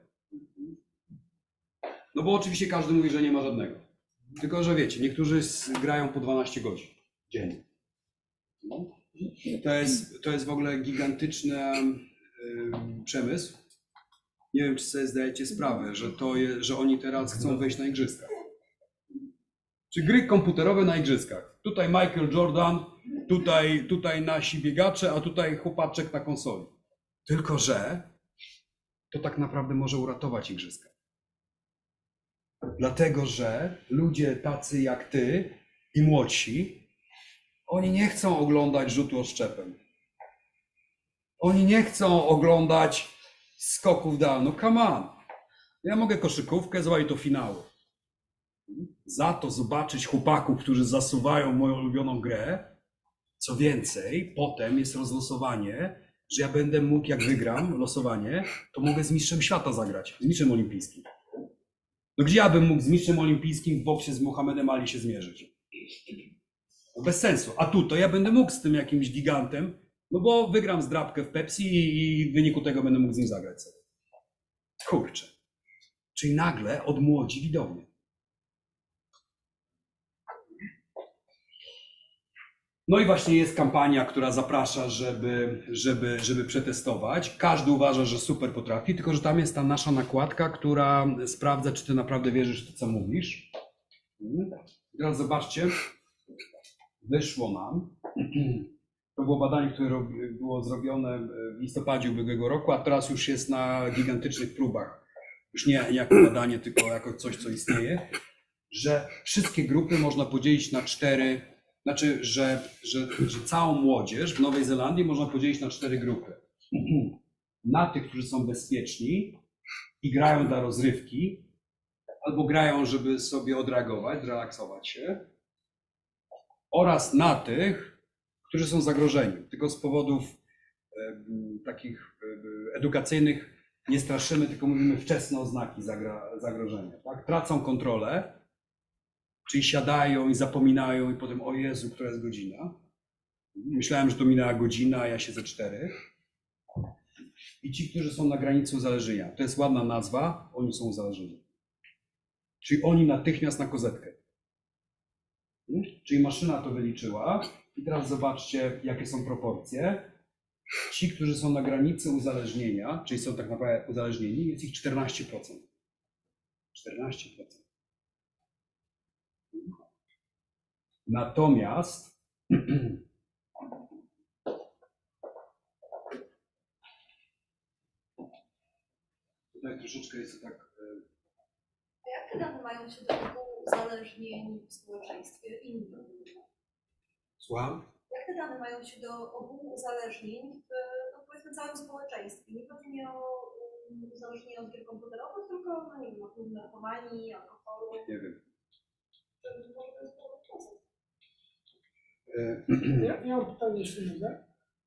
No bo oczywiście każdy mówi, że nie ma żadnego. Tylko, że wiecie, niektórzy grają po dwanaście godzin dziennie. To jest, to jest w ogóle gigantyczne yy, przemysł. Nie wiem, czy sobie zdajecie sprawę, że, to je, że oni teraz chcą wejść na igrzyska. Czy gry komputerowe na igrzyskach. Tutaj Michael Jordan, tutaj, tutaj nasi biegacze, a tutaj chłopaczek na konsoli. Tylko że to tak naprawdę może uratować igrzyska. Dlatego, że ludzie tacy jak ty i młodsi, oni nie chcą oglądać rzutu oszczepem. Oni nie chcą oglądać skoków dal. No come on. Ja mogę koszykówkę, zobaczyć to finały. Za to zobaczyć chłopaków, którzy zasuwają moją ulubioną grę. Co więcej, potem jest rozlosowanie, że ja będę mógł, jak wygram losowanie, to mogę z mistrzem świata zagrać, z mistrzem olimpijskim. No gdzie ja bym mógł z mistrzem olimpijskim w boksie z Mohamedem Ali się zmierzyć? No bez sensu. A tu to ja będę mógł z tym jakimś gigantem, no bo wygram zdrabkę w Pepsi i w wyniku tego będę mógł z nim zagrać sobie. Kurczę. Czyli nagle od młodzi widownie. No i właśnie jest kampania, która zaprasza, żeby, żeby, żeby przetestować. Każdy uważa, że super potrafi, tylko że tam jest ta nasza nakładka, która sprawdza, czy ty naprawdę wierzysz w to, co mówisz. Teraz zobaczcie, wyszło nam. To było badanie, które było zrobione w listopadzie ubiegłego roku, a teraz już jest na gigantycznych próbach. Już nie jako badanie, tylko jako coś, co istnieje. Że wszystkie grupy można podzielić na cztery, znaczy, że, że, że całą młodzież w Nowej Zelandii można podzielić na cztery grupy. Na tych, którzy są bezpieczni i grają dla rozrywki, albo grają, żeby sobie odreagować, zrelaksować się, oraz na tych, którzy są zagrożeni. Tylko z powodów e, takich e, edukacyjnych nie straszymy, tylko mówimy wczesne oznaki zagra, zagrożenia. Tak? Tracą kontrolę, czyli siadają i zapominają i potem o Jezu, która jest godzina. Myślałem, że to minęła godzina, a ja siedzę cztery. I ci, którzy są na granicy uzależnienia. To jest ładna nazwa, oni są uzależnieni. Czyli oni natychmiast na kozetkę. Czyli maszyna to wyliczyła. I teraz zobaczcie, jakie są proporcje. Ci, którzy są na granicy uzależnienia, czyli są tak naprawdę uzależnieni, jest ich czternaście procent. czternaście procent. Natomiast tutaj troszeczkę jest to tak. Jakie dane mają się do ogółu uzależnień w społeczeństwie innym? Słucham? Jak te dane mają się do ogółu uzależnień w, no powiedzmy, całym społeczeństwie? Nie chodzi mi o um, uzależnienie od gier komputerowych, tylko no, nie wiem, od narkomanii, alkoholu. Nie wiem. Może to jest procent. Ja, ja mam pytanie, jeśli mogę.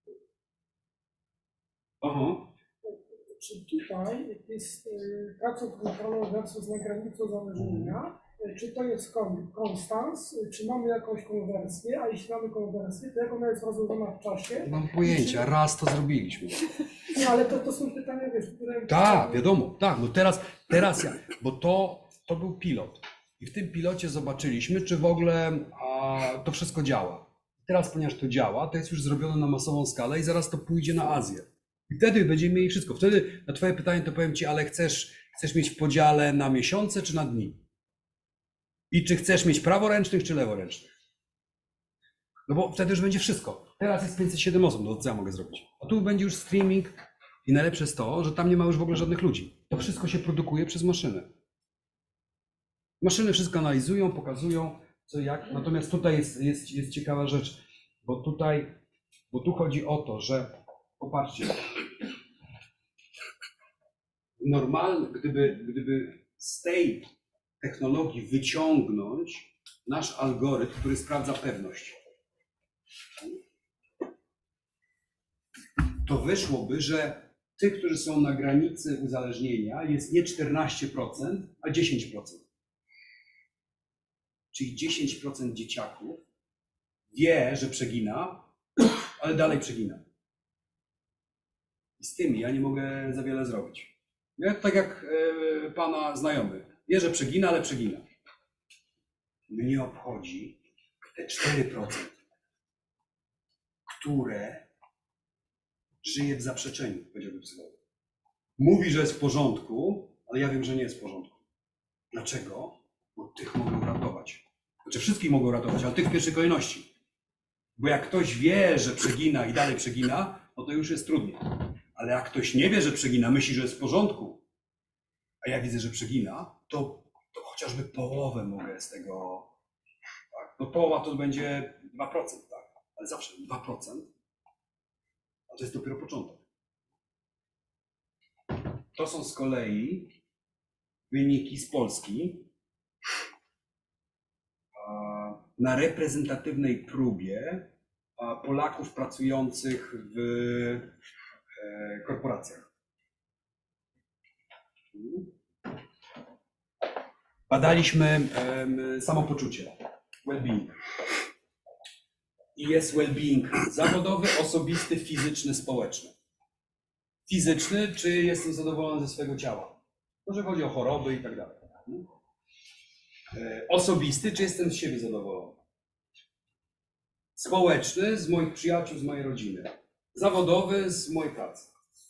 Aha. Czy tutaj jest y, praca kontrolą versus na granicy uzależnienia? Y, Czy to jest kon- konstans? Czy mamy jakąś konwersję? A jeśli mamy konwersję, to jak ona jest rozłożona w czasie? Nie mam pojęcia, raz to zrobiliśmy. Nie, ale to, to są pytania, wiesz, które... Tak, wiadomo, tak, no teraz, teraz ja, bo to, to był pilot. I w tym pilocie zobaczyliśmy, czy w ogóle a, to wszystko działa. Teraz, ponieważ to działa, to jest już zrobione na masową skalę i zaraz to pójdzie na Azję. I wtedy będziemy mieli wszystko. Wtedy na twoje pytanie to powiem ci, ale chcesz, chcesz mieć w podziale na miesiące czy na dni? I czy chcesz mieć praworęcznych czy leworęcznych? No bo wtedy już będzie wszystko. Teraz jest pięćset siedem osób, no co ja mogę zrobić? A tu będzie już streaming i najlepsze jest to, że tam nie ma już w ogóle żadnych ludzi. To wszystko się produkuje przez maszyny. Maszyny wszystko analizują, pokazują co jak. Natomiast tutaj jest, jest, jest ciekawa rzecz, bo tutaj, bo tu chodzi o to, że popatrzcie, normalnie, gdyby, gdyby z tej technologii wyciągnąć nasz algorytm, który sprawdza pewność, to wyszłoby, że tych, którzy są na granicy uzależnienia, jest nie czternaście procent, a dziesięć procent. Czyli dziesięć procent dzieciaków wie, że przegina, ale dalej przegina. I z tymi ja nie mogę za wiele zrobić. Nie? Tak jak e, pana znajomy. Wie, że przegina, ale przegina. Mnie obchodzi te cztery procent, które żyje w zaprzeczeniu, powiedziałby psycholog. Mówi, że jest w porządku, ale ja wiem, że nie jest w porządku. Dlaczego? Bo tych mogą ratować. Znaczy wszystkich mogą ratować, ale tych w pierwszej kolejności. Bo jak ktoś wie, że przegina i dalej przegina, no to już jest trudniej. Ale jak ktoś nie wie, że przegina, myśli, że jest w porządku, a ja widzę, że przegina, to, to chociażby połowę mogę z tego... Tak? No połowa to będzie dwa procent, tak? Ale zawsze dwa procent, a to jest dopiero początek. To są z kolei wyniki z Polski na reprezentatywnej próbie Polaków pracujących w korporacjach. Badaliśmy samopoczucie, well-being. I jest well-being zawodowy, osobisty, fizyczny, społeczny. Fizyczny, czy jestem zadowolony ze swojego ciała. Może chodzi o choroby i tak dalej. Osobisty, czy jestem z siebie zadowolony. Społeczny, z moich przyjaciół, z mojej rodziny. Zawodowy, z mojej pracy.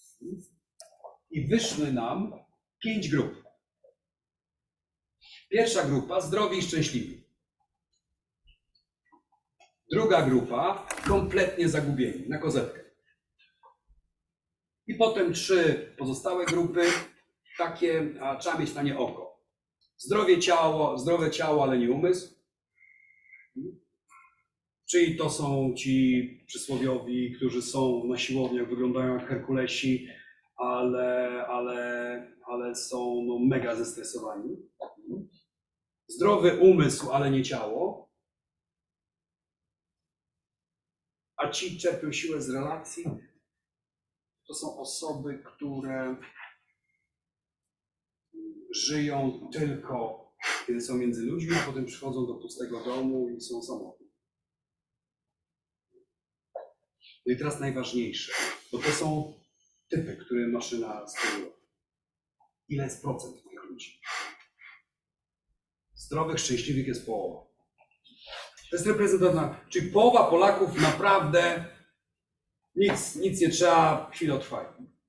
I wyszły nam pięć grup. Pierwsza grupa, zdrowi i szczęśliwi. Druga grupa, kompletnie zagubieni, na kozetkę. I potem trzy pozostałe grupy, takie, a trzeba mieć na nie oko. Zdrowie ciało, zdrowe ciało, ale nie umysł. Czyli to są ci przysłowiowi, którzy są na siłowniach, wyglądają jak Herkulesi, ale, ale, ale są no, mega zestresowani. Zdrowy umysł, ale nie ciało. A ci czerpią siłę z relacji. To są osoby, które żyją tylko, kiedy są między ludźmi, a potem przychodzą do pustego domu i są samotni. No i teraz najważniejsze, bo to są typy, które maszyna stworzyła. Ile jest procent tych ludzi? Zdrowych, szczęśliwych jest połowa. To jest reprezentatywna, czyli połowa Polaków naprawdę nic, nic nie trzeba, chwilę trwać.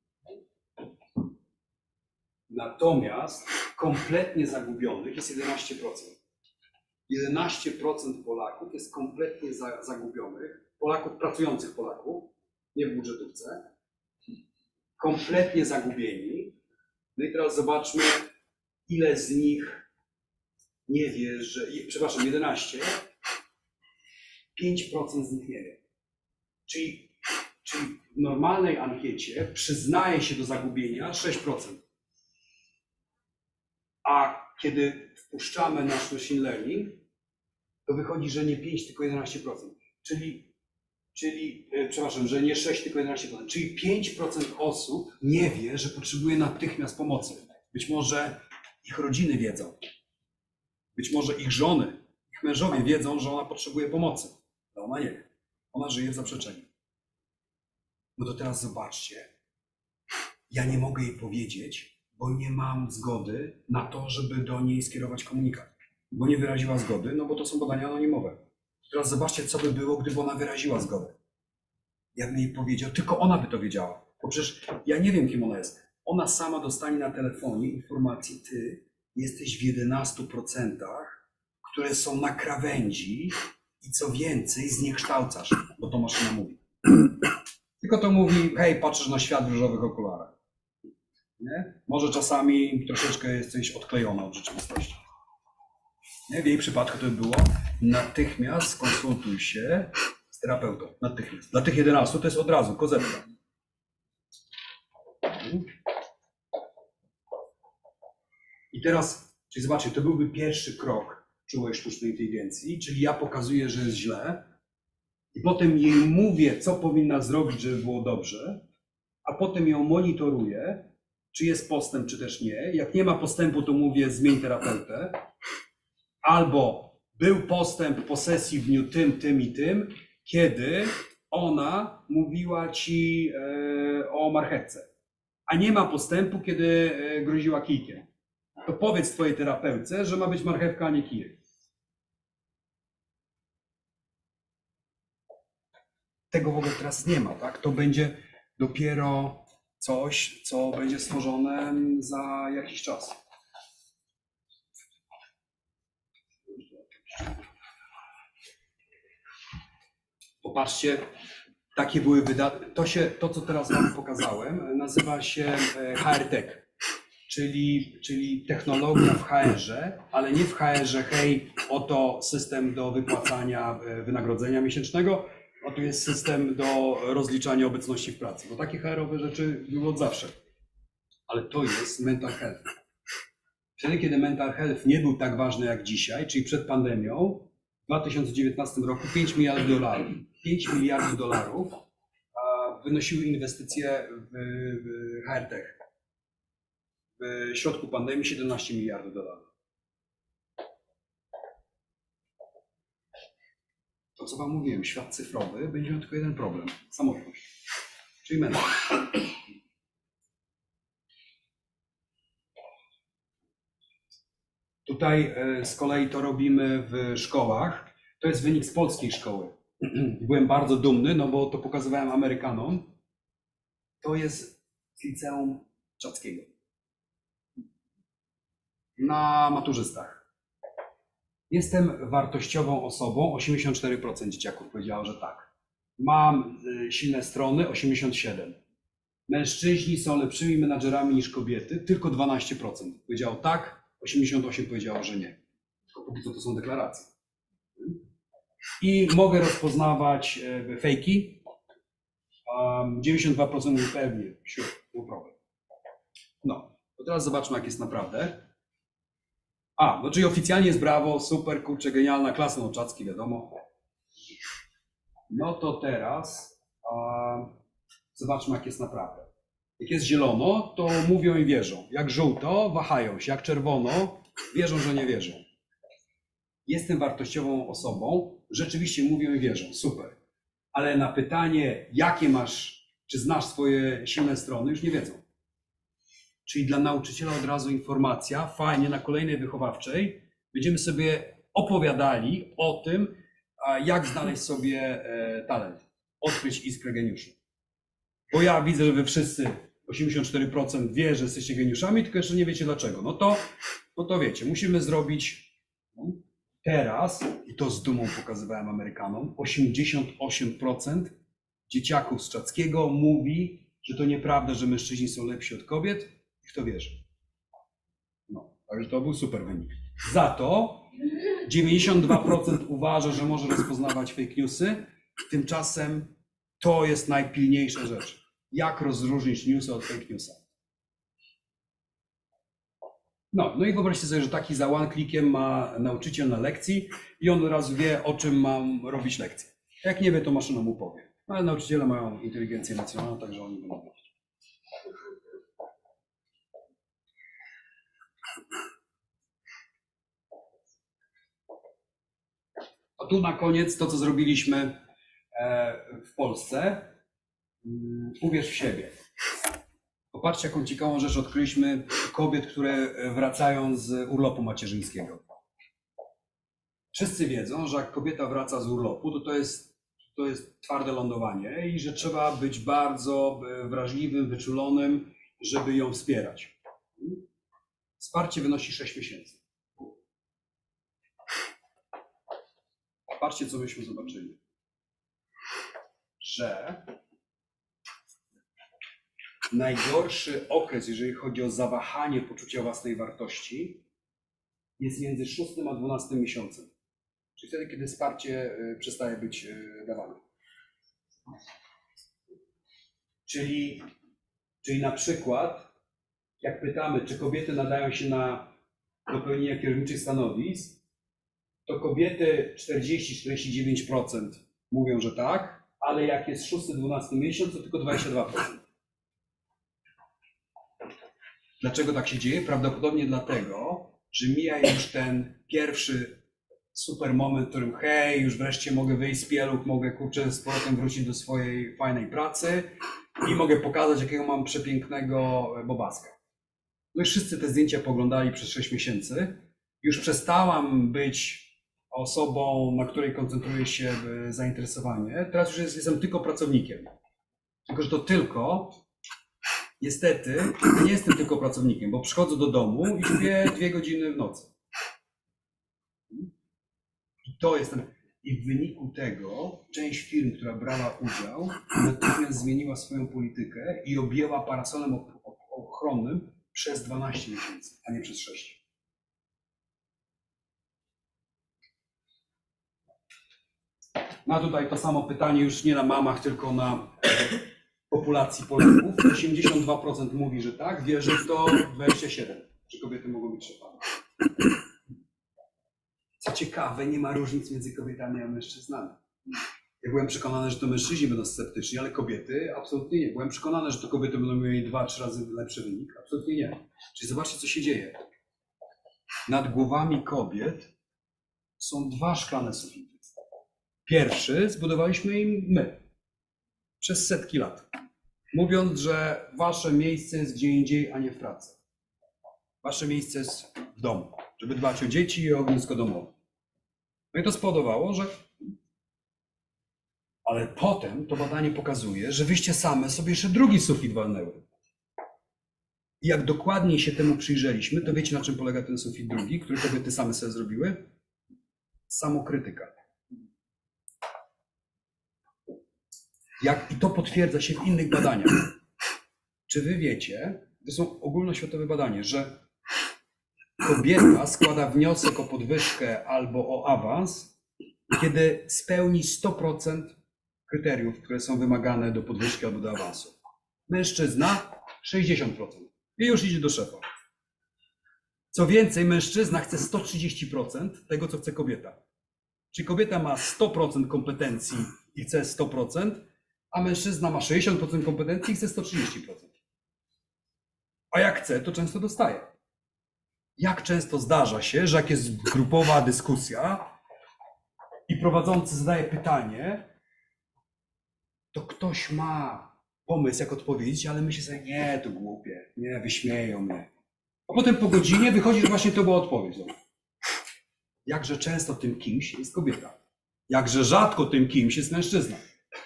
Natomiast kompletnie zagubionych jest jedenaście procent. jedenaście procent Polaków jest kompletnie za, zagubionych, Polaków, pracujących Polaków, nie w budżetówce, kompletnie zagubieni. No i teraz zobaczmy, ile z nich nie wie, że, przepraszam, jedenaście, pięć procent z nich nie wie. Czyli, czyli w normalnej ankiecie przyznaje się do zagubienia sześć procent. A kiedy wpuszczamy nasz machine learning, to wychodzi, że nie pięć, tylko jedenaście procent. Czyli, czyli e, przepraszam, że nie sześć, tylko jedenaście procent. Czyli pięć procent osób nie wie, że potrzebuje natychmiast pomocy. Być może ich rodziny wiedzą. Być może ich żony, ich mężowie wiedzą, że ona potrzebuje pomocy. Ale ona nie wie. Ona żyje w zaprzeczeniu. No to teraz zobaczcie. Ja nie mogę jej powiedzieć, bo nie mam zgody na to, żeby do niej skierować komunikat. Bo nie wyraziła zgody, no bo to są badania anonimowe. Teraz zobaczcie, co by było, gdyby ona wyraziła zgodę. Ja bym jej powiedział, tylko ona by to wiedziała. Bo przecież ja nie wiem, kim ona jest. Ona sama dostanie na telefonie informację, ty jesteś w jedenastu procentach, które są na krawędzi i co więcej zniekształcasz, bo to maszyna mówi. Tylko to mówi, hej, patrzysz na świat w różowych okularach. Nie? Może czasami troszeczkę jesteś odklejona od rzeczywistości. Nie? W jej przypadku to by było natychmiast skonsultuj się z terapeutą. Natychmiast. Dla tych jedenastu to jest od razu kozetka. I teraz, czyli zobaczcie, to byłby pierwszy krok czułej sztucznej inteligencji, czyli ja pokazuję, że jest źle i potem jej mówię, co powinna zrobić, żeby było dobrze, a potem ją monitoruję, czy jest postęp, czy też nie. Jak nie ma postępu, to mówię, zmień terapeutę. Albo był postęp po sesji w dniu tym, tym i tym, kiedy ona mówiła ci e, o marchewce. A nie ma postępu, kiedy e, groziła kijkiem. To powiedz twojej terapeutce, że ma być marchewka, a nie kijek. Tego w ogóle teraz nie ma, tak? To będzie, dopiero coś, co będzie stworzone za jakiś czas. Popatrzcie, takie były wydatki. To, się, to, co teraz Wam pokazałem, nazywa się H R Tech, czyli, czyli technologia w H R-ze, ale nie w H R-ze, hej, oto system do wypłacania wynagrodzenia miesięcznego, a tu jest system do rozliczania obecności w pracy. Bo takie H R-owe rzeczy były od zawsze. Ale to jest mental health. Wtedy, kiedy mental health nie był tak ważny jak dzisiaj, czyli przed pandemią, w dwa tysiące dziewiętnastym roku pięć miliardów dolarów, pięć miliardów dolarów wynosiły inwestycje w, w H R Tech. W środku pandemii siedemnaście miliardów dolarów. To, co Wam mówiłem, świat cyfrowy będzie miał tylko jeden problem. Samotność. Czyli mental. Tutaj z kolei to robimy w szkołach. To jest wynik z polskiej szkoły. Byłem bardzo dumny, no bo to pokazywałem Amerykanom. To jest z liceum Czackiego. Na maturzystach. Jestem wartościową osobą, osiemdziesiąt cztery procent dzieciaków powiedziało, że tak. Mam silne strony, osiemdziesiąt siedem procent. Mężczyźni są lepszymi menadżerami niż kobiety, tylko dwanaście procent powiedziało tak, osiemdziesiąt osiem procent powiedziało, że nie. Tylko póki co to są deklaracje. I mogę rozpoznawać fejki. dziewięćdziesiąt dwa procent mówi pewnie, sure, no problem. No, to teraz zobaczmy, jak jest naprawdę. A, no czyli oficjalnie jest brawo, super, kurczę, genialna klasa, no Czacki, wiadomo. No to teraz um, zobaczmy, jak jest naprawdę. Jak jest zielono, to mówią i wierzą. Jak żółto, wahają się. Jak czerwono, wierzą, że nie wierzą. Jestem wartościową osobą, rzeczywiście mówią i wierzą, super. Ale na pytanie, jakie masz, czy znasz swoje silne strony, już nie wiedzą. Czyli dla nauczyciela od razu informacja, fajnie, na kolejnej wychowawczej będziemy sobie opowiadali o tym, jak znaleźć sobie talent, odkryć iskrę geniuszu. Bo ja widzę, że wy wszyscy, osiemdziesiąt cztery procent wie, że jesteście geniuszami, tylko jeszcze nie wiecie dlaczego. No to, no to wiecie, musimy zrobić teraz, i to z dumą pokazywałem Amerykanom, osiemdziesiąt osiem procent dzieciaków z Czackiego mówi, że to nieprawda, że mężczyźni są lepsi od kobiet, i w to wierzy. No, także to był super wynik. Za to dziewięćdziesiąt dwa procent uważa, że może rozpoznawać fake newsy, tymczasem to jest najpilniejsza rzecz. Jak rozróżnić newsy od fake newsa? No, no i wyobraźcie sobie, że taki za one clickiem ma nauczyciel na lekcji i on od razu wie, o czym mam robić lekcję. Jak nie wie, to maszyna mu powie. Ale nauczyciele mają inteligencję emocjonalną, także oni będą wiedzieć. A tu na koniec to, co zrobiliśmy w Polsce. Uwierz w siebie. Popatrzcie, jaką ciekawą rzecz odkryliśmy kobiet, które wracają z urlopu macierzyńskiego. Wszyscy wiedzą, że jak kobieta wraca z urlopu, to to jest, to jest twarde lądowanie i że trzeba być bardzo wrażliwym, wyczulonym, żeby ją wspierać. Wsparcie wynosi sześć miesięcy. Patrzcie, co myśmy zobaczyli. Że najgorszy okres, jeżeli chodzi o zawahanie poczucia własnej wartości, jest między szóstym a dwunastym miesiącem. Czyli wtedy, kiedy wsparcie przestaje być dawane. Czyli, czyli na przykład, jak pytamy, czy kobiety nadają się na do pełnienia kierowniczych stanowisk, to kobiety czterdzieści do czterdziestu dziewięciu procent mówią, że tak, ale jak jest szósty dwunasty miesiąc, to tylko dwadzieścia dwa procent. Dlaczego tak się dzieje? Prawdopodobnie dlatego, że mija już ten pierwszy super moment, w którym hej, już wreszcie mogę wyjść z pieluch, mogę kurczę z powrotem wrócić do swojej fajnej pracy i mogę pokazać, jakiego mam przepięknego bobaska. No i wszyscy te zdjęcia poglądali przez sześć miesięcy. Już przestałam być osobą, na której koncentruje się zainteresowanie. Teraz już jest, jestem tylko pracownikiem. Tylko, że to tylko, niestety, ja nie jestem tylko pracownikiem, bo przychodzę do domu i śpię dwie godziny w nocy. I to jest ten... I w wyniku tego część firm, która brała udział, natychmiast zmieniła swoją politykę i objęła parasolem ochronnym przez dwanaście miesięcy, a nie przez sześć. No a tutaj to samo pytanie już nie na mamach, tylko na populacji Polaków. osiemdziesiąt dwa procent mówi, że tak, wierzy w to dwadzieścia siedem procent, że kobiety mogą być szefami. Co ciekawe, nie ma różnic między kobietami a mężczyznami. Ja byłem przekonany, że to mężczyźni będą sceptyczni, ale kobiety absolutnie nie. Byłem przekonany, że to kobiety będą miały dwa, trzy razy lepszy wynik. Absolutnie nie. Czyli zobaczcie, co się dzieje. Nad głowami kobiet są dwa szklane sufity. Pierwszy zbudowaliśmy im my. Przez setki lat. Mówiąc, że wasze miejsce jest gdzie indziej, a nie w pracy. Wasze miejsce jest w domu, żeby dbać o dzieci i o ognisko domowe. No i to spowodowało, że... Ale potem to badanie pokazuje, że wyście same sobie jeszcze drugi sufit walnęły. I jak dokładniej się temu przyjrzeliśmy, to wiecie, na czym polega ten sufit drugi, który kobiety same sobie zrobiły? Samokrytyka. Jak, I to potwierdza się w innych badaniach. Czy wy wiecie, to są ogólnoświatowe badania, że kobieta składa wniosek o podwyżkę albo o awans, kiedy spełni sto procent kryteriów, które są wymagane do podwyżki albo do awansu. Mężczyzna sześćdziesiąt procent i już idzie do szefa. Co więcej, mężczyzna chce sto trzydzieści procent tego, co chce kobieta. Czyli kobieta ma sto procent kompetencji i chce sto procent, a mężczyzna ma sześćdziesiąt procent kompetencji i chce sto trzydzieści procent. A jak chce, to często dostaje. Jak często zdarza się, że jak jest grupowa dyskusja i prowadzący zadaje pytanie, to ktoś ma pomysł, jak odpowiedzieć, ale myśli sobie, nie, to głupie, nie, wyśmieją mnie. A potem po godzinie wychodzi, że właśnie to była odpowiedź. Jakże często tym kimś jest kobieta. Jakże rzadko tym kimś jest mężczyzna.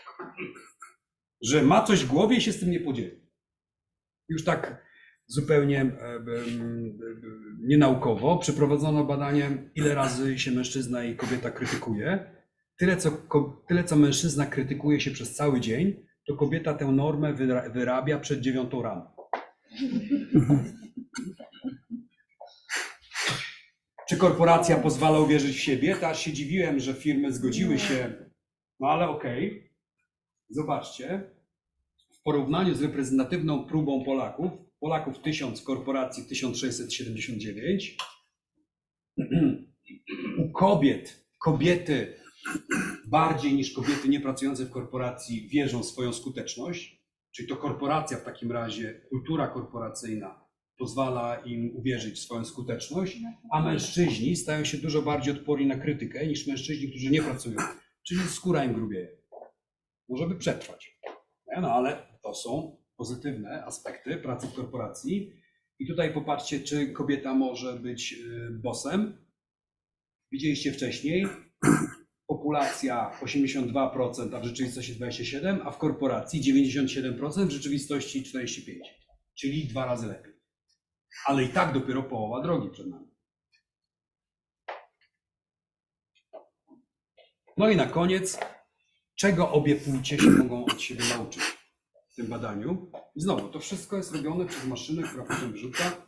Że ma coś w głowie i się z tym nie podzieli. Już tak zupełnie e, e, nienaukowo przeprowadzono badanie, ile razy się mężczyzna i kobieta krytykuje. Tyle co, ko, tyle, co mężczyzna krytykuje się przez cały dzień, to kobieta tę normę wyra, wyrabia przed dziewiątą rano. Czy korporacja pozwala uwierzyć w siebie? To aż się dziwiłem, że firmy zgodziły się, no ale okej. Okay. Zobaczcie, w porównaniu z reprezentatywną próbą Polaków, Polaków tysiąc, korporacji tysiąc sześćset siedemdziesiąt dziewięć, u kobiet, kobiety bardziej niż kobiety niepracujące w korporacji wierzą w swoją skuteczność, czyli to korporacja w takim razie, kultura korporacyjna pozwala im uwierzyć w swoją skuteczność, a mężczyźni stają się dużo bardziej odporni na krytykę niż mężczyźni, którzy nie pracują, czyli skóra im grubieje. Może by przetrwać. No ale to są pozytywne aspekty pracy w korporacji. I tutaj popatrzcie, czy kobieta może być bossem. Widzieliście wcześniej, populacja osiemdziesiąt dwa procent, a w rzeczywistości dwadzieścia siedem procent, a w korporacji dziewięćdziesiąt siedem procent, w rzeczywistości czterdzieści pięć procent. Czyli dwa razy lepiej. Ale i tak dopiero połowa drogi przed nami. No i na koniec, czego obie płcie się mogą od siebie nauczyć w tym badaniu. I znowu, to wszystko jest robione przez maszynę, która potem wrzuca.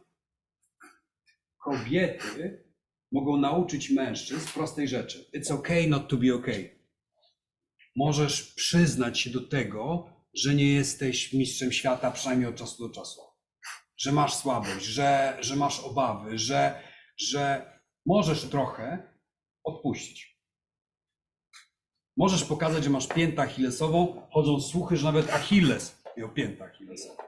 Kobiety mogą nauczyć mężczyzn prostej rzeczy. It's okay not to be okay. Możesz przyznać się do tego, że nie jesteś mistrzem świata przynajmniej od czasu do czasu. Że masz słabość, że, że masz obawy, że, że możesz trochę odpuścić. Możesz pokazać, że masz piętę achillesową, chodzą słuchy, że nawet Achilles miał piętę achillesową.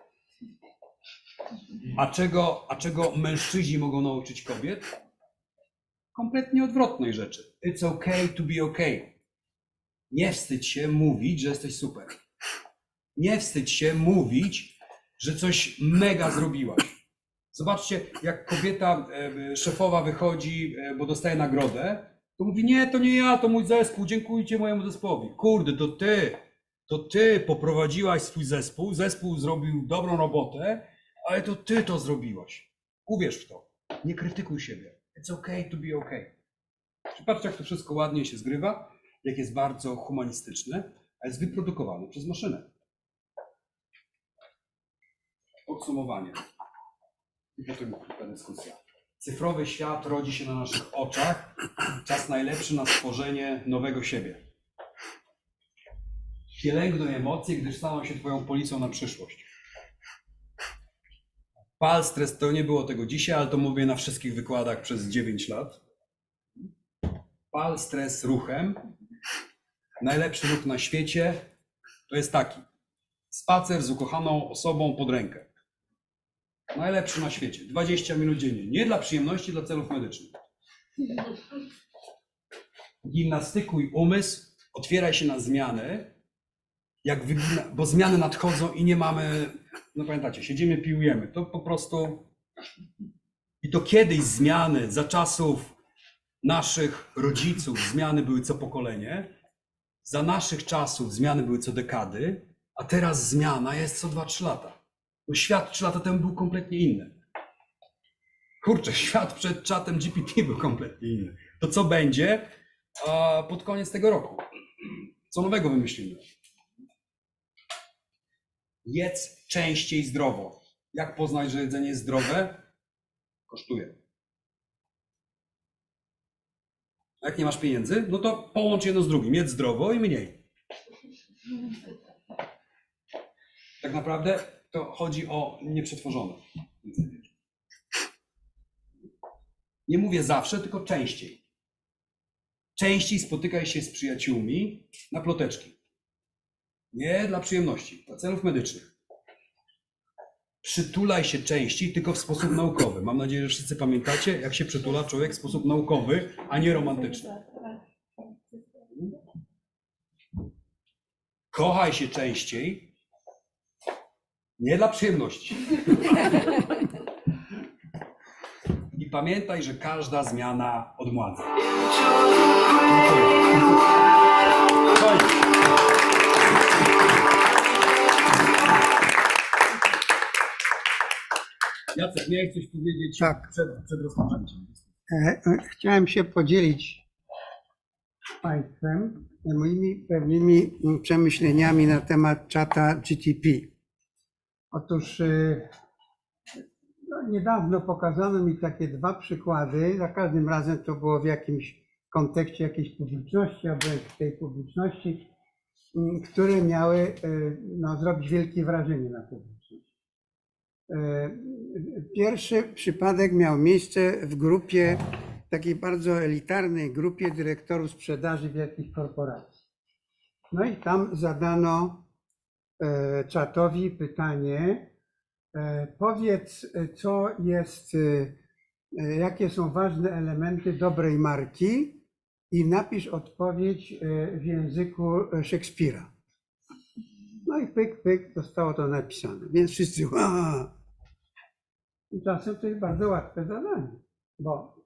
A czego, a czego mężczyźni mogą nauczyć kobiet? Kompletnie odwrotnej rzeczy. It's okay to be okay. Nie wstydź się mówić, że jesteś super. Nie wstydź się mówić, że coś mega zrobiłaś. Zobaczcie, jak kobieta szefowa wychodzi, bo dostaje nagrodę, to mówi, nie, to nie ja, to mój zespół, dziękujcie mojemu zespołowi. Kurde, to ty. to ty poprowadziłaś swój zespół, zespół zrobił dobrą robotę, ale to ty to zrobiłaś. Uwierz w to. Nie krytykuj siebie. It's okay to be okay. Patrzcie, jak to wszystko ładnie się zgrywa, jak jest bardzo humanistyczne, a jest wyprodukowane przez maszynę. Podsumowanie. I potem ta dyskusja. Cyfrowy świat rodzi się na naszych oczach. Czas najlepszy na stworzenie nowego siebie. Pielęgnuj emocje, gdyż staną się twoją policją na przyszłość. Pal stres, to nie było tego dzisiaj, ale to mówię na wszystkich wykładach przez dziewięć lat. Pal stres ruchem. Najlepszy ruch na świecie to jest taki. Spacer z ukochaną osobą pod rękę. Najlepszy na świecie. dwadzieścia minut dziennie. Nie dla przyjemności, dla celów medycznych. Gimnastykuj umysł, otwieraj się na zmiany, jak wygina, bo zmiany nadchodzą i nie mamy, no pamiętacie, siedzimy, piłujemy. To po prostu... I to kiedyś zmiany, za czasów naszych rodziców zmiany były co pokolenie, za naszych czasów zmiany były co dekady, a teraz zmiana jest co dwa trzy lata. Bo świat trzy lata temu był kompletnie inny. Kurczę, świat przed czatem G P T był kompletnie inny. To co będzie a pod koniec tego roku? Co nowego wymyślimy? Jedz częściej zdrowo. Jak poznać, że jedzenie jest zdrowe? Kosztuje. A jak nie masz pieniędzy, no to połącz jedno z drugim. Jedz zdrowo i mniej. Tak naprawdę to chodzi o nieprzetworzone jedzenie. Nie mówię zawsze, tylko częściej. Częściej spotykaj się z przyjaciółmi na ploteczki. Nie dla przyjemności, dla celów medycznych. Przytulaj się częściej, tylko w sposób naukowy. Mam nadzieję, że wszyscy pamiętacie, jak się przytula człowiek w sposób naukowy, a nie romantyczny. Kochaj się częściej, nie dla przyjemności. I pamiętaj, że każda zmiana odmładza. Jacek, miałeś coś powiedzieć Tak. przed, przed rozpoczęciem. E, Chciałem się podzielić z Państwem moimi pewnymi przemyśleniami na temat czata G T P. Otóż e, no, niedawno pokazano mi takie dwa przykłady. Za każdym razem to było w jakimś kontekście jakiejś publiczności, albo w tej publiczności, m, które miały e, no, zrobić wielkie wrażenie na publiczność. Pierwszy przypadek miał miejsce w grupie, takiej bardzo elitarnej grupie dyrektorów sprzedaży wielkich korporacji. No i tam zadano e, czatowi pytanie, e, powiedz, co jest, e, jakie są ważne elementy dobrej marki i napisz odpowiedź e, w języku Szekspira. No i pyk, pyk, zostało to napisane. Więc wszyscy, aaa. Tymczasem to jest bardzo łatwe zadanie, bo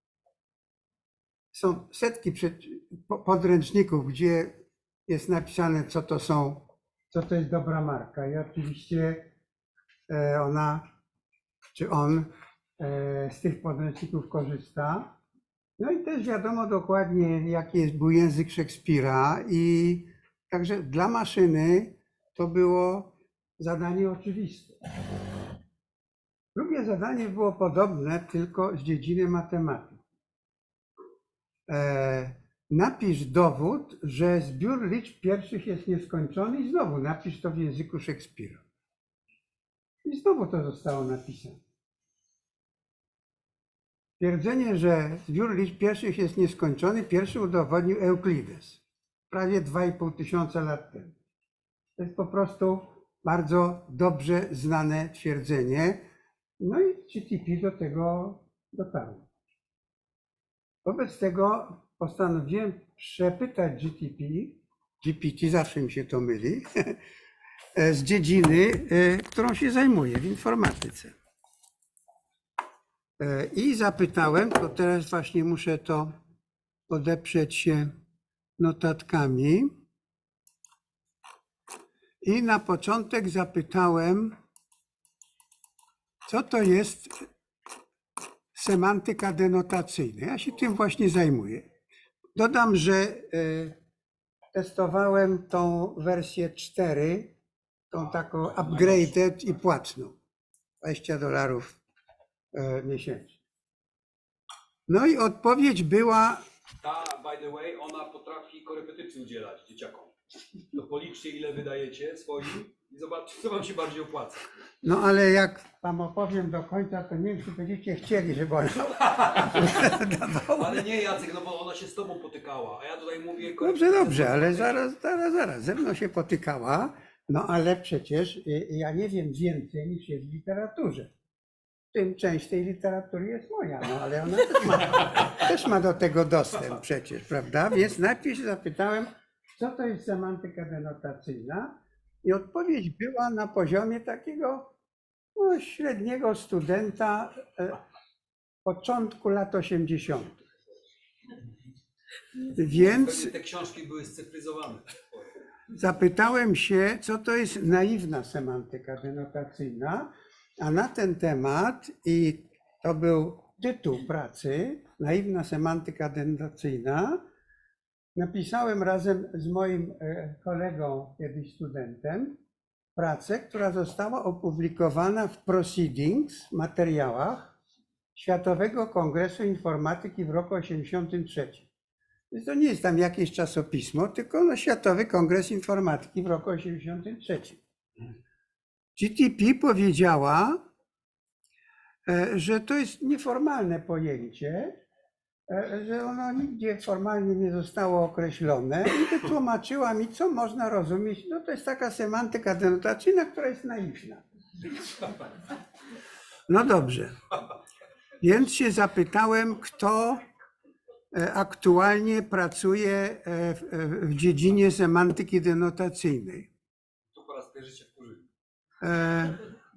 są setki podręczników, gdzie jest napisane, co to są, co to jest dobra marka. I oczywiście ona, czy on z tych podręczników korzysta. No i też wiadomo dokładnie, jaki jest, był język Szekspira. I także dla maszyny to było zadanie oczywiste. Drugie zadanie było podobne, tylko z dziedziny matematyki. E, napisz dowód, że zbiór liczb pierwszych jest nieskończony i znowu napisz to w języku Szekspira. I znowu to zostało napisane. Twierdzenie, że zbiór liczb pierwszych jest nieskończony, pierwszy udowodnił Euklides, prawie dwa i pół tysiąca lat temu. To jest po prostu bardzo dobrze znane twierdzenie. No i G T P do tego dotarło. Wobec tego postanowiłem przepytać G T P, G P T zawsze mi się to myli, z dziedziny, którą się zajmuję w informatyce. I zapytałem, to teraz właśnie muszę to podeprzeć się notatkami. I na początek zapytałem, co to jest semantyka denotacyjna. Ja się tym właśnie zajmuję. Dodam, że e, testowałem tą wersję cztery, tą taką upgraded i płatną. dwadzieścia dolarów e, miesięcznie. No i odpowiedź była, Ta, by the way, ona potrafi korepetycji udzielać dzieciakom. To policzcie, ile wydajecie swoim i zobaczcie, co wam się bardziej opłaca. no ale jak wam opowiem do końca, to nie wiem, czy będziecie chcieli, żeby ona dawała. Ale nie, Jacek, no bo ona się z tobą potykała, a ja tutaj mówię... Dobrze, dobrze, ale zaraz, zaraz, zaraz, ze mną się potykała, no ale przecież y, ja nie wiem więcej niż jest w literaturze. W tym część tej literatury jest moja, no ale ona też ma, też ma do tego dostęp przecież, prawda? Więc najpierw się zapytałem, co to jest semantyka denotacyjna i odpowiedź była na poziomie takiego no, średniego studenta e, początku lat osiemdziesiątych. Więc Pewnie te książki były scyfryzowane. zapytałem się, co to jest naiwna semantyka denotacyjna, a na ten temat, i to był tytuł pracy, naiwna semantyka denotacyjna, napisałem razem z moim e, kolegą, kiedyś studentem, pracę, która została opublikowana w Proceedings, materiałach Światowego Kongresu Informatyki w roku osiemdziesiątym trzecim. Więc to nie jest tam jakieś czasopismo, tylko no, Światowy Kongres Informatyki w roku osiemdziesiątym trzecim. G T P powiedziała, e, że to jest nieformalne pojęcie, e, że ono nigdzie formalnie nie zostało określone i wytłumaczyła mi, co można rozumieć. No to jest taka semantyka denotacyjna, która jest naiwna. No dobrze. Więc się zapytałem, kto e, aktualnie pracuje e, w, e, w dziedzinie semantyki denotacyjnej. Tu po raz pierwszy się wkurzyli. E,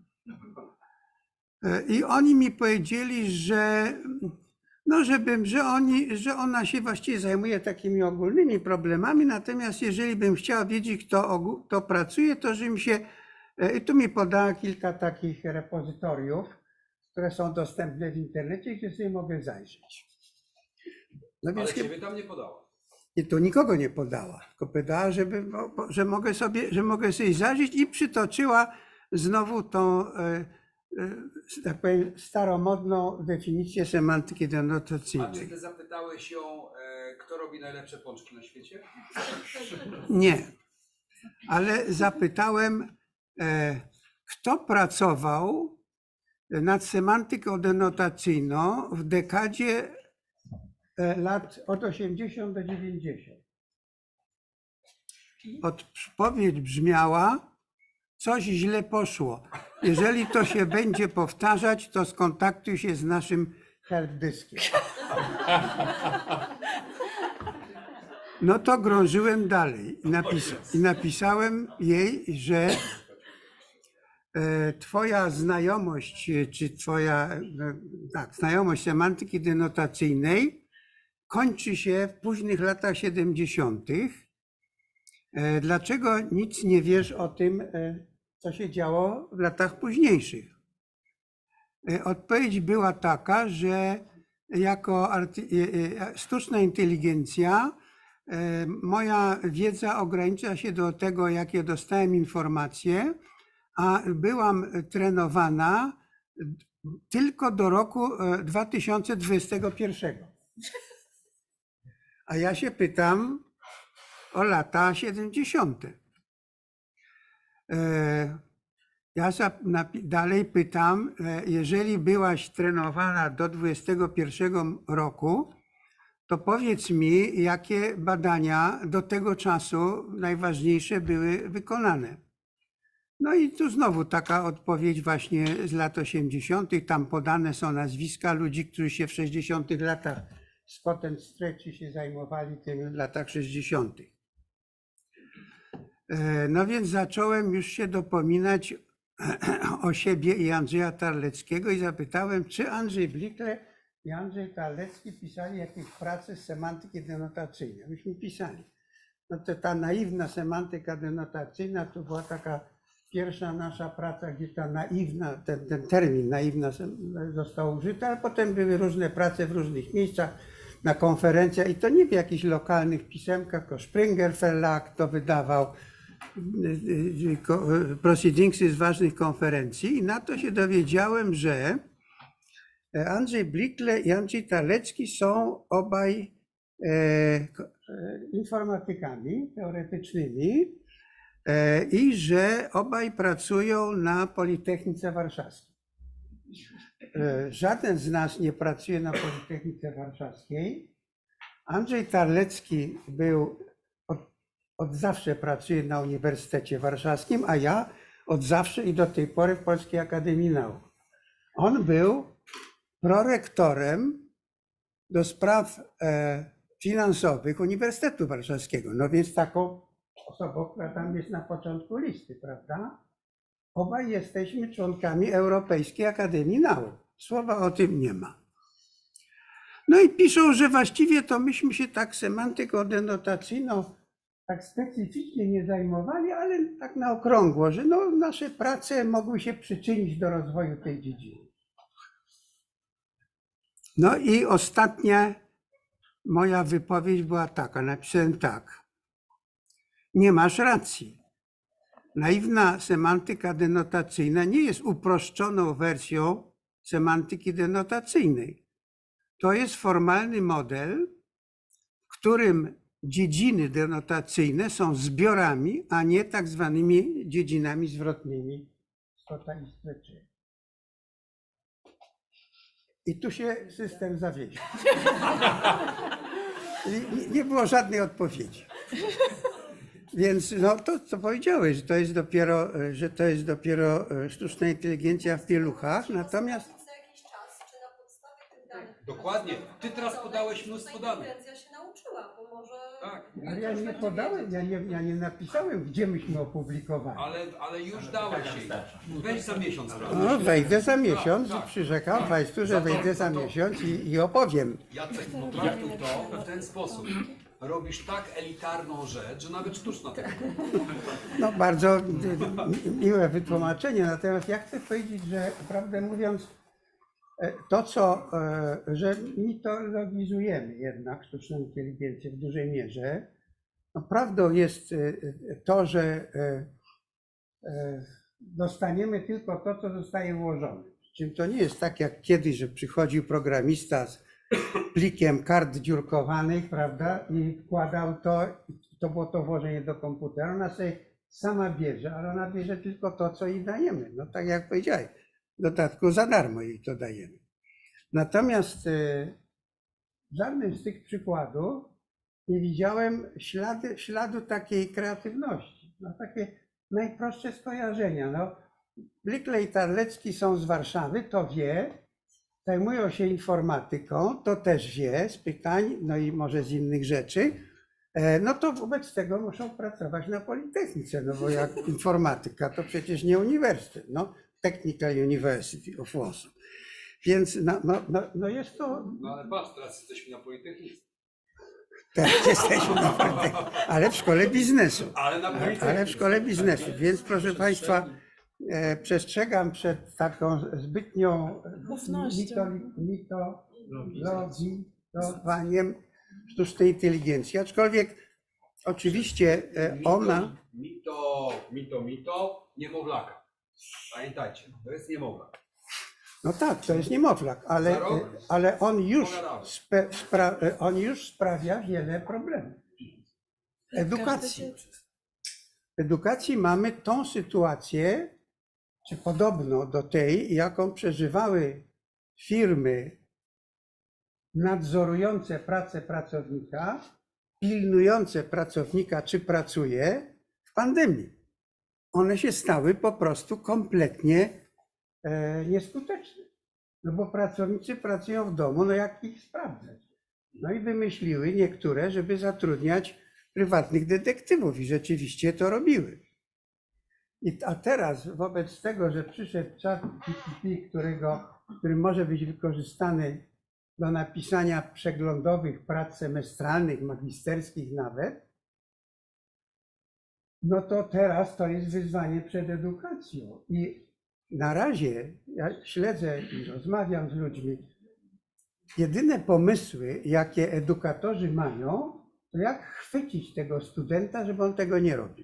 e, I oni mi powiedzieli, że, no żebym, że, oni, że ona się właściwie zajmuje takimi ogólnymi problemami, natomiast jeżeli bym chciał wiedzieć, kto, ogó- kto pracuje, to żebym się, e, i tu mi podała kilka takich repozytoriów, które są dostępne w internecie, gdzie sobie mogę zajrzeć. No Ale więc chyba- ciebie tam nie podała. i tu nikogo nie podała, tylko pytała, żeby, że, mogę sobie, że mogę sobie zajrzeć i przytoczyła znowu tą, e, e, tak powiem, staromodną definicję semantyki A czy denotacyjnej. ty zapytałeś ją, e, kto robi najlepsze pączki na świecie? Nie, ale zapytałem, e, kto pracował nad semantyką denotacyjną w dekadzie e, lat od osiemdziesiątych do dziewięćdziesiątych. Odpowiedź brzmiała, coś źle poszło. Jeżeli to się będzie powtarzać, to skontaktuj się z naszym helpdeskiem. No to grążyłem dalej i, napisa- i napisałem jej, że e, twoja znajomość, e, czy twoja e, tak, znajomość semantyki denotacyjnej kończy się w późnych latach siedemdziesiątych. E, dlaczego nic nie wiesz o tym, e, co się działo w latach późniejszych? E, Odpowiedź była taka, że jako arty- e, e, sztuczna inteligencja e, moja wiedza ogranicza się do tego, jakie dostałem informacje, a byłam trenowana tylko do roku e, dwa tysiące dwudziestego pierwszego. A ja się pytam o lata siedemdziesiąte. E, Ja za- napi- dalej pytam, e, jeżeli byłaś trenowana do dwudziestego pierwszego roku, to powiedz mi, jakie badania do tego czasu najważniejsze były wykonane. No i tu znowu taka odpowiedź właśnie z lat osiemdziesiątych. Tam podane są nazwiska ludzi, którzy się w sześćdziesiątych latach Scott and Stretchy się zajmowali tym w latach sześćdziesiątych. E, No więc zacząłem już się dopominać o siebie i Andrzeja Tarleckiego i zapytałem, czy Andrzej Blikle i Andrzej Tarlecki pisali jakieś prace z semantyki denotacyjnej. Myśmy pisali. No to ta naiwna semantyka denotacyjna to była taka pierwsza nasza praca, gdzie ta naiwna, ten, ten termin naiwna został użyty, ale potem były różne prace w różnych miejscach, na konferencjach i to nie w jakichś lokalnych pisemkach, tylko Springer Verlag to wydawał, proceedingsy z ważnych konferencji i na to się dowiedziałem, że Andrzej Blikle i Andrzej Talecki są obaj e, informatykami teoretycznymi e, i że obaj pracują na Politechnice Warszawskiej. E, żaden z nas nie pracuje na Politechnice Warszawskiej. Andrzej Talecki był od, od zawsze pracuje na Uniwersytecie Warszawskim, a ja od zawsze i do tej pory w Polskiej Akademii Nauk. On był prorektorem do spraw e, finansowych Uniwersytetu Warszawskiego. No więc taką osobą, która tam jest na początku listy, prawda? Obaj jesteśmy członkami Europejskiej Akademii Nauk. Słowa o tym nie ma. No i piszą, że właściwie to myśmy się tak semantyką denotacyjną tak specyficznie nie zajmowali, ale tak na okrągło, że no, nasze prace mogły się przyczynić do rozwoju tej dziedziny. No i ostatnia moja wypowiedź była taka, napisałem tak. Nie masz racji. Naiwna semantyka denotacyjna nie jest uproszczoną wersją semantyki denotacyjnej. To jest formalny model, w którym dziedziny denotacyjne są zbiorami, a nie tak zwanymi dziedzinami zwrotnymi. I tu się system zawiesił. Nie było żadnej odpowiedzi. Więc no to, co powiedziałeś, że to jest dopiero, że to jest dopiero sztuczna inteligencja w pieluchach, natomiast... Co jakiś czas, czy na podstawie tych danych... Dokładnie. Ty teraz podałeś mnóstwo danych. Inteligencja się nauczyła, bo może... Tak. Ale ja nie podałem, ja nie, ja nie napisałem, gdzie myśmy opublikowali. Ale, ale już dałeś jej. Weź za miesiąc, prawda? No, wejdę za miesiąc Tak, i tak. przyrzekam Państwu, że wejdę za miesiąc i, i opowiem. Jacek, potraktuj to w ten sposób. Robisz tak elitarną rzecz, że nawet sztuczna tego. No bardzo miłe wytłumaczenie, natomiast ja chcę powiedzieć, że prawdę mówiąc, to co, że mitologizujemy jednak sztuczną inteligencję w dużej mierze, no prawdą jest to, że dostaniemy tylko to, co zostaje włożone. Czym to nie jest tak jak kiedyś, że przychodził programista z plikiem kart dziurkowanych, prawda, i wkładał to, to było to włożenie do komputera. Ona sobie sama bierze, ale ona bierze tylko to, co jej dajemy. No tak jak powiedziałeś, w dodatku za darmo jej to dajemy. Natomiast w żadnym z tych przykładów nie widziałem ślady, śladu takiej kreatywności. No, takie najprostsze skojarzenia. No, Blikle i Tarlecki są z Warszawy, to wie, zajmują się informatyką, to też wie z pytań, no i może z innych rzeczy, no to wobec tego muszą pracować na Politechnice, no bo jak informatyka to przecież nie uniwersytet, no Technical University of Warsaw. Więc no, no, no, no jest to... No ale patrz, teraz jesteśmy na Politechnice. Teraz jesteśmy na Politechnice, ale w szkole biznesu. Ale na Politechnice. Ale w szkole biznesu, więc proszę Państwa, e, przestrzegam przed taką zbytnią mitologizowaniem sztucznej inteligencji, aczkolwiek oczywiście e, ona... Mito, mito, mito, niemowlaka. Pamiętajcie, to jest niemowlak. No tak, to jest niemowlak, ale, ale on, już spe, spra, on już sprawia wiele problemów. Edukacji. W edukacji mamy tą sytuację, czy podobno do tej, jaką przeżywały firmy nadzorujące pracę pracownika, pilnujące pracownika, czy pracuje w pandemii. One się stały po prostu kompletnie e, nieskuteczne. No bo pracownicy pracują w domu, no jak ich sprawdzać? No i wymyśliły niektóre, żeby zatrudniać prywatnych detektywów i rzeczywiście to robiły. I, a teraz wobec tego, że przyszedł czat G P T, którego, który może być wykorzystany do napisania przeglądowych prac semestralnych, magisterskich nawet, no to teraz to jest wyzwanie przed edukacją. I na razie ja śledzę i rozmawiam z ludźmi. Jedyne pomysły, jakie edukatorzy mają, to jak chwycić tego studenta, żeby on tego nie robił.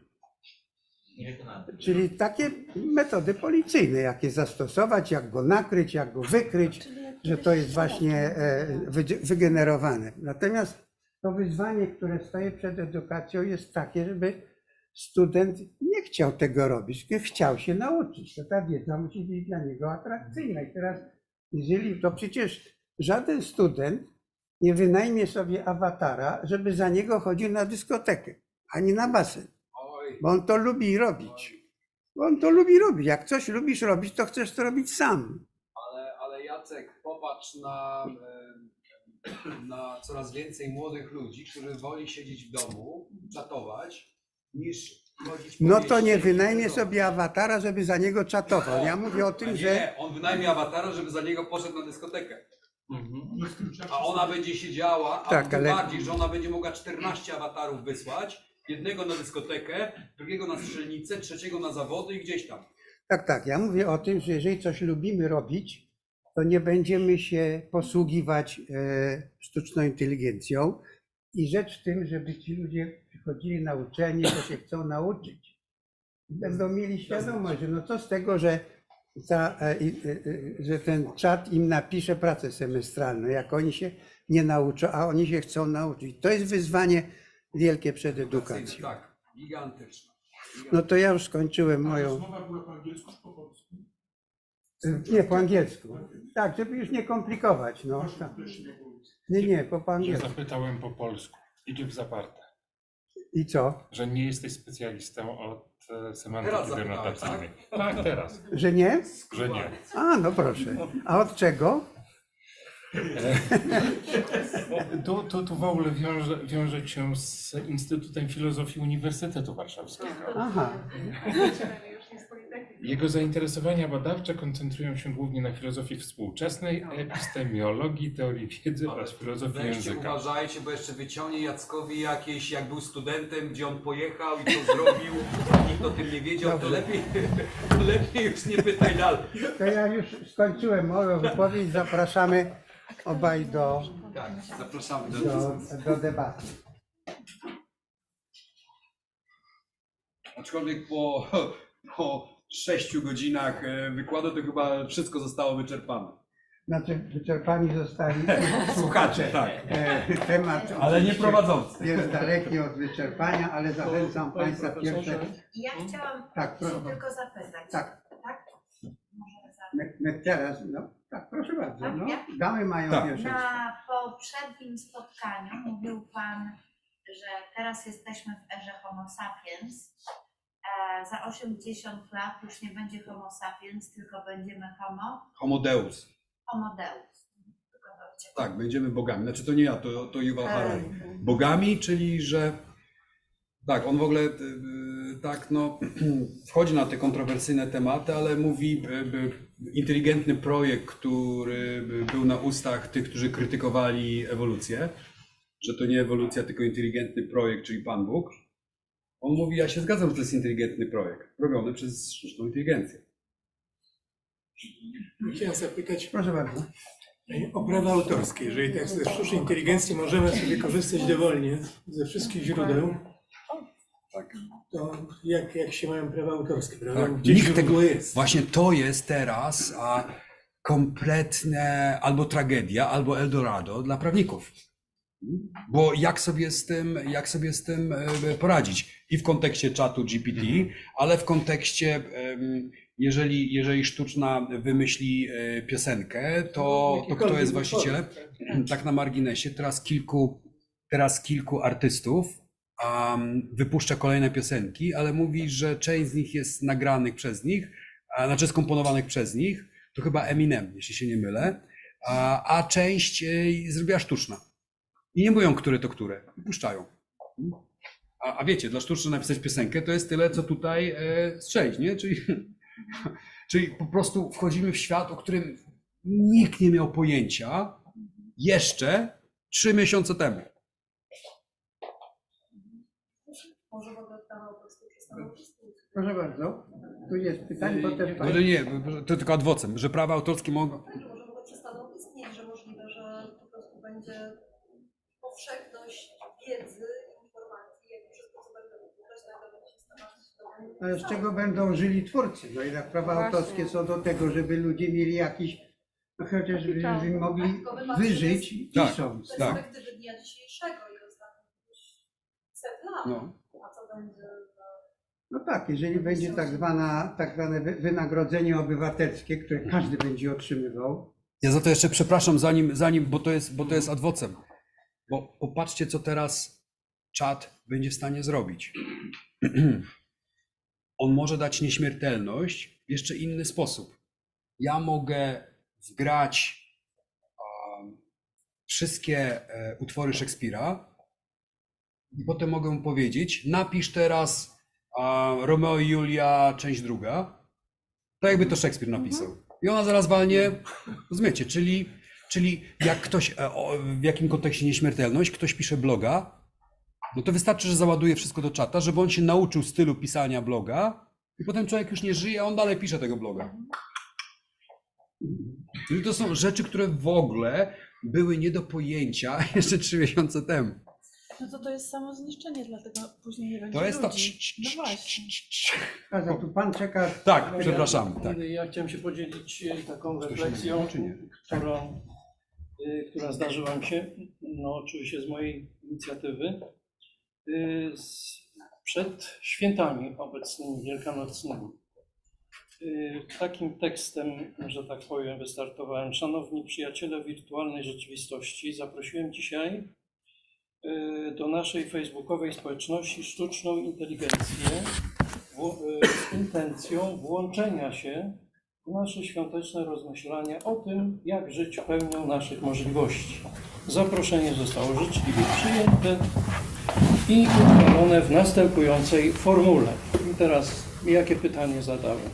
Czyli takie metody policyjne, jakie zastosować, jak go nakryć, jak go wykryć, że to jest właśnie e, wy- wygenerowane. Natomiast to wyzwanie, które stoi przed edukacją, jest takie, żeby student nie chciał tego robić, tylko chciał się nauczyć. To ta wiedza musi być dla niego atrakcyjna. I teraz, jeżeli to przecież żaden student nie wynajmie sobie awatara, żeby za niego chodził na dyskotekę, ani na basen. Oj, Bo on to lubi robić. Bo on to lubi robić. Jak coś lubisz robić, to chcesz to robić sam. ale, ale Jacek, popatrz na, e, na coraz więcej młodych ludzi, którzy woli siedzieć w domu, czatować, niż chodzić po No to mieście nie i wynajmie imprezować. sobie awatara, żeby za niego czatował. Ja mówię o A tym, nie, że on wynajmie awatara, żeby za niego poszedł na dyskotekę. A ona będzie siedziała, a Tak, tym ale- bardziej, że ona będzie mogła czternaście awatarów wysłać. Jednego na dyskotekę, drugiego na strzelnicę, trzeciego na zawody i gdzieś tam. tak, tak. Ja mówię o tym, że jeżeli coś lubimy robić, to nie będziemy się posługiwać e, sztuczną inteligencją. I rzecz w tym, żeby ci ludzie przychodzili na uczelnię, to się chcą nauczyć. I będą mieli świadomość, że no co z tego, że, ta, e, i, e, e, że ten czat im napisze pracę semestralną, jak oni się nie nauczą, a oni się chcą nauczyć. To jest wyzwanie wielkie przed edukacją. Tak, gigantyczne. No to ja już skończyłem moją... Rozmowa była po angielsku czy po polsku? Nie, po angielsku. Tak, żeby już nie komplikować. No. Tak. Nie, nie, po, po Ja angielsku. zapytałem po polsku. Idzie w zaparte. I co? Że nie jesteś specjalistą od e, Teraz semantyki zapytałeś, denotacyjnej. Tak, teraz. Że nie? Że nie. A, no proszę. A od czego? Tu, tu, tu w ogóle wiąże, wiąże się z Instytutem Filozofii Uniwersytetu Warszawskiego. Aha. Jego zainteresowania badawcze koncentrują się głównie na filozofii współczesnej, epistemiologii, teorii wiedzy oraz filozofii Weźcie, języka. uważajcie, bo jeszcze wyciągnie Jackowi jakieś, jak był studentem, gdzie on pojechał i co zrobił, nikt o tym nie wiedział, to lepiej, lepiej już nie pytaj dalej. To ja już skończyłem moją wypowiedź. Zapraszamy obaj do, Tak, zapraszamy do do, do debaty. Aczkolwiek po, po sześciu godzinach e, wykładu to chyba wszystko zostało wyczerpane. Znaczy, wyczerpani zostali Słuchacze, tak. E, temat Ale nie oczywiście prowadzący. jest daleki od wyczerpania, ale zachęcam Panie Państwa profesorze. pierwsze. Ja chciałam Tak, się proszę. tylko zapytać. Tak. Tak? Może za... My, my teraz, no tak, proszę bardzo. No, damy mają Tak. pierwsze. Na poprzednim spotkaniu mówił Pan, że teraz jesteśmy w erze Homo sapiens. E, za osiemdziesiąt lat już nie będzie Homo sapiens, tylko będziemy Homo, Homo Deus. homo Deus. Tylko to chciałam. Tak, będziemy bogami. Znaczy to nie ja, to, to Yuval Harari. Bogami, czyli że tak, on w ogóle y, y, tak no wchodzi na te kontrowersyjne tematy, ale mówi y, y, inteligentny projekt, który y, był na ustach tych, którzy krytykowali ewolucję, że to nie ewolucja, tylko inteligentny projekt, czyli Pan Bóg. On mówi, ja się zgadzam, że to jest inteligentny projekt, robiony przez sztuczną inteligencję. Chciałem zapytać Proszę bardzo. o prawa autorskie. Jeżeli tak ze sztucznej inteligencji możemy sobie korzystać dowolnie ze wszystkich źródeł, to jak, jak się mają prawa autorskie, prawda? Tak, Gdzie nikt źródło tego- jest? Właśnie to jest teraz a, kompletne albo tragedia, albo Eldorado dla prawników. Bo jak sobie z tym, jak sobie z tym e, poradzić? I w kontekście czatu G P T, ale w kontekście, em, jeżeli, jeżeli sztuczna wymyśli e, piosenkę, to, to kto jest właścicielem? Tak na marginesie, teraz kilku, teraz kilku artystów um, wypuszcza kolejne piosenki, ale mówi, że część z nich jest nagranych przez nich, a, znaczy skomponowanych przez nich, to chyba Eminem, jeśli się nie mylę, a, a część e, zrobiła sztuczna. I nie mówią, które to które, puszczają. A, a wiecie, dla sztucznej napisać piosenkę to jest tyle, co tutaj e, strzelić, nie? Czyli, czyli po prostu wchodzimy w świat, o którym nikt nie miał pojęcia jeszcze trzy miesiące temu. Może w ogóle prawa autorskie stanowisku. Proszę bardzo, tu jest pytanie, potem No, że nie, to tylko adwocem, że prawa autorskie mogą. Tak, że może w ogóle przestaną istnieć, że możliwe, że po prostu będzie powszechność wiedzy, informacji, jak wszystko, co będę określać, będę się starać. Ale z czego będą żyli twórcy? No jednak prawa Właśnie. autorskie są do tego, żeby ludzie mieli jakiś, no chociaż żeby mogli wyżyć Tak. pisząc. Z Tak. perspektywy dnia dzisiejszego i ostatnich set lat, No. a co będzie za... No tak, jeżeli będzie tak, zwana, tak zwane wy- wynagrodzenie obywatelskie, które każdy będzie otrzymywał, Ja za to jeszcze przepraszam, zanim, zanim bo to jest, bo to jest adwocem. Bo popatrzcie, co teraz czat będzie w stanie zrobić. On może dać nieśmiertelność w jeszcze inny sposób. Ja mogę wgrać um, wszystkie e, utwory Szekspira i potem mogę mu powiedzieć, napisz teraz a, Romeo i Julia, część druga. Tak jakby to Szekspir napisał. I ona zaraz walnie, rozumiecie, czyli, czyli jak ktoś, e, o, w jakim kontekście nieśmiertelność, ktoś pisze bloga, no to wystarczy, że załaduje wszystko do czata, żeby on się nauczył stylu pisania bloga i potem człowiek już nie żyje, a on dalej pisze tego bloga. Czyli to są rzeczy, które w ogóle były nie do pojęcia jeszcze trzy miesiące temu. No to to jest samo zniszczenie, dlatego później nie będzie To jest to... ludzi. No właśnie. a za tu pan czeka. Tak, przepraszam. Tak. Ja chciałem się podzielić e, taką się refleksją, mówi, czy nie? którą, e, która zdarzyła mi się, no oczywiście z mojej inicjatywy, e, z, przed świętami obecnymi, wielkanocnymi. E, Takim tekstem, że tak powiem, wystartowałem. Szanowni przyjaciele wirtualnej rzeczywistości, zaprosiłem dzisiaj e, do naszej facebookowej społeczności sztuczną inteligencję w- z intencją włączenia się w nasze świąteczne rozmyślania o tym, jak żyć pełnią naszych możliwości. Zaproszenie zostało życzliwie przyjęte i uchwalone w następującej formule. I teraz jakie pytanie zadałem?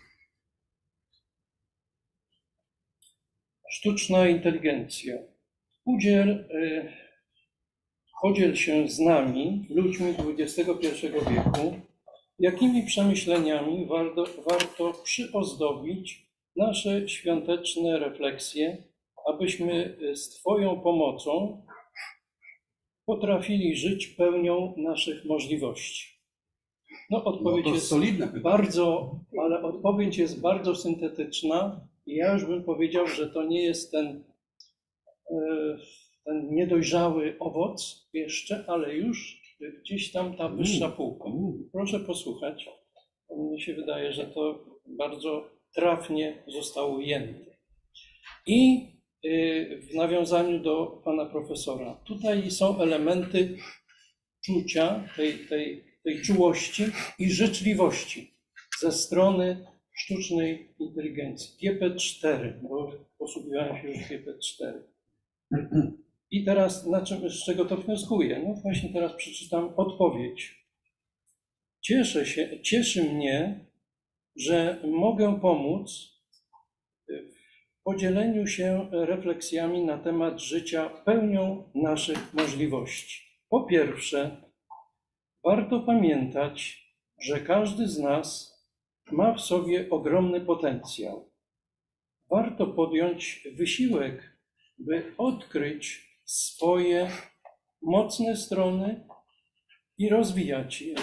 Sztuczna inteligencja. Udziel, y, podziel się z nami, ludźmi dwudziestego pierwszego wieku, jakimi przemyśleniami warto, warto przyozdobić nasze świąteczne refleksje, abyśmy z Twoją pomocą potrafili żyć pełnią naszych możliwości. No, odpowiedź No to jest solidne pytanie. bardzo, ale odpowiedź jest bardzo syntetyczna i ja już bym powiedział, że to nie jest ten, e, ten niedojrzały owoc jeszcze, ale już gdzieś tam ta wyższa półka. Proszę posłuchać. Mnie się wydaje, że to bardzo trafnie zostało ujęte. I y, w nawiązaniu do pana profesora, tutaj są elementy czucia, tej, tej, tej czułości i życzliwości ze strony sztucznej inteligencji. G P cztery, bo posługiwałem się już G P cztery. I teraz na czym, z czego to wnioskuję? No właśnie teraz przeczytam odpowiedź. Cieszę się, cieszy mnie, że mogę pomóc w podzieleniu się refleksjami na temat życia pełnią naszych możliwości. Po pierwsze, warto pamiętać, że każdy z nas ma w sobie ogromny potencjał. Warto podjąć wysiłek, by odkryć swoje mocne strony i rozwijać je,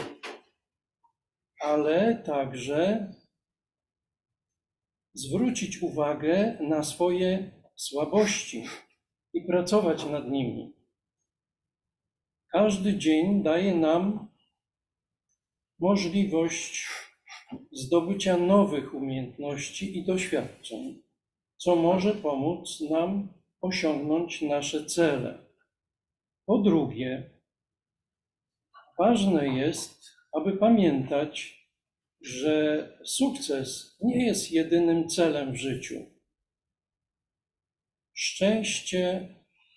ale także zwrócić uwagę na swoje słabości i pracować nad nimi. Każdy dzień daje nam możliwość zdobycia nowych umiejętności i doświadczeń, co może pomóc nam osiągnąć nasze cele. Po drugie, ważne jest, aby pamiętać, że sukces nie jest jedynym celem w życiu. Szczęście,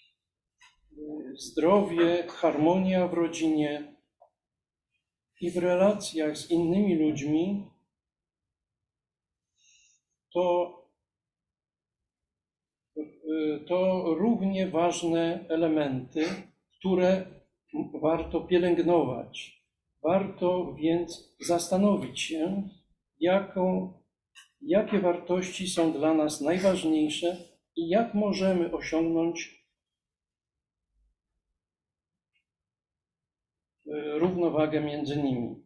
zdrowie, harmonia w rodzinie i w relacjach z innymi ludźmi to, to równie ważne elementy, które warto pielęgnować. Warto więc zastanowić się, jaką, jakie wartości są dla nas najważniejsze i jak możemy osiągnąć równowagę między nimi.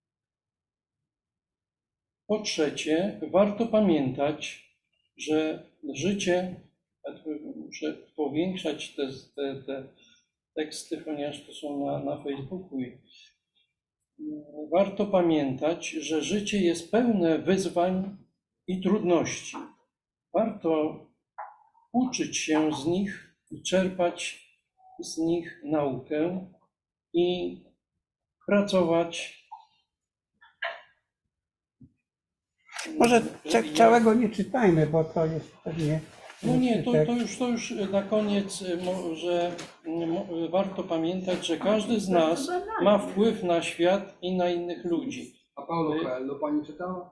Po trzecie, warto pamiętać, że życie, muszę powiększać te, te, te teksty, ponieważ to są na, na Facebooku. Warto pamiętać, że życie jest pełne wyzwań i trudności. Warto uczyć się z nich i czerpać z nich naukę i pracować. Może ca- całego nie czytajmy, bo to jest pewnie... No nie, to, to, już, to już na koniec, że warto pamiętać, że każdy z nas ma wpływ na świat i na innych ludzi. A Paulo Coelho pani czytała?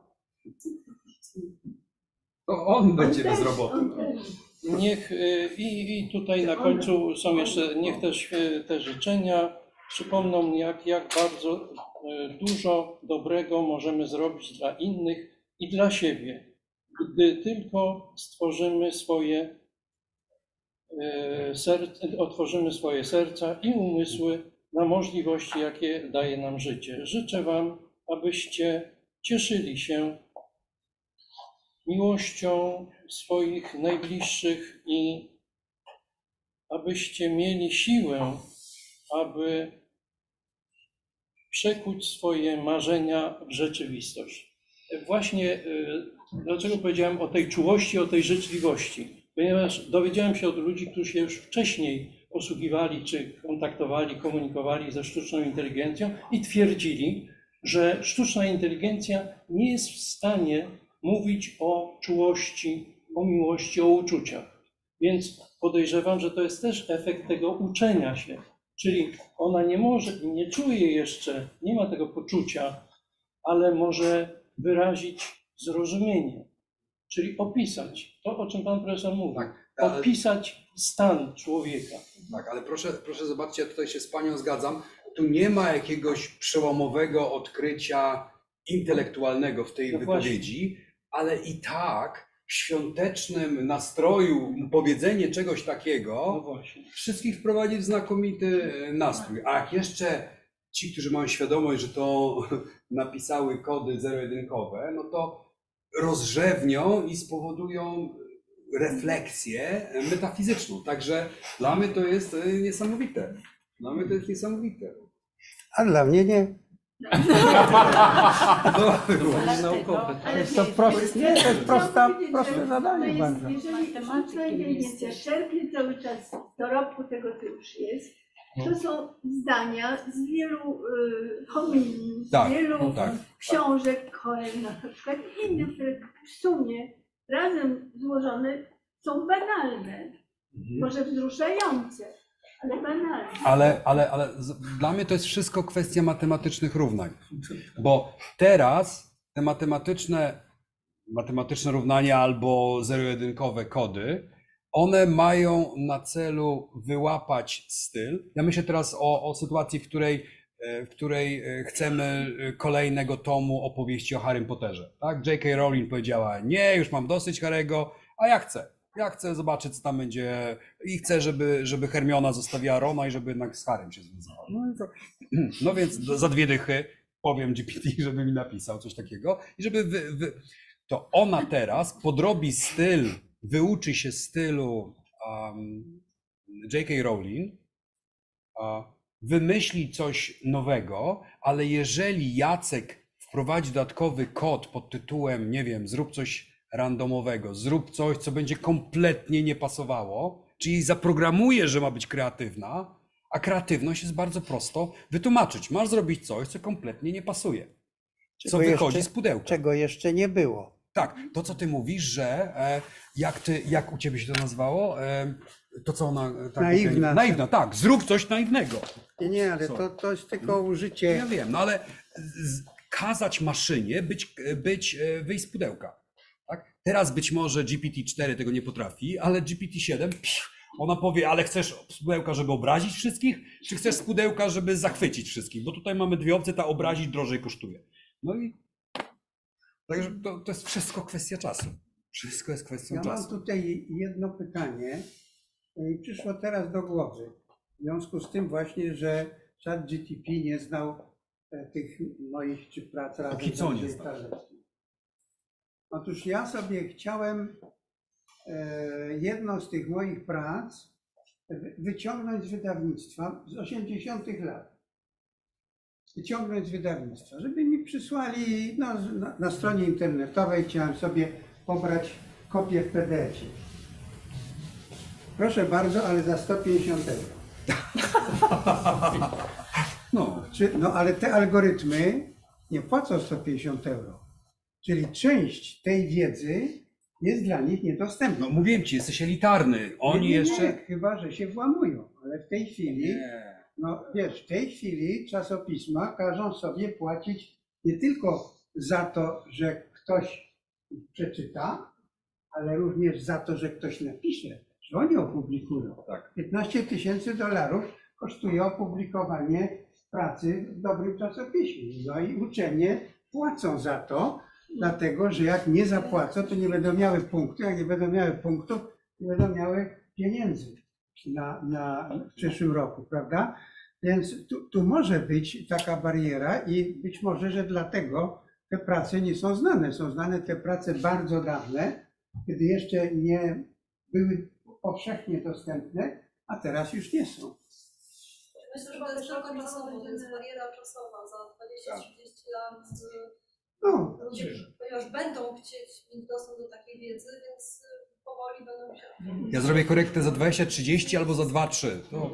To on będzie bez roboty. Niech i, i tutaj na końcu są jeszcze, niech też te życzenia przypomną, jak, jak bardzo dużo dobrego możemy zrobić dla innych i dla siebie, gdy tylko stworzymy swoje serce, otworzymy swoje serca i umysły na możliwości, jakie daje nam życie. Życzę Wam, abyście cieszyli się miłością swoich najbliższych i abyście mieli siłę, aby przekuć swoje marzenia w rzeczywistość. Właśnie dlaczego powiedziałem o tej czułości, o tej życzliwości? Ponieważ dowiedziałem się od ludzi, którzy się już wcześniej posługiwali, czy kontaktowali, komunikowali ze sztuczną inteligencją i twierdzili, że sztuczna inteligencja nie jest w stanie mówić o czułości, o miłości, o uczuciach. Więc podejrzewam, że to jest też efekt tego uczenia się. Czyli ona nie może i nie czuje jeszcze, nie ma tego poczucia, ale może wyrazić zrozumienie, czyli opisać to, o czym pan profesor mówił. Tak, ale... Opisać stan człowieka. Tak, ale proszę, proszę zobaczcie, ja tutaj się z panią zgadzam. Tu nie ma jakiegoś przełomowego odkrycia intelektualnego w tej No wypowiedzi, właśnie. Ale i tak w świątecznym nastroju powiedzenie czegoś takiego No właśnie. wszystkich wprowadzi w znakomity nastrój. A jak jeszcze ci, którzy mają świadomość, że to napisały kody zero-jedynkowe, no to rozrzewnią i spowodują refleksję metafizyczną. Także dla mnie to jest niesamowite. Dla mnie to jest niesamowite. A dla mnie nie. No, to jest to proste, nie, to jest prosta, proste zadanie bardzo. Jeżeli sztuczna inteligencja czerpie cały czas z dorobku tego, co już jest, to są zdania z wielu y, homilii, z tak, wielu tak, książek Coelha, na przykład i innych, które w sumie razem złożone są banalne, mhm. może wzruszające, ale banalne. Ale, ale, ale dla mnie to jest wszystko kwestia matematycznych równań, bo teraz te matematyczne, matematyczne równania albo zero-jedynkowe kody, one mają na celu wyłapać styl. Ja myślę teraz o, o sytuacji, w której, w której chcemy kolejnego tomu opowieści o Harrym Potterze. Tak? J K Rowling powiedziała, nie, już mam dosyć Harry'ego, a ja chcę. Ja chcę zobaczyć, co tam będzie i chcę, żeby, żeby Hermiona zostawiła Rona i żeby jednak z Harrym się związała. No, to, no więc za dwie dychy powiem G P T, żeby mi napisał coś takiego i żeby wy, wy... to ona teraz podrobi styl, wyuczy się stylu um, J K Rowling, uh, wymyśli coś nowego, ale jeżeli Jacek wprowadzi dodatkowy kod pod tytułem, nie wiem, zrób coś randomowego, zrób coś, co będzie kompletnie nie pasowało, czyli zaprogramuje, że ma być kreatywna, a kreatywność jest bardzo prosto wytłumaczyć. Masz zrobić coś, co kompletnie nie pasuje, co Czego wychodzi jeszcze, z pudełka. Czego jeszcze nie było. Tak, to co ty mówisz, że e, jak, ty, jak u ciebie się to nazywało, e, to co ona... Tak, Naiwna. Naiwna, tak, zrób coś naiwnego. Nie, nie, ale to, to jest tylko użycie... Ja wiem, no ale z, kazać maszynie być, być, wyjść z pudełka. Tak? Teraz być może G P T cztery tego nie potrafi, ale G P T siedem pff, Ona powie, ale chcesz z pudełka, żeby obrazić wszystkich, czy chcesz z pudełka, żeby zachwycić wszystkich? Bo tutaj mamy dwie opcje, ta obrazić drożej kosztuje. No i także to, to jest wszystko kwestia czasu. Wszystko jest kwestią Ja mam czasu. tutaj jedno pytanie. i Przyszło teraz do głowy. W związku z tym właśnie, że ChatGPT nie znał e, tych moich czy prac razem Póki z co nie Andrzejem znał. Tarnowskim. Otóż ja sobie chciałem e, jedną z tych moich prac wy- wyciągnąć z wydawnictwa z osiemdziesiątych lat. Wyciągnąć z wydawnictwa, żeby mi przysłali no, z- na, na stronie internetowej. Chciałem sobie pobrać kopię w P D F-ie. Proszę bardzo, ale za sto pięćdziesiąt euro. No, Czy, no ale te algorytmy nie płacą sto pięćdziesiąt euro. Czyli część tej wiedzy jest dla nich niedostępna. no mówiłem ci, jesteś elitarny. Oni Nie, nie, jeszcze... nie, chyba, że się włamują, ale w tej chwili, Nie. no wiesz, w tej chwili czasopisma każą sobie płacić nie tylko za to, że ktoś przeczyta, ale również za to, że ktoś napisze, że oni opublikują. Tak. piętnaście tysięcy dolarów kosztuje opublikowanie pracy w dobrym czasopiśmie. No i uczelnie płacą za to, dlatego że jak nie zapłacą, to nie będą miały punktu, jak nie będą miały punktów, nie będą miały pieniędzy na, na w przyszłym roku, prawda? Więc tu, tu może być taka bariera i być może, że dlatego te prace nie są znane. Są znane te prace bardzo dawne, kiedy jeszcze nie były powszechnie dostępne, a teraz już nie są. Myślę, że to jest tylko czasowo, to jest bariera czasowa. Za dwadzieścia trzydzieści lat y, No, ludzie ponieważ będą chcieć mieć dostęp do takiej wiedzy, więc y, powoli będą się... Ja zrobię korektę za dwadzieścia trzydzieści albo za dwa trzy. No.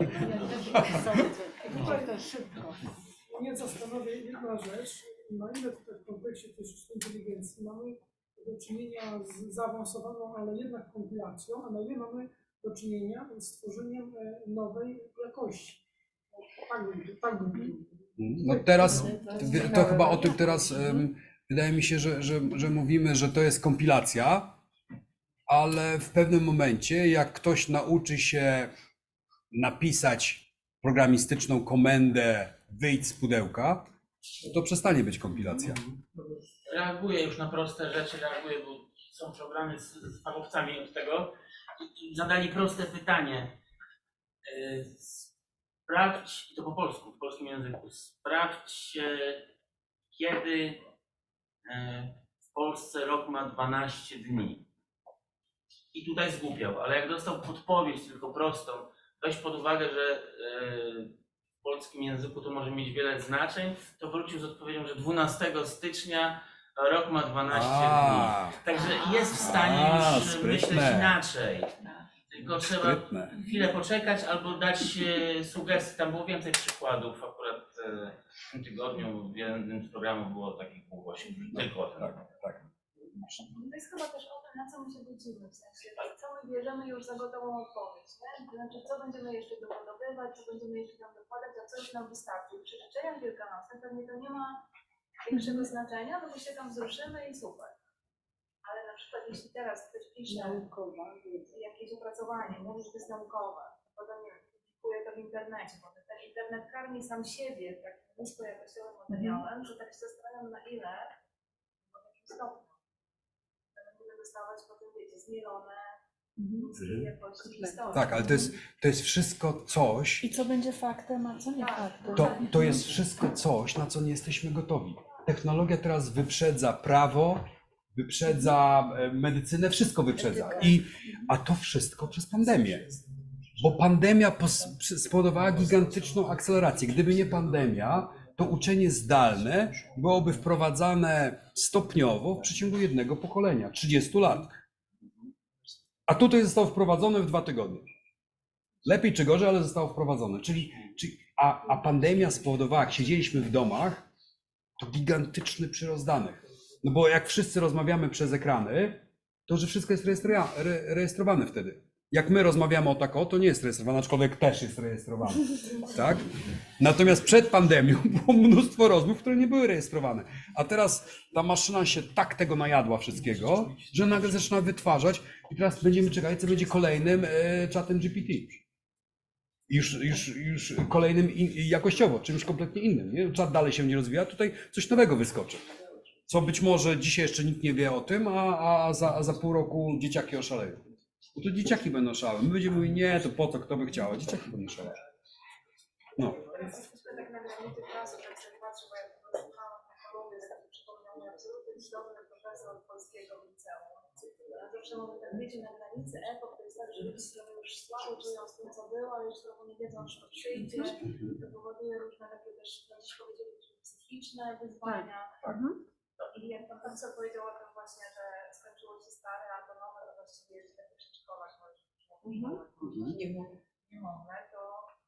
Tutaj szybko. Mnie zastanawia jedna rzecz, na ile tutaj w kontekście tej sztucznej inteligencji mamy do czynienia z zaawansowaną, ale jednak kompilacją, a na ile mamy do czynienia z tworzeniem e, nowej jakości. Tak bym, tak bym. No teraz, to chyba o tym teraz, em, wydaje mi się, że, że, że mówimy, że to jest kompilacja, ale w pewnym momencie, jak ktoś nauczy się napisać programistyczną komendę wyjdź z pudełka, to przestanie być kompilacja. Reaguję już na proste rzeczy, reaguję, bo są programy z, z fachowcami od tego. I, i zadali proste pytanie. Yy, Sprawdź, i to po polsku, w polskim języku, sprawdź, e, kiedy e, w Polsce rok ma dwanaście dni. I tutaj zgłupiał, ale jak dostał podpowiedź tylko prostą, weź pod uwagę, że e, w polskim języku to może mieć wiele znaczeń, to wrócił z odpowiedzią, że dwunastego stycznia rok ma dwanaście A. dni. Także jest w stanie A, już sprytne. myśleć inaczej. Tylko trzeba Sprytne. chwilę poczekać albo dać e, sugestie. Tam było więcej przykładów. Akurat e, w tym tygodniu w jednym z programów było takich pół właśnie. Tylko ten. Tak, tak. To jest chyba też o tym, na co my się godzimy, w sensie, co my bierzemy już za gotową odpowiedź, nie? To znaczy, co będziemy jeszcze dobudowywać, co będziemy jeszcze tam dokładać, a co już nam wystarczy. Przy życzeniach wielkanocnych pewnie to nie ma większego znaczenia, no bo się tam wzruszymy i super. Ale na przykład jeśli teraz ktoś pisze jakieś opracowanie, mówi, że to jest naukowe, potem nie wiem, publikuje to w internecie, potem ten internet karmi sam siebie takim niskojakościowym materiałem, że tak się zastanawiam, na ile, w jakim stopniu będziemy dostawać potem, wiecie, zmielone, niskiej jakości historii. Tak, ale to jest, to jest wszystko coś, I co będzie faktem, a co nie faktem. to, to jest wszystko coś, na co nie jesteśmy gotowi. Technologia teraz wyprzedza prawo, wyprzedza e, medycynę, wszystko wyprzedza. I, a to wszystko przez pandemię. Bo pandemia pos, przy- spowodowała gigantyczną akcelerację. Gdyby nie pandemia, to uczenie zdalne byłoby wprowadzane stopniowo w przeciągu jednego pokolenia, trzydziestu lat. A tutaj zostało wprowadzone w dwa tygodnie. Lepiej czy gorzej, ale zostało wprowadzone. Czyli, czyli, a, a pandemia spowodowała, jak siedzieliśmy w domach, to gigantyczny przyrost danych. No bo jak wszyscy rozmawiamy przez ekrany, to że wszystko jest rejestrowa- re, rejestrowane wtedy. Jak my rozmawiamy o tak o, to nie jest rejestrowane, aczkolwiek też jest rejestrowany. Tak? Natomiast przed pandemią było mnóstwo rozmów, które nie były rejestrowane. A teraz ta maszyna się tak tego najadła wszystkiego, że nagle zaczyna wytwarzać i teraz będziemy czekać, co będzie kolejnym e, czatem G P T. Już, już, już kolejnym in, jakościowo, czymś kompletnie innym. Nie? Czat dalej się nie rozwija, tutaj coś nowego wyskoczy. Co być może dzisiaj jeszcze nikt nie wie o tym, a, a, za, a za pół roku dzieciaki oszaleją. Bo to dzieciaki będą szaleć. My będziemy mówić, nie, to po co, kto by chciał, a dzieciaki będą szaleć. No. Jesteśmy tak na granicy czasu, tak sobie patrzę, bo ja po słuchałam na chorobie, taki przypomniał mi absolutnie cudowny profesor polskiego liceum. Ja zawsze mówię, tak wiecie, na granicy epok to jest tak, że ludzie się już słabo czują z tym, co było, ale już trochę nie wiedzą, że to przyjdzie. To powoduje różne takie też, jak dziś powiedzieliśmy, psychiczne wyzwania. Tak. I jak pan profesor powiedział o tym właśnie, że skończyło się stare, a to nowe, to właściwie jeszcze takie przedszkolach, nie mogę, to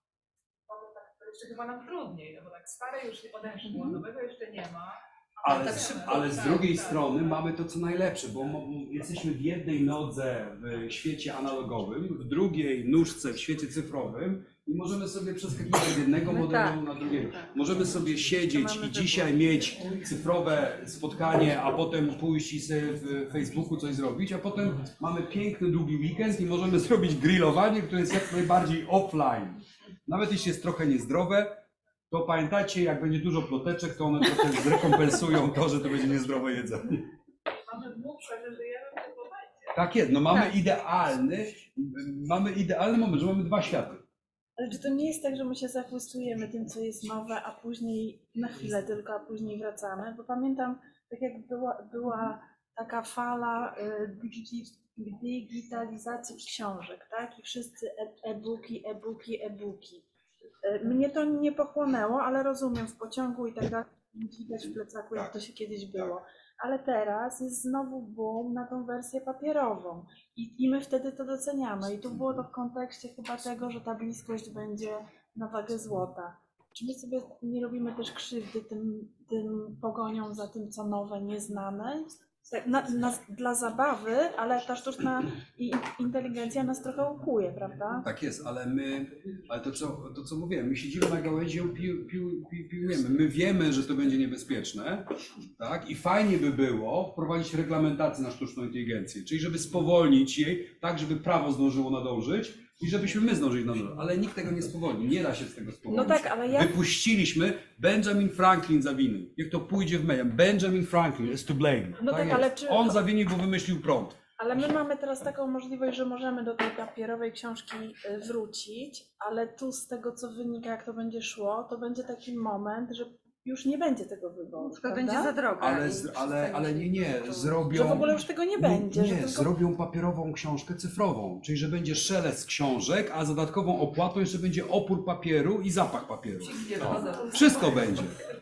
powiem tak, to jeszcze chyba nam trudniej, no bo tak stare już odeszło, nowego jeszcze nie ma. Ale, tak z, szybko, ale z tak, drugiej tak. strony mamy to, co najlepsze, bo mo- jesteśmy w jednej nodze w świecie analogowym, w drugiej nóżce w świecie cyfrowym i możemy sobie przeskakiwać z jednego No modelu tak. na drugiego. Możemy sobie siedzieć i dzisiaj mieć cyfrowe spotkanie, a potem pójść i sobie w Facebooku coś zrobić, a potem mamy piękny, długi weekend i możemy zrobić grillowanie, które jest jak najbardziej offline. Nawet jeśli jest trochę niezdrowe, to pamiętajcie, jak będzie dużo ploteczek, to one trochę zrekompensują to, że to będzie niezdrowe jedzenie. Mamy dwóch, że żyjemy w tym momencie. Tak jest, no mamy Tak. idealny, mamy idealny moment, że mamy dwa światy. Ale czy to nie jest tak, że my się zachłystujemy tym, co jest nowe, a później na chwilę tylko, a później wracamy? Bo pamiętam, tak jak była, była taka fala y, digi- digitalizacji książek, tak? I wszyscy e- e-booki, e-booki, e-booki. Y, Mnie to nie pochłonęło, ale rozumiem, w pociągu i tak dalej, widać w plecaku, jak to się kiedyś było. Ale teraz jest znowu boom na tą wersję papierową i, i my wtedy to doceniamy. I tu było to w kontekście chyba tego, że ta bliskość będzie na wagę złota. Czy my sobie nie robimy też krzywdy tym, tym pogoniom za tym, co nowe, nieznane? Tak, na, na, dla zabawy, ale ta sztuczna i- inteligencja nas trochę ukuje, prawda? Tak jest, ale my, ale to co, to co mówiłem, my siedzimy na gałęzi i pił, pił, pił, piłujemy. My wiemy, że to będzie niebezpieczne, tak? I fajnie by było wprowadzić reglamentację na sztuczną inteligencję, czyli żeby spowolnić jej, tak żeby prawo zdążyło nadążyć i żebyśmy my zdążyli nadążyć, ale nikt tego nie spowolni, nie da się z tego spowolnić. No tak, ale jak... Wypuściliśmy Benjamin Franklin zawinił. Jak to pójdzie w media, Benjamin Franklin is to blame. No tak, jest. ale czy- On zawinił, bo wymyślił prąd. Ale my mamy teraz taką możliwość, że możemy do tej papierowej książki y, wrócić, ale tu z tego, co wynika, jak to będzie szło, to będzie taki moment, że już nie będzie tego wyboru. To prawda? będzie za drogo. Ale, z, ale, ale nie, nie, zrobią... Że w ogóle już tego nie będzie. Nie, że nie tylko... zrobią papierową książkę cyfrową, czyli że będzie szelest książek, a za dodatkową opłatą jeszcze będzie opór papieru i zapach papieru. O, wszystko będzie.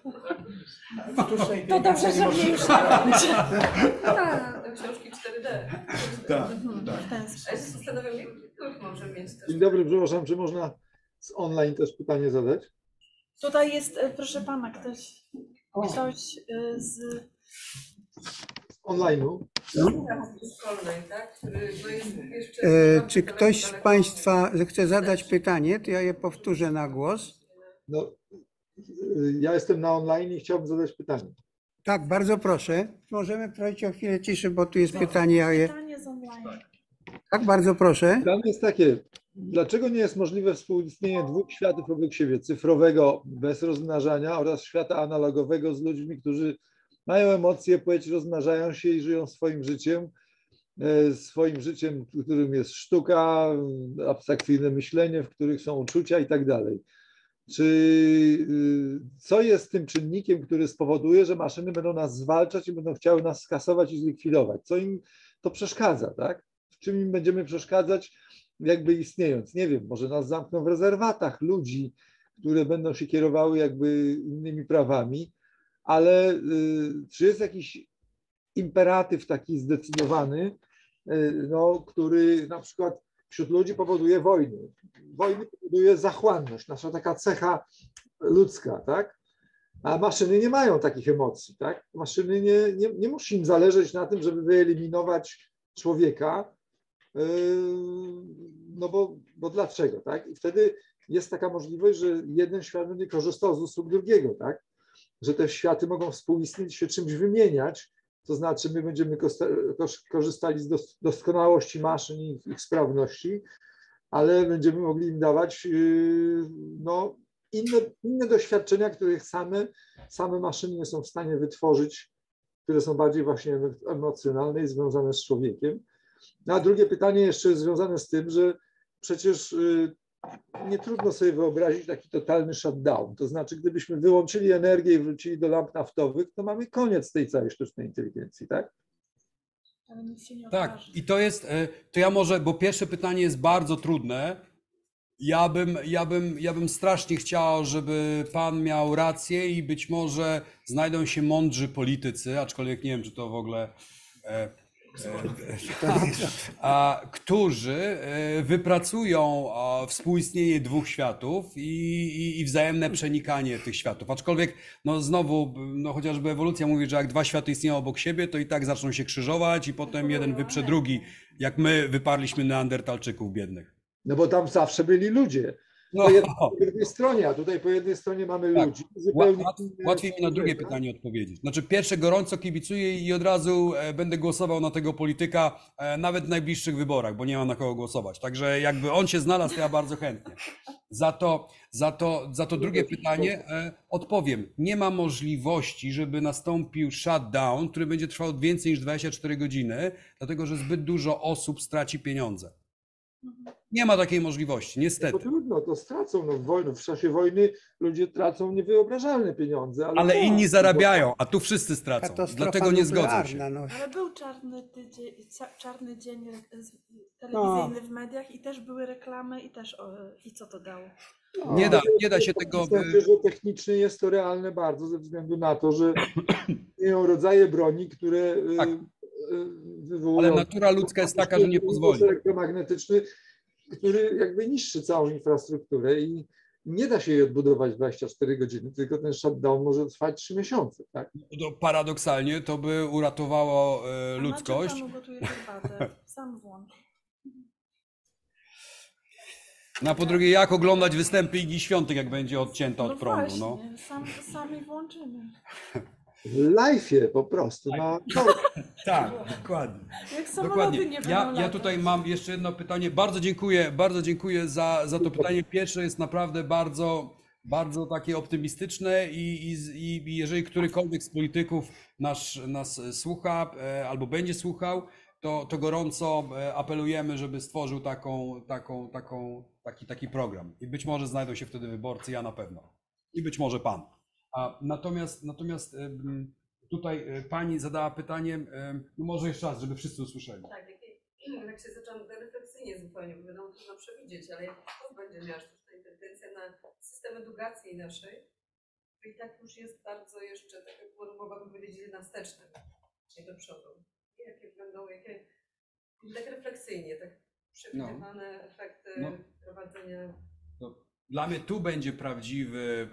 To dobrze, że mnie już nie będzie. Tak, książki cztery D. Tak, W ten A ja się sposób. zastanawiam, jaki klucz może mieć też. Dzień dobry, przepraszam, czy można z online też pytanie zadać? Tutaj jest, y, proszę pana, ktoś, ktoś y, z... Online'u. Szkolnej, tak? Który no jest jeszcze... E, czy ktoś z Państwa chce zadać pytanie, to ja je powtórzę na głos. No, y, ja jestem na online i chciałbym zadać pytanie. Tak, bardzo proszę. Możemy prosić o chwilę ciszy, bo tu jest pytanie. Ja je... Pytanie z online. Tak, bardzo proszę. Pytanie jest takie, dlaczego nie jest możliwe współistnienie dwóch światów obok siebie, cyfrowego bez rozmnażania oraz świata analogowego z ludźmi, którzy mają emocje, płeć, rozmnażają się i żyją swoim życiem, e, swoim życiem, w którym jest sztuka, abstrakcyjne myślenie, w których są uczucia i tak dalej. Czy y, co jest tym czynnikiem, który spowoduje, że maszyny będą nas zwalczać i będą chciały nas skasować i zlikwidować? Co im to przeszkadza, tak? W czym im będziemy przeszkadzać, jakby istniejąc? Nie wiem, może nas zamkną w rezerwatach ludzi, które będą się kierowały jakby innymi prawami, ale y, czy jest jakiś imperatyw taki zdecydowany, y, no, który na przykład wśród ludzi powoduje wojny. Wojny powoduje zachłanność, nasza taka cecha ludzka, tak? A maszyny nie mają takich emocji, tak? Maszyny nie, nie, nie musi im zależeć na tym, żeby wyeliminować człowieka, no bo, bo dlaczego, tak? I wtedy jest taka możliwość, że jeden świat będzie korzystał z usług drugiego, tak? Że te światy mogą współistnieć, się czymś wymieniać, to znaczy my będziemy korzystali z doskonałości maszyn i ich sprawności, ale będziemy mogli im dawać no, inne, inne doświadczenia, których same, same maszyny nie są w stanie wytworzyć, które są bardziej właśnie emocjonalne i związane z człowiekiem. No a drugie pytanie jeszcze jest związane z tym, że przecież nie trudno sobie wyobrazić taki totalny shutdown. To znaczy, gdybyśmy wyłączyli energię i wrócili do lamp naftowych, to mamy koniec tej całej sztucznej inteligencji, tak? Ale nic się nie Tak, okaże. i to jest, to ja może, bo pierwsze pytanie jest bardzo trudne. Ja bym, ja bym, ja bym strasznie chciał, żeby pan miał rację i być może znajdą się mądrzy politycy, aczkolwiek nie wiem, czy to w ogóle... E, a, którzy wypracują współistnienie dwóch światów i, i, i wzajemne przenikanie tych światów. Aczkolwiek, no znowu, no chociażby ewolucja mówi, że jak dwa światy istnieją obok siebie, to i tak zaczną się krzyżować i potem jeden wyprze drugi, jak my wyparliśmy neandertalczyków biednych. No bo tam zawsze byli ludzie. No. Po jednej, po jednej stronie, a tutaj po jednej stronie mamy tak. ludzi. Zupełnie Łat, łatwiej mi na drugie pytanie odpowiedzieć. Znaczy pierwsze gorąco kibicuję i od razu będę głosował na tego polityka nawet w najbliższych wyborach, bo nie mam na kogo głosować. Także jakby on się znalazł, to ja bardzo chętnie. Za to, za to, za to drugie pytanie odpowiem. Nie ma możliwości, żeby nastąpił shutdown, który będzie trwał więcej niż dwadzieścia cztery godziny, dlatego że zbyt dużo osób straci pieniądze. Nie ma takiej możliwości, niestety. To trudno, to stracą. No, w, wojnie, w czasie wojny ludzie tracą niewyobrażalne pieniądze. Ale, ale to, inni zarabiają, a tu wszyscy stracą. Dlatego nie zgodzę się. No. Ale był czarny, tydzień, czarny dzień telewizyjny w mediach i też były reklamy i też o, i co to dało? No, nie, da, nie da się tego... Myślę, że technicznie jest to realne bardzo ze względu na to, że istnieją rodzaje broni, które tak. wywołują... Ale natura ludzka jest taka, że nie pozwoli. Elektromagnetyczny, który jakby niszczy całą infrastrukturę i nie da się jej odbudować w dwadzieścia cztery godziny, tylko ten shutdown może trwać trzy miesiące. Tak? To paradoksalnie to by uratowało e, ludzkość. A gotuje herbatę, sam włącz. No a po drugie, jak oglądać występy Igi Świątek, jak będzie odcięta no od prądu? Właśnie, no sam, sami włączymy. W live'ie po prostu. Tak, na... tak dokładnie. Jak samoloty dokładnie. nie będą Ja, latać. ja tutaj mam jeszcze jedno pytanie. Bardzo dziękuję, bardzo dziękuję za, za to pytanie. Pierwsze jest naprawdę bardzo, bardzo takie optymistyczne i, i, i jeżeli którykolwiek z polityków nas, nas słucha e, albo będzie słuchał, to, to gorąco apelujemy, żeby stworzył taką, taką, taką, taki, taki program. I być może znajdą się wtedy wyborcy, ja na pewno. I być może pan. A natomiast, natomiast tutaj pani zadała pytanie, no może jeszcze raz, żeby wszyscy usłyszeli. Tak, jak, jak się zaczęłam refleksyjnie zupełnie, bo wiadomo, trudno przewidzieć, ale jak to będzie miała sztuczna inteligencja na system edukacji naszej, to i tak już jest bardzo jeszcze, tak jak mogłabym powiedzieć, wstecznym, nie do przodu. Jakie będą, jakie, tak refleksyjnie, tak przewidywane no. efekty no. prowadzenia. No. Dla mnie tu będzie prawdziwy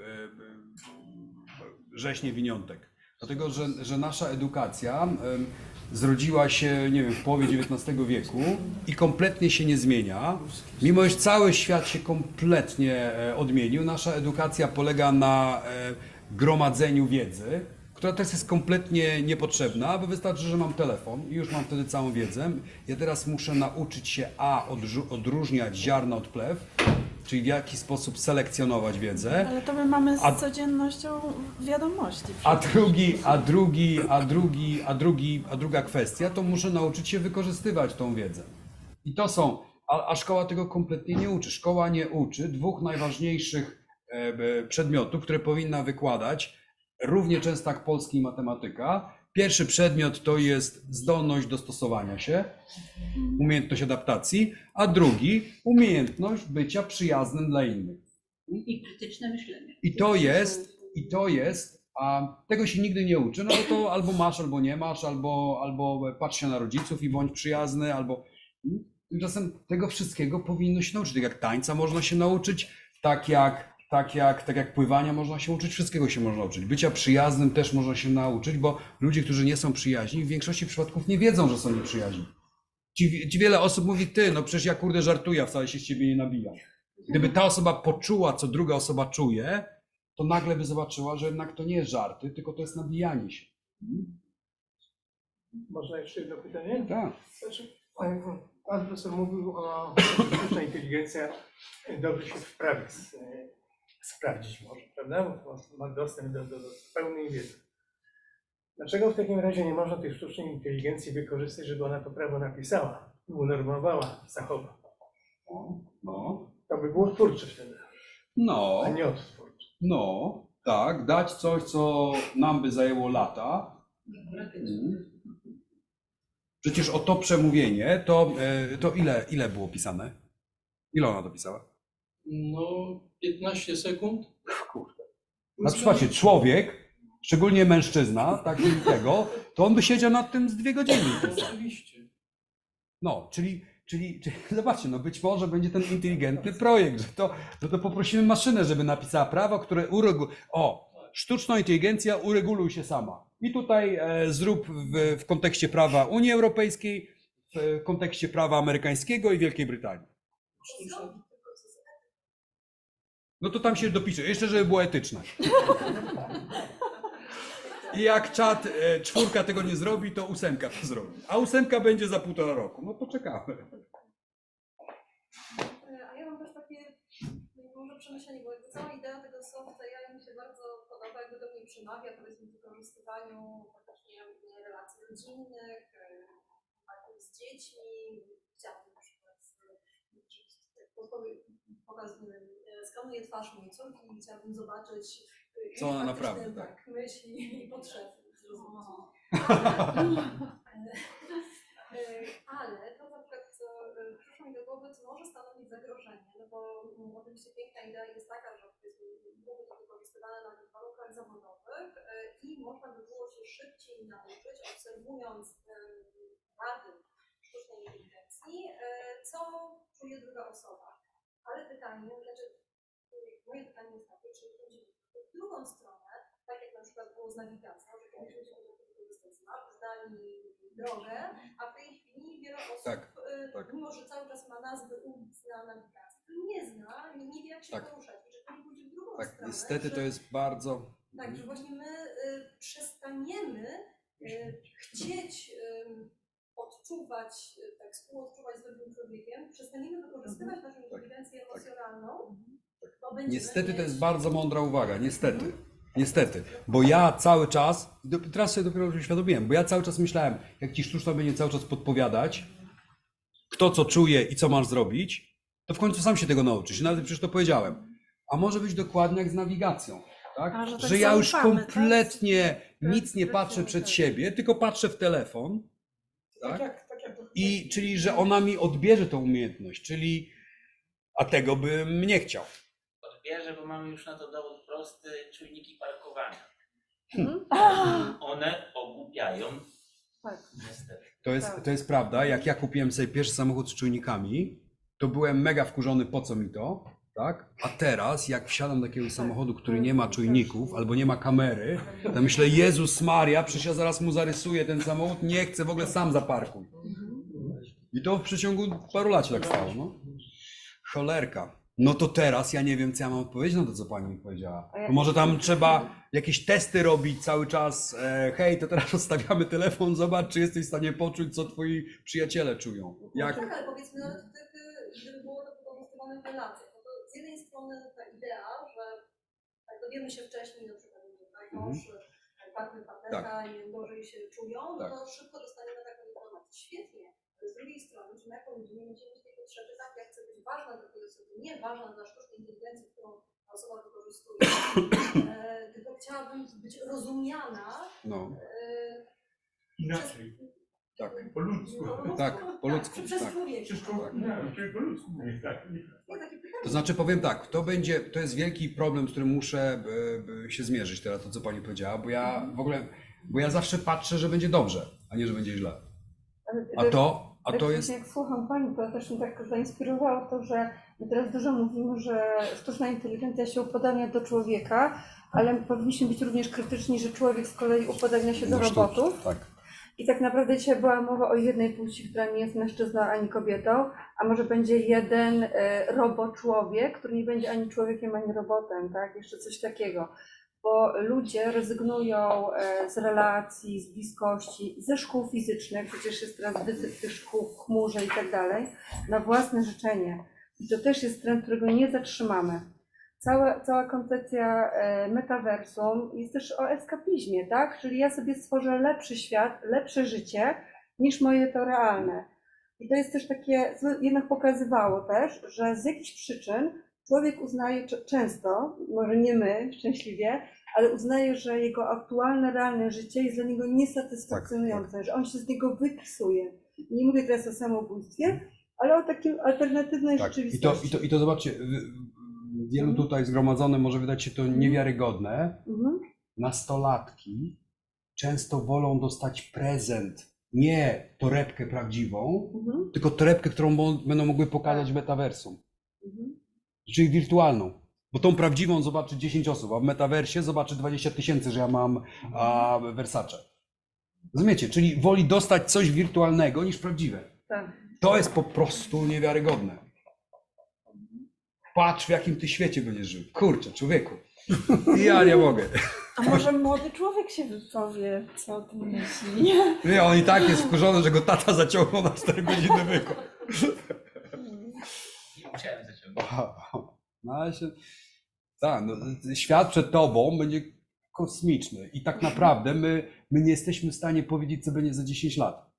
rzeźnie winiątek. Dlatego, że, że nasza edukacja zrodziła się, nie wiem, w połowie dziewiętnastego wieku i kompletnie się nie zmienia. Mimo iż cały świat się kompletnie odmienił, nasza edukacja polega na gromadzeniu wiedzy, która teraz jest kompletnie niepotrzebna, bo wystarczy, że mam telefon i już mam wtedy całą wiedzę. Ja teraz muszę nauczyć się a. odróżniać ziarno od plew, czyli w jaki sposób selekcjonować wiedzę. Ale to my mamy z a, codziennością wiadomości. A drugi, a drugi, a drugi, a drugi, a druga kwestia, to muszę nauczyć się wykorzystywać tą wiedzę. I to są, a, a szkoła tego kompletnie nie uczy. Szkoła nie uczy dwóch najważniejszych e, przedmiotów, które powinna wykładać, równie często jak polski i matematyka. Pierwszy przedmiot to jest zdolność dostosowania się, umiejętność adaptacji, a drugi umiejętność bycia przyjaznym dla innych. I krytyczne myślenie. I to jest, i to jest, a tego się nigdy nie uczy, no bo to albo masz, albo nie masz, albo, albo patrz się na rodziców i bądź przyjazny, albo... Tymczasem tego wszystkiego powinno się nauczyć. Tak jak tańca można się nauczyć, tak jak Tak jak, tak jak pływania można się uczyć, wszystkiego się można uczyć. Bycia przyjaznym też można się nauczyć, bo ludzie, którzy nie są przyjaźni, w większości przypadków nie wiedzą, że są nieprzyjaźni. Ci, ci wiele osób mówi, ty, no przecież ja kurde żartuję, a wcale się z ciebie nie nabijam. Gdyby ta osoba poczuła, co druga osoba czuje, to nagle by zobaczyła, że jednak to nie jest żarty, tylko to jest nabijanie się. Można jeszcze jedno pytanie? Tak. Znaczy, pan profesor mówił o że sztuczna inteligencja dobrze się wprawić, sprawdzić może, prawda? Bo ma dostęp do, do, do pełnej wiedzy. Dlaczego w takim razie nie można tej sztucznej inteligencji wykorzystać, żeby ona to prawo napisała, unormowała, zachowała? No. To by było twórcze wtedy, No. a nie odtwórcze. No, tak, dać coś, co nam by zajęło lata. Mm. Przecież o to przemówienie, to, e, to ile, ile było pisane? Ile ona to pisała? No, piętnaście sekund. Kurde. Na przykład człowiek, szczególnie mężczyzna, taki tego, to on by siedział nad tym z dwie godziny. Oczywiście. No, czyli, czyli, czyli zobaczcie, no być może będzie ten inteligentny projekt, że to, że to poprosimy maszynę, żeby napisała prawo, które ureguluje. O, sztuczna inteligencja, ureguluj się sama. I tutaj e, zrób w, w kontekście prawa Unii Europejskiej, w kontekście prawa amerykańskiego i Wielkiej Brytanii. No to tam się dopisze, jeszcze żeby było etyczne. I jak czat e, czwórka tego nie zrobi, to ósemka to zrobi. A ósemka będzie za półtora roku. No to czekamy. A ja mam też takie może przemyślenie, bo jakby cała idea tego softa ja mi się bardzo podoba, jakby do mnie przemawia, powiedzmy w wykorzystywaniu faktycznie relacji rodzinnych, z dziećmi. Chciałabym na przykład pokazuję, skanuję twarz mojej córki i chciałabym zobaczyć, co ona naprawdę tak, tak myśli i potrzeby zrozumieć. Ale to na przykład przyszło mi do głowy, co może stanowić zagrożenie, no bo oczywiście piękna idea jest taka, że byłoby to wykorzystywane na tych warunkach zawodowych i można by było się szybciej nauczyć, obserwując rady sztucznej inteligencji, co czuje druga osoba. Ale pytanie, znaczy moje pytanie jest takie, czy w drugą stronę, tak jak na przykład było z nawigacją, że kiedyś ludzie mogli wykorzystać map, znali drogę, a w tej chwili wiele osób, tak, y, tak. mimo że cały czas ma nazwy ulic na nawigacji, to nie zna, nie, nie wie jak się tak. poruszać. I że to nie pójdzie w drugą tak, stronę. niestety że, to jest bardzo... Tak, że właśnie my y, przestaniemy y, chcieć y, odczuwać, y, tak współodczuwać z drugim człowiekiem, przestaniemy wykorzystywać naszą inteligencję emocjonalną. Bo będziemy Niestety to jest mieć- bardzo mądra uwaga, niestety. Niestety, bo ja cały czas, teraz sobie dopiero uświadomiłem, bo ja cały czas myślałem, jak ci sztuczna będzie cały czas podpowiadać, kto co czuje i co masz zrobić, to w końcu sam się tego nauczysz. I nawet przecież to powiedziałem. A może być dokładnie jak z nawigacją, tak? A, że tak że ja już zaufamy, kompletnie tak? nic nie patrzę przed siebie, tylko patrzę w telefon. Tak? jak, tak jak I czyli, że ona mi odbierze tą umiejętność, czyli, a tego bym nie chciał. Odbierze, bo mamy już na to dowód prosty, czujniki parkowania. Hmm. One ogłupiają. Tak. Niestety. To jest, to jest prawda. Jak ja kupiłem sobie pierwszy samochód z czujnikami, to byłem mega wkurzony, po co mi to, tak? A teraz, jak wsiadam do jakiegoś samochodu, który nie ma czujników albo nie ma kamery, to myślę, Jezus Maria, przecież ja zaraz mu zarysuję ten samochód, nie chcę, w ogóle sam zaparkuj. I to w przeciągu paru lat się tak stało, no. Cholerka. No to teraz ja nie wiem, co ja mam odpowiedzieć na to, co pani mi powiedziała. To może tam trzeba jakieś testy robić cały czas. E, hej, to teraz odstawiamy telefon, zobacz, czy jesteś w stanie poczuć, co twoi przyjaciele czują. Jak... Tak, ale powiedzmy, nawet wtedy, gdyby było to wykorzystywane w relacjach, no to z jednej strony ta idea, że tak dowiemy się wcześniej, na przykład, że tak, mąż, partner, partnerka i gorzej się czują, no Tak. to szybko dostaniemy taką informację. Świetnie. Ale z drugiej strony, czy my jako ludzie nie będziemy mieć tej potrzeby, tak, ja chcę być ważna dla tej osoby, nie ważna dla sztucznej inteligencji, którą ta osoba wykorzystuje, e, tylko chciałabym być rozumiana. No. E, Inaczej. Tak. Po ludzku. Tak, po ludzku. Przez Tak. człowieka. Przez człowieka. Nie, po ludzku mówię, tak. Nie, takie pytanie. To znaczy powiem tak, to będzie, to jest wielki problem, z którym muszę e, e, się zmierzyć teraz, to co pani powiedziała, bo ja w ogóle, bo ja zawsze patrzę, że będzie dobrze, a nie, że będzie źle. A to, a to jest... Jak słucham pani, to też mnie tak zainspirowało to, że my teraz dużo mówimy, że sztuczna inteligencja się upodabnia do człowieka, ale powinniśmy być również krytyczni, że człowiek z kolei upodabnia się do No, sztucz, robotów. tak. I tak naprawdę dzisiaj była mowa o jednej płci, która nie jest mężczyzną ani kobietą, a może będzie jeden e, robo-człowiek, który nie będzie ani człowiekiem, ani robotem, tak? Jeszcze coś takiego. Bo ludzie rezygnują e, z relacji, z bliskości, ze szkół fizycznych, przecież jest teraz wysyp tych szkół w chmurze i tak dalej, na własne życzenie. I to też jest trend, którego nie zatrzymamy. Cała, cała koncepcja e, metaversum jest też o eskapizmie, tak? Czyli ja sobie stworzę lepszy świat, lepsze życie niż moje to realne. I to jest też takie, jednak pokazywało też, że z jakichś przyczyn człowiek uznaje często, może nie my szczęśliwie, ale uznaje, że jego aktualne, realne życie jest dla niego niesatysfakcjonujące, tak, że on się z niego wypisuje. Nie mówię teraz o samobójstwie, ale o takim alternatywnej tak. rzeczywistości. I to, i, to, I to zobaczcie, wielu tutaj zgromadzonym może wydać się to niewiarygodne. Mhm. Nastolatki często wolą dostać prezent, nie torebkę prawdziwą, mhm. tylko torebkę, którą będą mogły pokazać w metaversum. Mhm. Czyli wirtualną. Bo tą prawdziwą zobaczy dziesięć osób, a w metaversie zobaczy dwadzieścia tysięcy, że ja mam a, Versace. Rozumiecie? Czyli woli dostać coś wirtualnego niż prawdziwe. Tak. To jest po prostu niewiarygodne. Patrz, w jakim ty świecie będziesz żył. Kurczę, człowieku. Ja nie mogę. A może młody człowiek się wypowie, co o tym myśli? Nie, on i tak jest wkurzony, że go tata zaciągnął na cztery godziny wykon. Nie musiałem zaciągnąć. No, ale się... Tak, no, świat przed tobą będzie kosmiczny i tak naprawdę my, my nie jesteśmy w stanie powiedzieć, co będzie za dziesięć lat.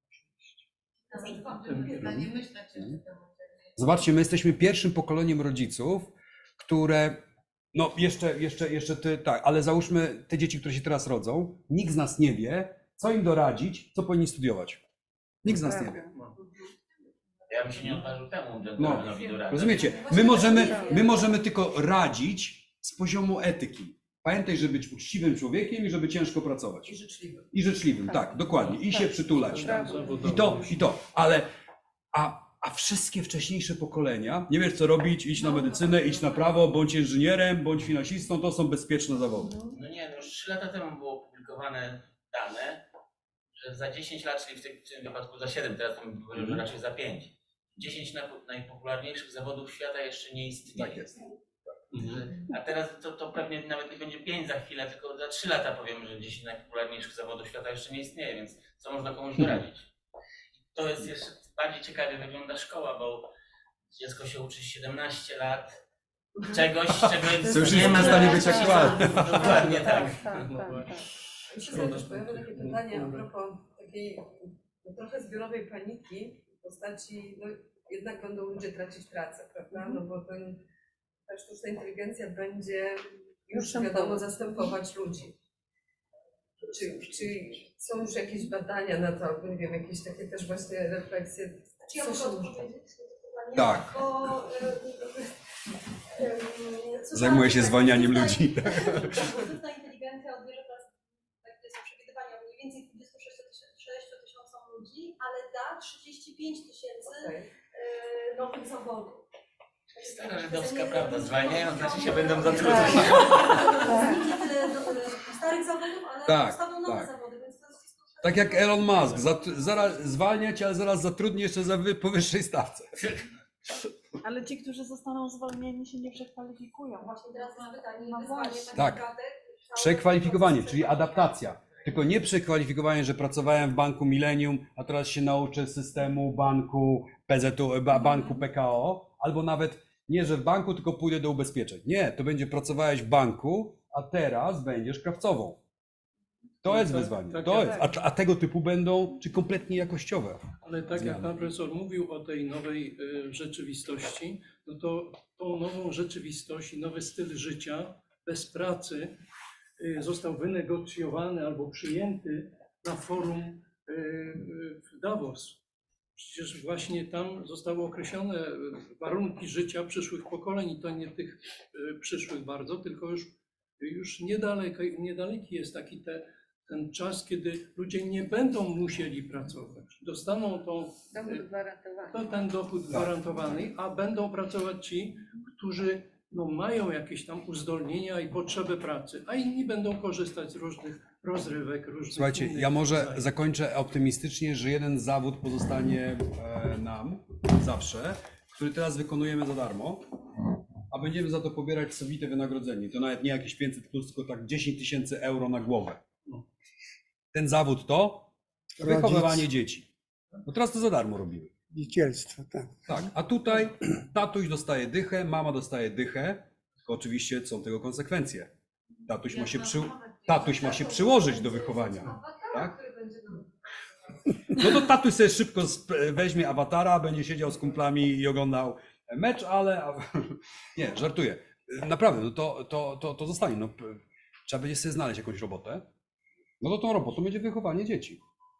Zobaczcie, my jesteśmy pierwszym pokoleniem rodziców, które, no jeszcze, jeszcze, jeszcze ty, tak, ale załóżmy te dzieci, które się teraz rodzą, nikt z nas nie wie, co im doradzić, co powinni studiować. Nikt z nas nie wie. Ja bym się nie odważył temu No, gentlemanowi doradzić. rozumiecie, my możemy, my możemy tylko radzić z poziomu etyki. Pamiętaj, żeby być uczciwym człowiekiem i żeby ciężko pracować. I życzliwym. I życzliwym, tak, tak dokładnie. I tak. się przytulać. Tak. I to, i to. Ale, a, a wszystkie wcześniejsze pokolenia, nie wiesz co robić, idź na medycynę, idź na prawo, bądź inżynierem, bądź finansistą, to są bezpieczne zawody. No nie, no już trzy lata temu było opublikowane dane, że za dziesięć lat, czyli w tym, w tym wypadku za siedem, teraz to mówię, że raczej za pięć. dziesięć najpopularniejszych zawodów świata jeszcze nie istnieje. Tak jest. Mhm. A teraz to, to pewnie nawet nie będzie pięć za chwilę, tylko za trzy lata powiem, że dziesięć najpopularniejszych zawodów świata jeszcze nie istnieje, więc co można komuś doradzić? To jest jeszcze bardziej ciekawie wygląda szkoła, bo dziecko się uczy siedemnaście lat czegoś, czego to już nie jest ma przestanie być aktualne. Dokładnie tak. Myślę, że też pojawia takie pytanie a propos takiej no, trochę zbiorowej paniki w postaci, no jednak będą ludzie tracić pracę, prawda? No bo ten, ta sztuczna inteligencja będzie już wiadomo zastępować ludzi. Czy, czy są już jakieś badania na to, albo nie wiem, jakieś takie też właśnie refleksje? Czy ja mogę odpowiedzieć? Tak. Bo, y, y, y, Zajmuję się zwalnianiem ludzi. Sztuczna inteligencja odbierze teraz, takie są przewidywania, mniej więcej dwudziestu sześciu tysiącom ludzi, ale da trzydzieści pięć tysięcy nowych zawodów. Stara żydowska prawda, zwalniają, znaczy się będą zatrudniać. Zniknie tyle starych zawodów, ale Tak, powstaną nowe tak. zawody, więc to jest... Tak jak Elon Musk, zatru- zaraz zwalniać, ale zaraz zatrudni jeszcze za wy- powyższej stawce. Ale ci, którzy zostaną zwolnieni, się nie przekwalifikują. Właśnie teraz jest pytanie, No wyzwanie właśnie. tak Tak. naprawdę. Przekwalifikowanie, czyli adaptacja. Tylko nie przekwalifikowanie, że pracowałem w banku Millennium, a teraz się nauczę systemu banku P Z U, ba- banku P K O, albo nawet nie, że w banku, tylko pójdę do ubezpieczeń. Nie, to będzie pracowałeś w banku, a teraz będziesz krawcową. To jest tak, wyzwanie. tak, To tak. jest, a, a tego typu będą, czy kompletnie jakościowe. Ale tak jak zmiany. pan profesor mówił o tej nowej y, rzeczywistości, no to tą nową rzeczywistość i nowy styl życia bez pracy y, został wynegocjowany albo przyjęty na forum y, y, w Davos. Przecież właśnie tam zostały określone warunki życia przyszłych pokoleń i to nie tych y, przyszłych bardzo, tylko już, już niedaleki, niedaleki jest taki te, ten czas, kiedy ludzie nie będą musieli pracować. Dostaną tą, Dochód gwarantowany. to, ten dochód gwarantowany, a będą pracować ci, którzy no, mają jakieś tam uzdolnienia i potrzeby pracy, a inni będą korzystać z różnych rozrywek, różnych Słuchajcie, innych ja może zajęć. zakończę optymistycznie, że jeden zawód pozostanie e, nam zawsze, który teraz wykonujemy za darmo, a będziemy za to pobierać sobite wynagrodzenie. To nawet nie jakieś pięćset plus, tylko tak dziesięć tysięcy euro na głowę. Ten zawód to wychowywanie dzieci. Bo teraz to za darmo robimy. Dziecielstwo, tak. Tak, a tutaj tatuś dostaje dychę, mama dostaje dychę, tylko oczywiście są tego konsekwencje. Tatuś ma się, przy... tatuś ma się przyłożyć do wychowania. Tak? No to tatuś sobie szybko sp- weźmie awatara, będzie siedział z kumplami i oglądał mecz, ale nie, żartuję. Naprawdę, no to, to, to, to zostanie. No, p- trzeba będzie sobie znaleźć jakąś robotę. No to tą robotą będzie wychowanie dzieci.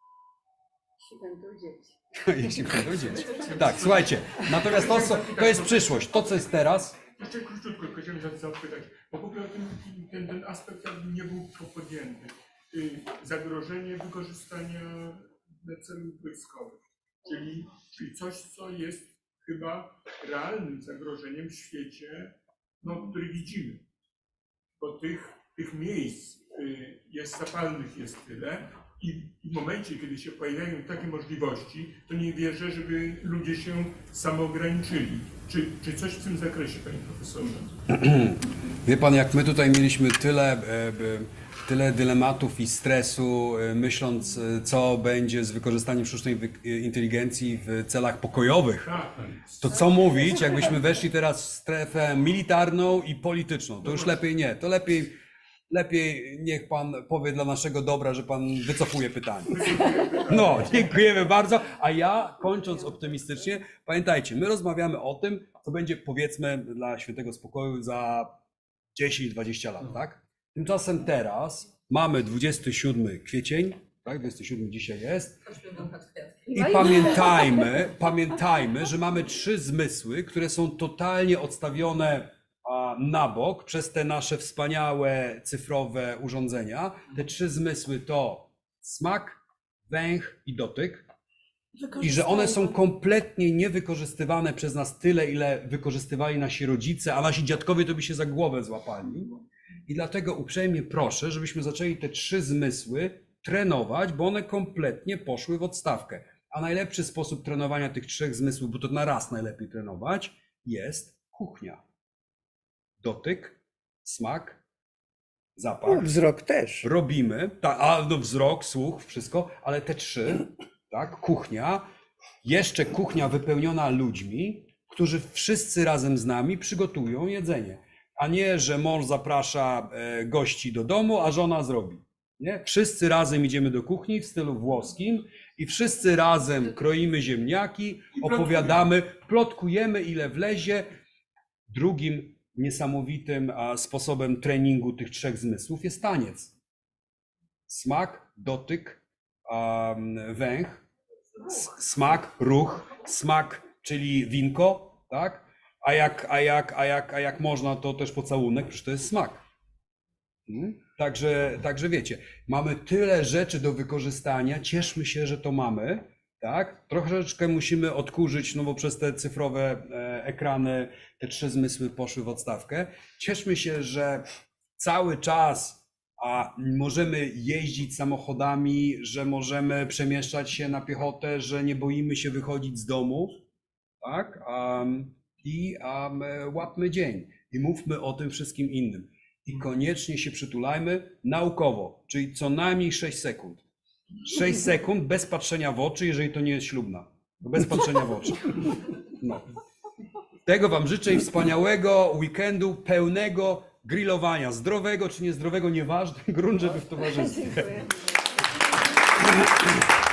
Jeśli będą dzieci. Jeśli będą dzieci. Tak, słuchajcie, natomiast to, co, to jest przyszłość. To, co jest teraz, Jeszcze króciutko, chciałem za- zapytać, bo w ogóle ten, ten, ten aspekt jakby nie był podjęty. Y, Zagrożenie wykorzystania dla celów wojskowych, czyli, czyli coś, co jest chyba realnym zagrożeniem w świecie, no, który widzimy. Bo tych, tych miejsc y, jest zapalnych jest tyle i w momencie, kiedy się pojawiają takie możliwości, to nie wierzę, żeby ludzie się samoograniczyli. Czy, czy coś w tym zakresie, panie profesorze? wie pan, jak my tutaj mieliśmy tyle, e, e, tyle dylematów i stresu, e, myśląc, e, co będzie z wykorzystaniem sztucznej wy- inteligencji w celach pokojowych, to co mówić, jakbyśmy weszli teraz w strefę militarną i polityczną? To już lepiej nie. To lepiej, lepiej niech pan powie dla naszego dobra, że pan wycofuje pytanie. No, dziękujemy bardzo. A ja, kończąc optymistycznie, pamiętajcie, my rozmawiamy o tym, co będzie, powiedzmy, dla świętego spokoju za dziesięć dwadzieścia lat, tak? Tymczasem teraz mamy dwudziesty siódmy kwiecień, tak? dwudziesty siódmy dzisiaj jest. I pamiętajmy, pamiętajmy, że mamy trzy zmysły, które są totalnie odstawione a, na bok przez te nasze wspaniałe cyfrowe urządzenia. Te trzy zmysły to smak, węch i dotyk. I że one są kompletnie niewykorzystywane przez nas tyle, ile wykorzystywali nasi rodzice, a nasi dziadkowie to by się za głowę złapali. I dlatego uprzejmie proszę, żebyśmy zaczęli te trzy zmysły trenować, bo one kompletnie poszły w odstawkę. A najlepszy sposób trenowania tych trzech zmysłów, bo to na raz najlepiej trenować, jest kuchnia. Dotyk, smak, zapach. Wzrok też. Robimy, tak, a no wzrok, słuch, wszystko, ale te trzy, tak, kuchnia, jeszcze kuchnia wypełniona ludźmi, którzy wszyscy razem z nami przygotują jedzenie. A nie, że mąż zaprasza e, gości do domu, a żona zrobi. Nie? Wszyscy razem idziemy do kuchni w stylu włoskim i wszyscy razem kroimy ziemniaki, opowiadamy, plotkujemy ile wlezie. Drugim niesamowitym a, sposobem treningu tych trzech zmysłów jest taniec. Smak, dotyk, a, węch, s- smak, ruch, smak, czyli winko, tak? A jak, a jak, a jak, a jak można, to też pocałunek, przecież to jest smak. Hmm? Także, także wiecie, mamy tyle rzeczy do wykorzystania, cieszmy się, że to mamy, tak? Troszeczkę musimy odkurzyć, no bo przez te cyfrowe e, ekrany te trzy zmysły poszły w odstawkę. Cieszmy się, że cały czas a, możemy jeździć samochodami, że możemy przemieszczać się na piechotę, że nie boimy się wychodzić z domu, tak? Um, I um, łapmy dzień i mówmy o tym wszystkim innym. I koniecznie się przytulajmy naukowo, czyli co najmniej sześć sekund. sześć sekund bez patrzenia w oczy, jeżeli to nie jest ślubna. Bez patrzenia w oczy. No. Tego wam życzę i wspaniałego weekendu, pełnego grillowania. Zdrowego czy niezdrowego, nieważne, grunt, żeby w towarzystwie. Dziękuję.